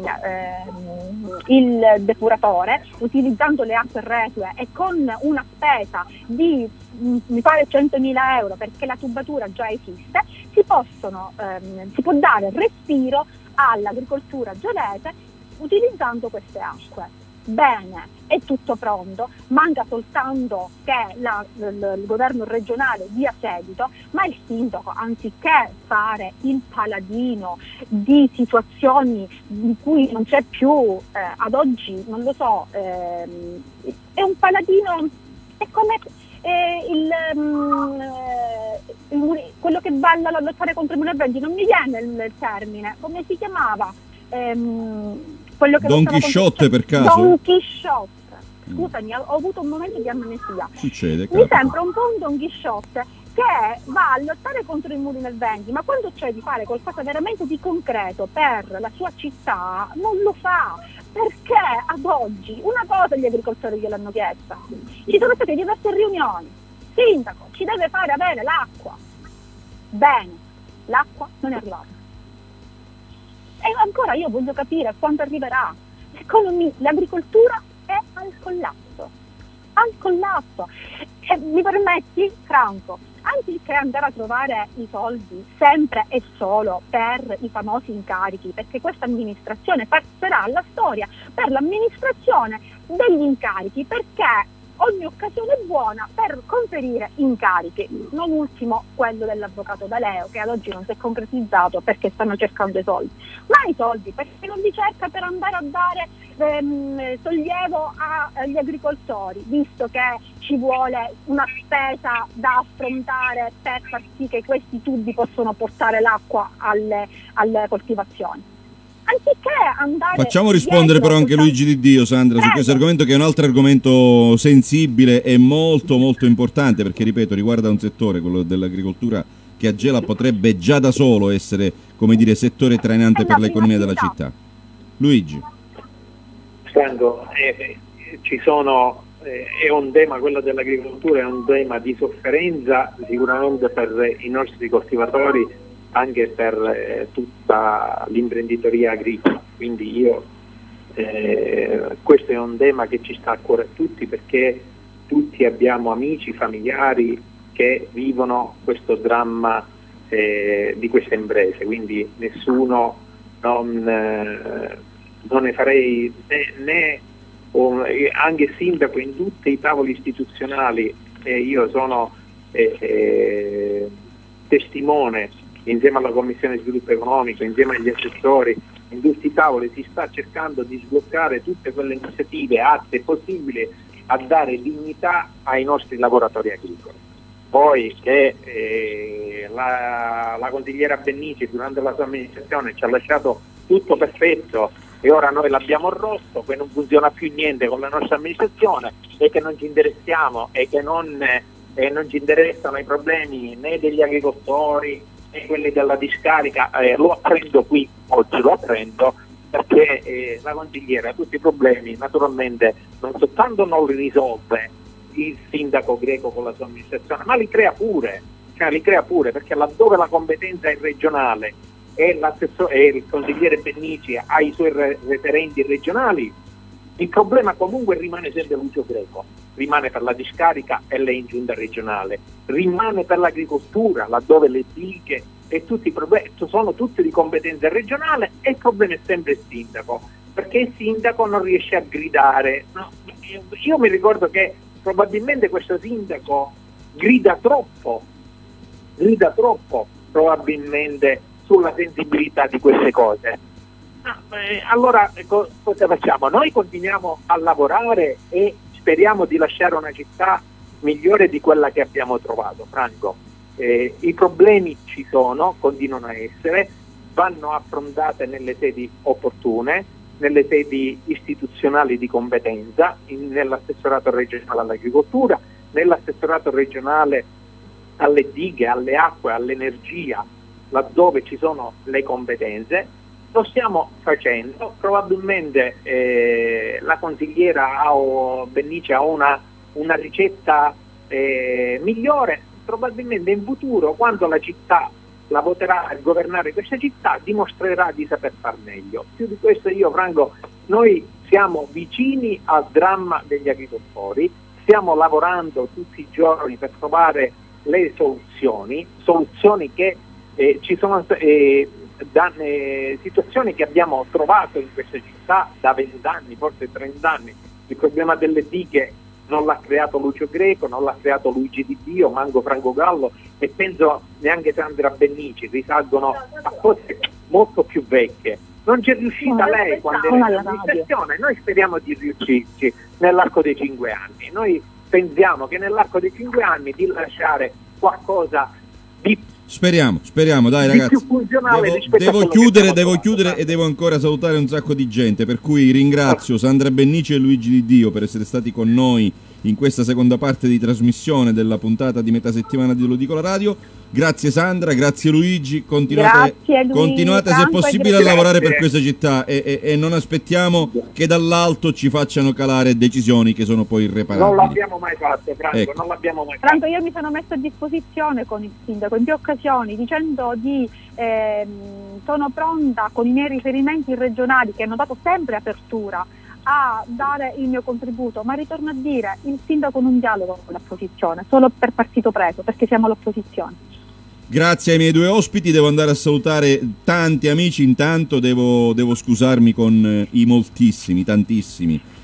ehm, il depuratore utilizzando le acque resue e con una spesa di mi pare centomila euro, perché la tubatura già esiste, si possono ehm, si può dare respiro all'agricoltura gelese utilizzando queste acque. Bene, è tutto pronto, manca soltanto che la, l, il governo regionale dia seguito, ma il sindaco, anziché fare il paladino di situazioni di cui non c'è più, eh, ad oggi, non lo so, ehm, è un paladino, è come eh, il, um, il, quello che balla a lottare contro i moneventi, non mi viene il, il termine, come si chiamava? Ehm, quello che Don Chisciotte, per caso? Don Chisciotte, scusami, ho avuto un momento di amnesia. Succede, mi sembra un po' un Don Chisciotte che va a lottare contro i muri nel venti, ma quando c'è di fare qualcosa veramente di concreto per la sua città non lo fa, perché ad oggi una cosa gli agricoltori gliel'hanno chiesta, ci sono state diverse riunioni, sindaco ci deve fare avere l'acqua, bene, l'acqua non è arrivata. E ancora io voglio capire quando arriverà. L'economia, l'agricoltura è al collasso, al collasso. E mi permetti, Franco, anziché andare a trovare i soldi sempre e solo per i famosi incarichi, perché questa amministrazione passerà alla storia per l'amministrazione degli incarichi, perché ogni occasione è buona per conferire incarichi, non ultimo quello dell'avvocato D'Aleo, che ad oggi non si è concretizzato perché stanno cercando i soldi. Ma i soldi perché non li cerca per andare a dare ehm, sollievo a, agli agricoltori, visto che ci vuole una spesa da affrontare per far sì che questi tubi possano portare l'acqua alle, alle coltivazioni. Anziché andare Facciamo rispondere però anche Luigi Di Dio, Sandra, Prego. su questo argomento, che è un altro argomento sensibile e molto molto importante, perché ripeto riguarda un settore, quello dell'agricoltura, che a Gela potrebbe già da solo essere, come dire, settore trainante per l'economia della città. Luigi. Franco, eh, ci sono, eh, è un tema, quello dell'agricoltura è un tema di sofferenza sicuramente per i nostri coltivatori, anche per eh, tutta l'imprenditoria agricola, quindi io eh, questo è un tema che ci sta a cuore a tutti, perché tutti abbiamo amici, familiari che vivono questo dramma eh, di queste imprese, quindi nessuno non, eh, non ne farei né, né o, anche sindaco in tutti i tavoli istituzionali, e io sono eh, eh, testimone insieme alla Commissione Sviluppo Economico, insieme agli assessori, in tutti i tavoli si sta cercando di sbloccare tutte quelle iniziative atte e possibili a dare dignità ai nostri lavoratori agricoli. Poi che eh, la, la consigliera Bennici durante la sua amministrazione ci ha lasciato tutto perfetto e ora noi l'abbiamo rotto, che non funziona più niente con la nostra amministrazione e che non ci interessiamo e che non, eh, non ci interessano i problemi né degli agricoltori e quelli della discarica, eh, lo apprendo qui, oggi lo apprendo, perché eh, la consigliera tutti i problemi naturalmente non soltanto non li risolve il sindaco Greco con la sua amministrazione, ma li crea pure, cioè li crea pure, perché laddove la competenza è regionale e, e il consigliere Bennici ha i suoi re referenti regionali, il problema comunque rimane sempre Lucio Greco, rimane per la discarica e lei in giunta regionale, rimane per l'agricoltura, laddove le dighe e tutti i problemi sono tutti di competenza regionale, e il problema è sempre il sindaco, perché il sindaco non riesce a gridare. No, io, io mi ricordo che probabilmente questo sindaco grida troppo, grida troppo probabilmente sulla sensibilità di queste cose. Ah, eh, allora co cosa facciamo? Noi continuiamo a lavorare e speriamo di lasciare una città migliore di quella che abbiamo trovato, Franco. Eh, I problemi ci sono, continuano a essere, vanno affrontate nelle sedi opportune, nelle sedi istituzionali di competenza, nell'assessorato regionale all'agricoltura, nell'assessorato regionale alle dighe, alle acque, all'energia, laddove ci sono le competenze. Lo stiamo facendo, probabilmente eh, la consigliera o Bennici ha una, una ricetta eh, migliore, probabilmente in futuro, quando la città la voterà a governare questa città, dimostrerà di saper far meglio. Più di questo io, Franco, noi siamo vicini al dramma degli agricoltori, stiamo lavorando tutti i giorni per trovare le soluzioni, soluzioni che eh, ci sono eh, da, eh, situazioni che abbiamo trovato in questa città da vent'anni, forse trent'anni. Il problema delle dighe non l'ha creato Lucio Greco, non l'ha creato Luigi Di Dio, manco Franco Gallo, e penso neanche Sandra Bennici, risalgono a cose molto più vecchie. Non c'è riuscita lei quando era in amministrazione, noi speriamo di riuscirci nell'arco dei cinque anni. Noi pensiamo che nell'arco dei cinque anni di lasciare qualcosa di Speriamo, speriamo, dai ragazzi. Più funzionale devo rispetto devo a chiudere, che devo trovato, chiudere e devo ancora salutare un sacco di gente, per cui ringrazio Sandra Bennici e Luigi Di Dio per essere stati con noi in questa seconda parte di trasmissione della puntata di metà settimana di Lo Dico la Radio. Grazie Sandra, grazie Luigi, continuate, Grazie, Luigi, continuate se Franco, possibile grazie. a lavorare per questa città e, e, e non aspettiamo che dall'alto ci facciano calare decisioni che sono poi irreparabili. Non l'abbiamo mai fatto, Franco, Ecco. non l'abbiamo mai fatto. Franco, io mi sono messa a disposizione con il sindaco in più occasioni dicendo di ehm, sono pronta con i miei riferimenti regionali che hanno dato sempre apertura a dare il mio contributo, ma ritorno a dire, il sindaco non dialoga con l'opposizione, solo per partito preso, perché siamo l'opposizione. Grazie ai miei due ospiti, devo andare a salutare tanti amici, intanto devo, devo scusarmi con eh, i moltissimi, tantissimi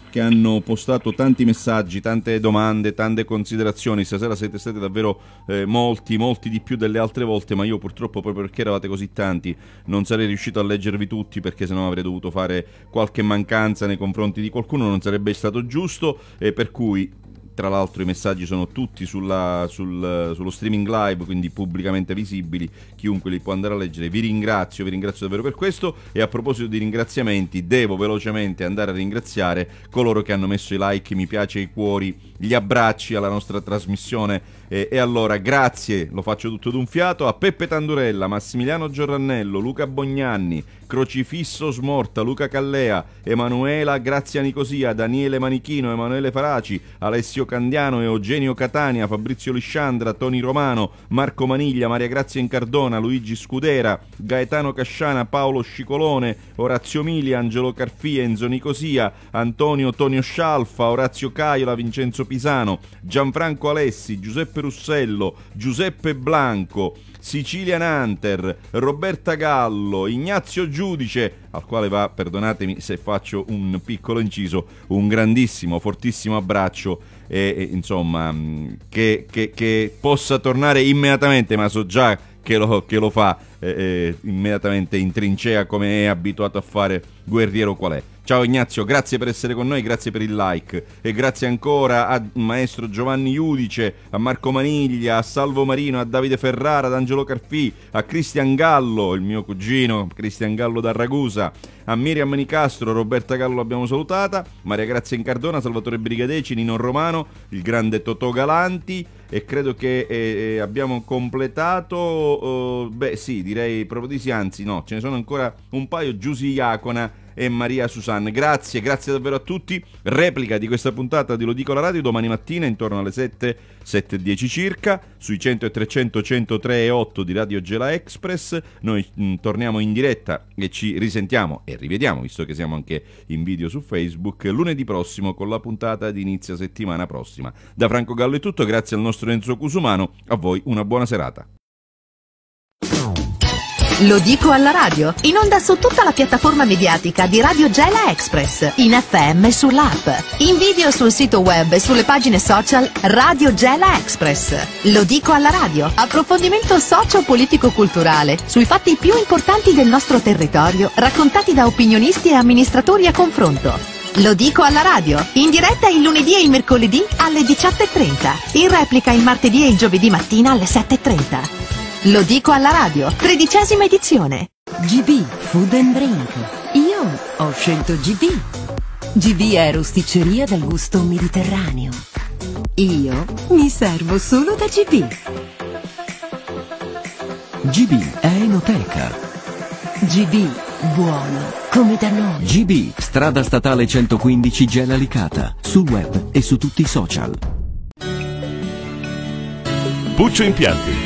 che hanno postato tanti messaggi, tante domande, tante considerazioni. Stasera siete stati davvero eh, molti, molti di più delle altre volte, ma io purtroppo, proprio perché eravate così tanti, non sarei riuscito a leggervi tutti, perché sennò avrei dovuto fare qualche mancanza nei confronti di qualcuno, non sarebbe stato giusto, e per cui... Tra l'altro i messaggi sono tutti sulla, sul, sullo streaming live, quindi pubblicamente visibili, chiunque li può andare a leggere. Vi ringrazio, vi ringrazio davvero per questo, e a proposito di ringraziamenti devo velocemente andare a ringraziare coloro che hanno messo i like, i mi piace, i cuori, gli abbracci alla nostra trasmissione. E, e allora grazie, lo faccio tutto d'un fiato, a Peppe Tandurella, Massimiliano Giorrannello, Luca Bognanni, Crocifisso Smorta, Luca Callea, Emanuela Grazia Nicosia, Daniele Manichino, Emanuele Faraci, Alessio Candiano, Eugenio Catania, Fabrizio Lisciandra, Toni Romano, Marco Maniglia, Maria Grazia Incardona, Luigi Scudera, Gaetano Casciana, Paolo Scicolone, Orazio Mili, Angelo Carfia, Enzo Nicosia, Antonio Tonio Scialfa, Orazio Caiola, Vincenzo Pisano, Gianfranco Alessi, Giuseppe Russello, Giuseppe Blanco, Sicilian Hunter, Roberta Gallo, Ignazio Giudice, al quale va, perdonatemi se faccio un piccolo inciso, un grandissimo, fortissimo abbraccio, e, e insomma che, che, che possa tornare immediatamente, ma so già che lo, che lo fa eh, eh, immediatamente in trincea, come è abituato a fare guerriero qual è. Ciao Ignazio, grazie per essere con noi, grazie per il like, e grazie ancora a maestro Giovanni Iudice, a Marco Maniglia, a Salvo Marino, a Davide Ferrara, ad Angelo Carfì, a Cristian Gallo, il mio cugino Cristian Gallo da Ragusa, a Miriam Nicastro, Roberta Gallo l'abbiamo salutata, Maria Grazia Incardona, Salvatore Brigadeci, Nino Romano, il grande Totò Galanti, e credo che eh, abbiamo completato, eh, beh sì, direi proprio di sì, anzi no, ce ne sono ancora un paio, Giusy Iacona e Maria Susanne. Grazie, grazie davvero a tutti. Replica di questa puntata di Lo Dico alla Radio domani mattina intorno alle sette, sette e dieci circa, sui cento e trecento, centotré e otto di Radio Gela Express. Noi mh, torniamo in diretta e ci risentiamo e rivediamo, visto che siamo anche in video su Facebook, lunedì prossimo con la puntata di inizio settimana prossima. Da Franco Gallo è tutto, grazie al nostro Enzo Cusumano, a voi una buona serata. Lo dico alla radio, in onda su tutta la piattaforma mediatica di Radio Gela Express, in F M e sull'app, in video sul sito web e sulle pagine social Radio Gela Express. Lo dico alla radio, approfondimento socio-politico-culturale sui fatti più importanti del nostro territorio, raccontati da opinionisti e amministratori a confronto. Lo dico alla radio, in diretta il lunedì e il mercoledì alle diciotto e trenta, in replica il martedì e il giovedì mattina alle sette e trenta. Lo dico alla radio, tredicesima edizione. G B Food and Drink. Io ho scelto G B. G B è rosticceria dal gusto mediterraneo. Io mi servo solo da G B. G B è enoteca. G B, buono come da noi. G B, strada statale centoquindici Gela Licata, sul web e su tutti i social. Puccio Impianti.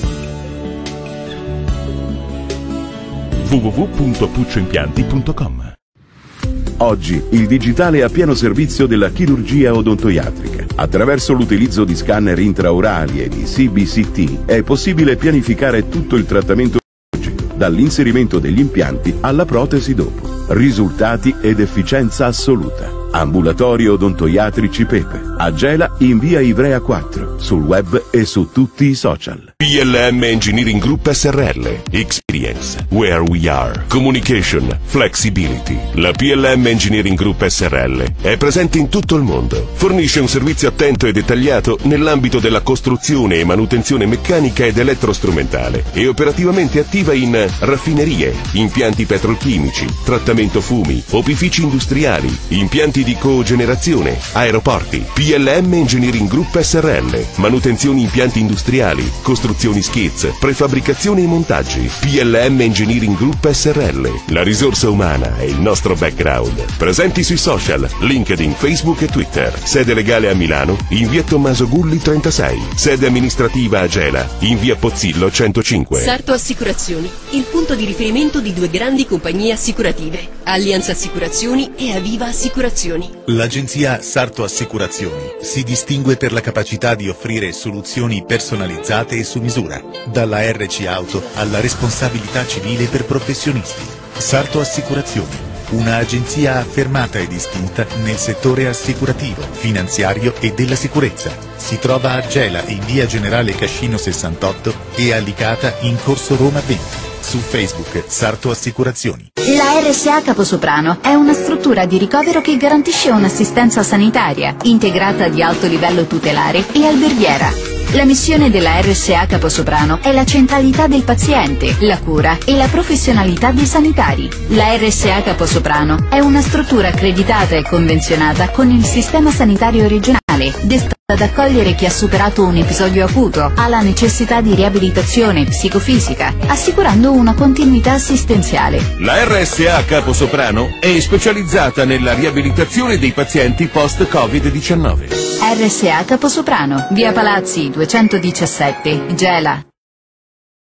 w w w punto puccio impianti punto com. Oggi il digitale è a pieno servizio della chirurgia odontoiatrica. Attraverso l'utilizzo di scanner intraorali e di C B C T è possibile pianificare tutto il trattamento chirurgico, dall'inserimento degli impianti alla protesi dopo. Risultati ed efficienza assoluta. Ambulatorio Odontoiatrici Pepe, a Gela in via Ivrea quattro, sul web e su tutti i social. P L M Engineering Group S R L. Experience. Where we are. Communication. Flexibility. La P L M Engineering Group S R L è presente in tutto il mondo. Fornisce un servizio attento e dettagliato nell'ambito della costruzione e manutenzione meccanica ed elettrostrumentale e operativamente attiva in raffinerie, impianti petrolchimici, trattamento fumi, opifici industriali, impianti di cogenerazione, aeroporti. P L M Engineering Group S R L. Manutenzioni impianti industriali, costruzioni skids, prefabbricazione e montaggi. P L M Engineering Group S R L. La risorsa umana è il nostro background. Presenti sui social, LinkedIn, Facebook e Twitter. Sede legale a Milano, in via Tommaso Gulli trentasei. Sede amministrativa a Gela, in via Pozzillo centocinque. Sarto Assicurazioni, il punto di riferimento di due grandi compagnie assicurative, Allianz Assicurazioni e Aviva Assicurazioni. L'agenzia Sarto Assicurazioni si distingue per la capacità di offrire soluzioni personalizzate e su misura, dalla R C Auto alla responsabilità civile per professionisti. Sarto Assicurazioni, un'agenzia affermata e distinta nel settore assicurativo, finanziario e della sicurezza. Si trova a Gela in via Generale Cascino sessantotto e a Licata in corso Roma venti. Su Facebook Sarto Assicurazioni. La R S A Caposoprano è una struttura di ricovero che garantisce un'assistenza sanitaria, integrata di alto livello tutelare e alberghiera. La missione della R S A Caposoprano è la centralità del paziente, la cura e la professionalità dei sanitari. La R S A Caposoprano è una struttura accreditata e convenzionata con il sistema sanitario regionale, destinata ad accogliere chi ha superato un episodio acuto, ha la necessità di riabilitazione psicofisica, assicurando una continuità assistenziale. La R S A Caposoprano è specializzata nella riabilitazione dei pazienti post covid diciannove. R S A Caposoprano, via Palazzi duecentodiciassette, Gela.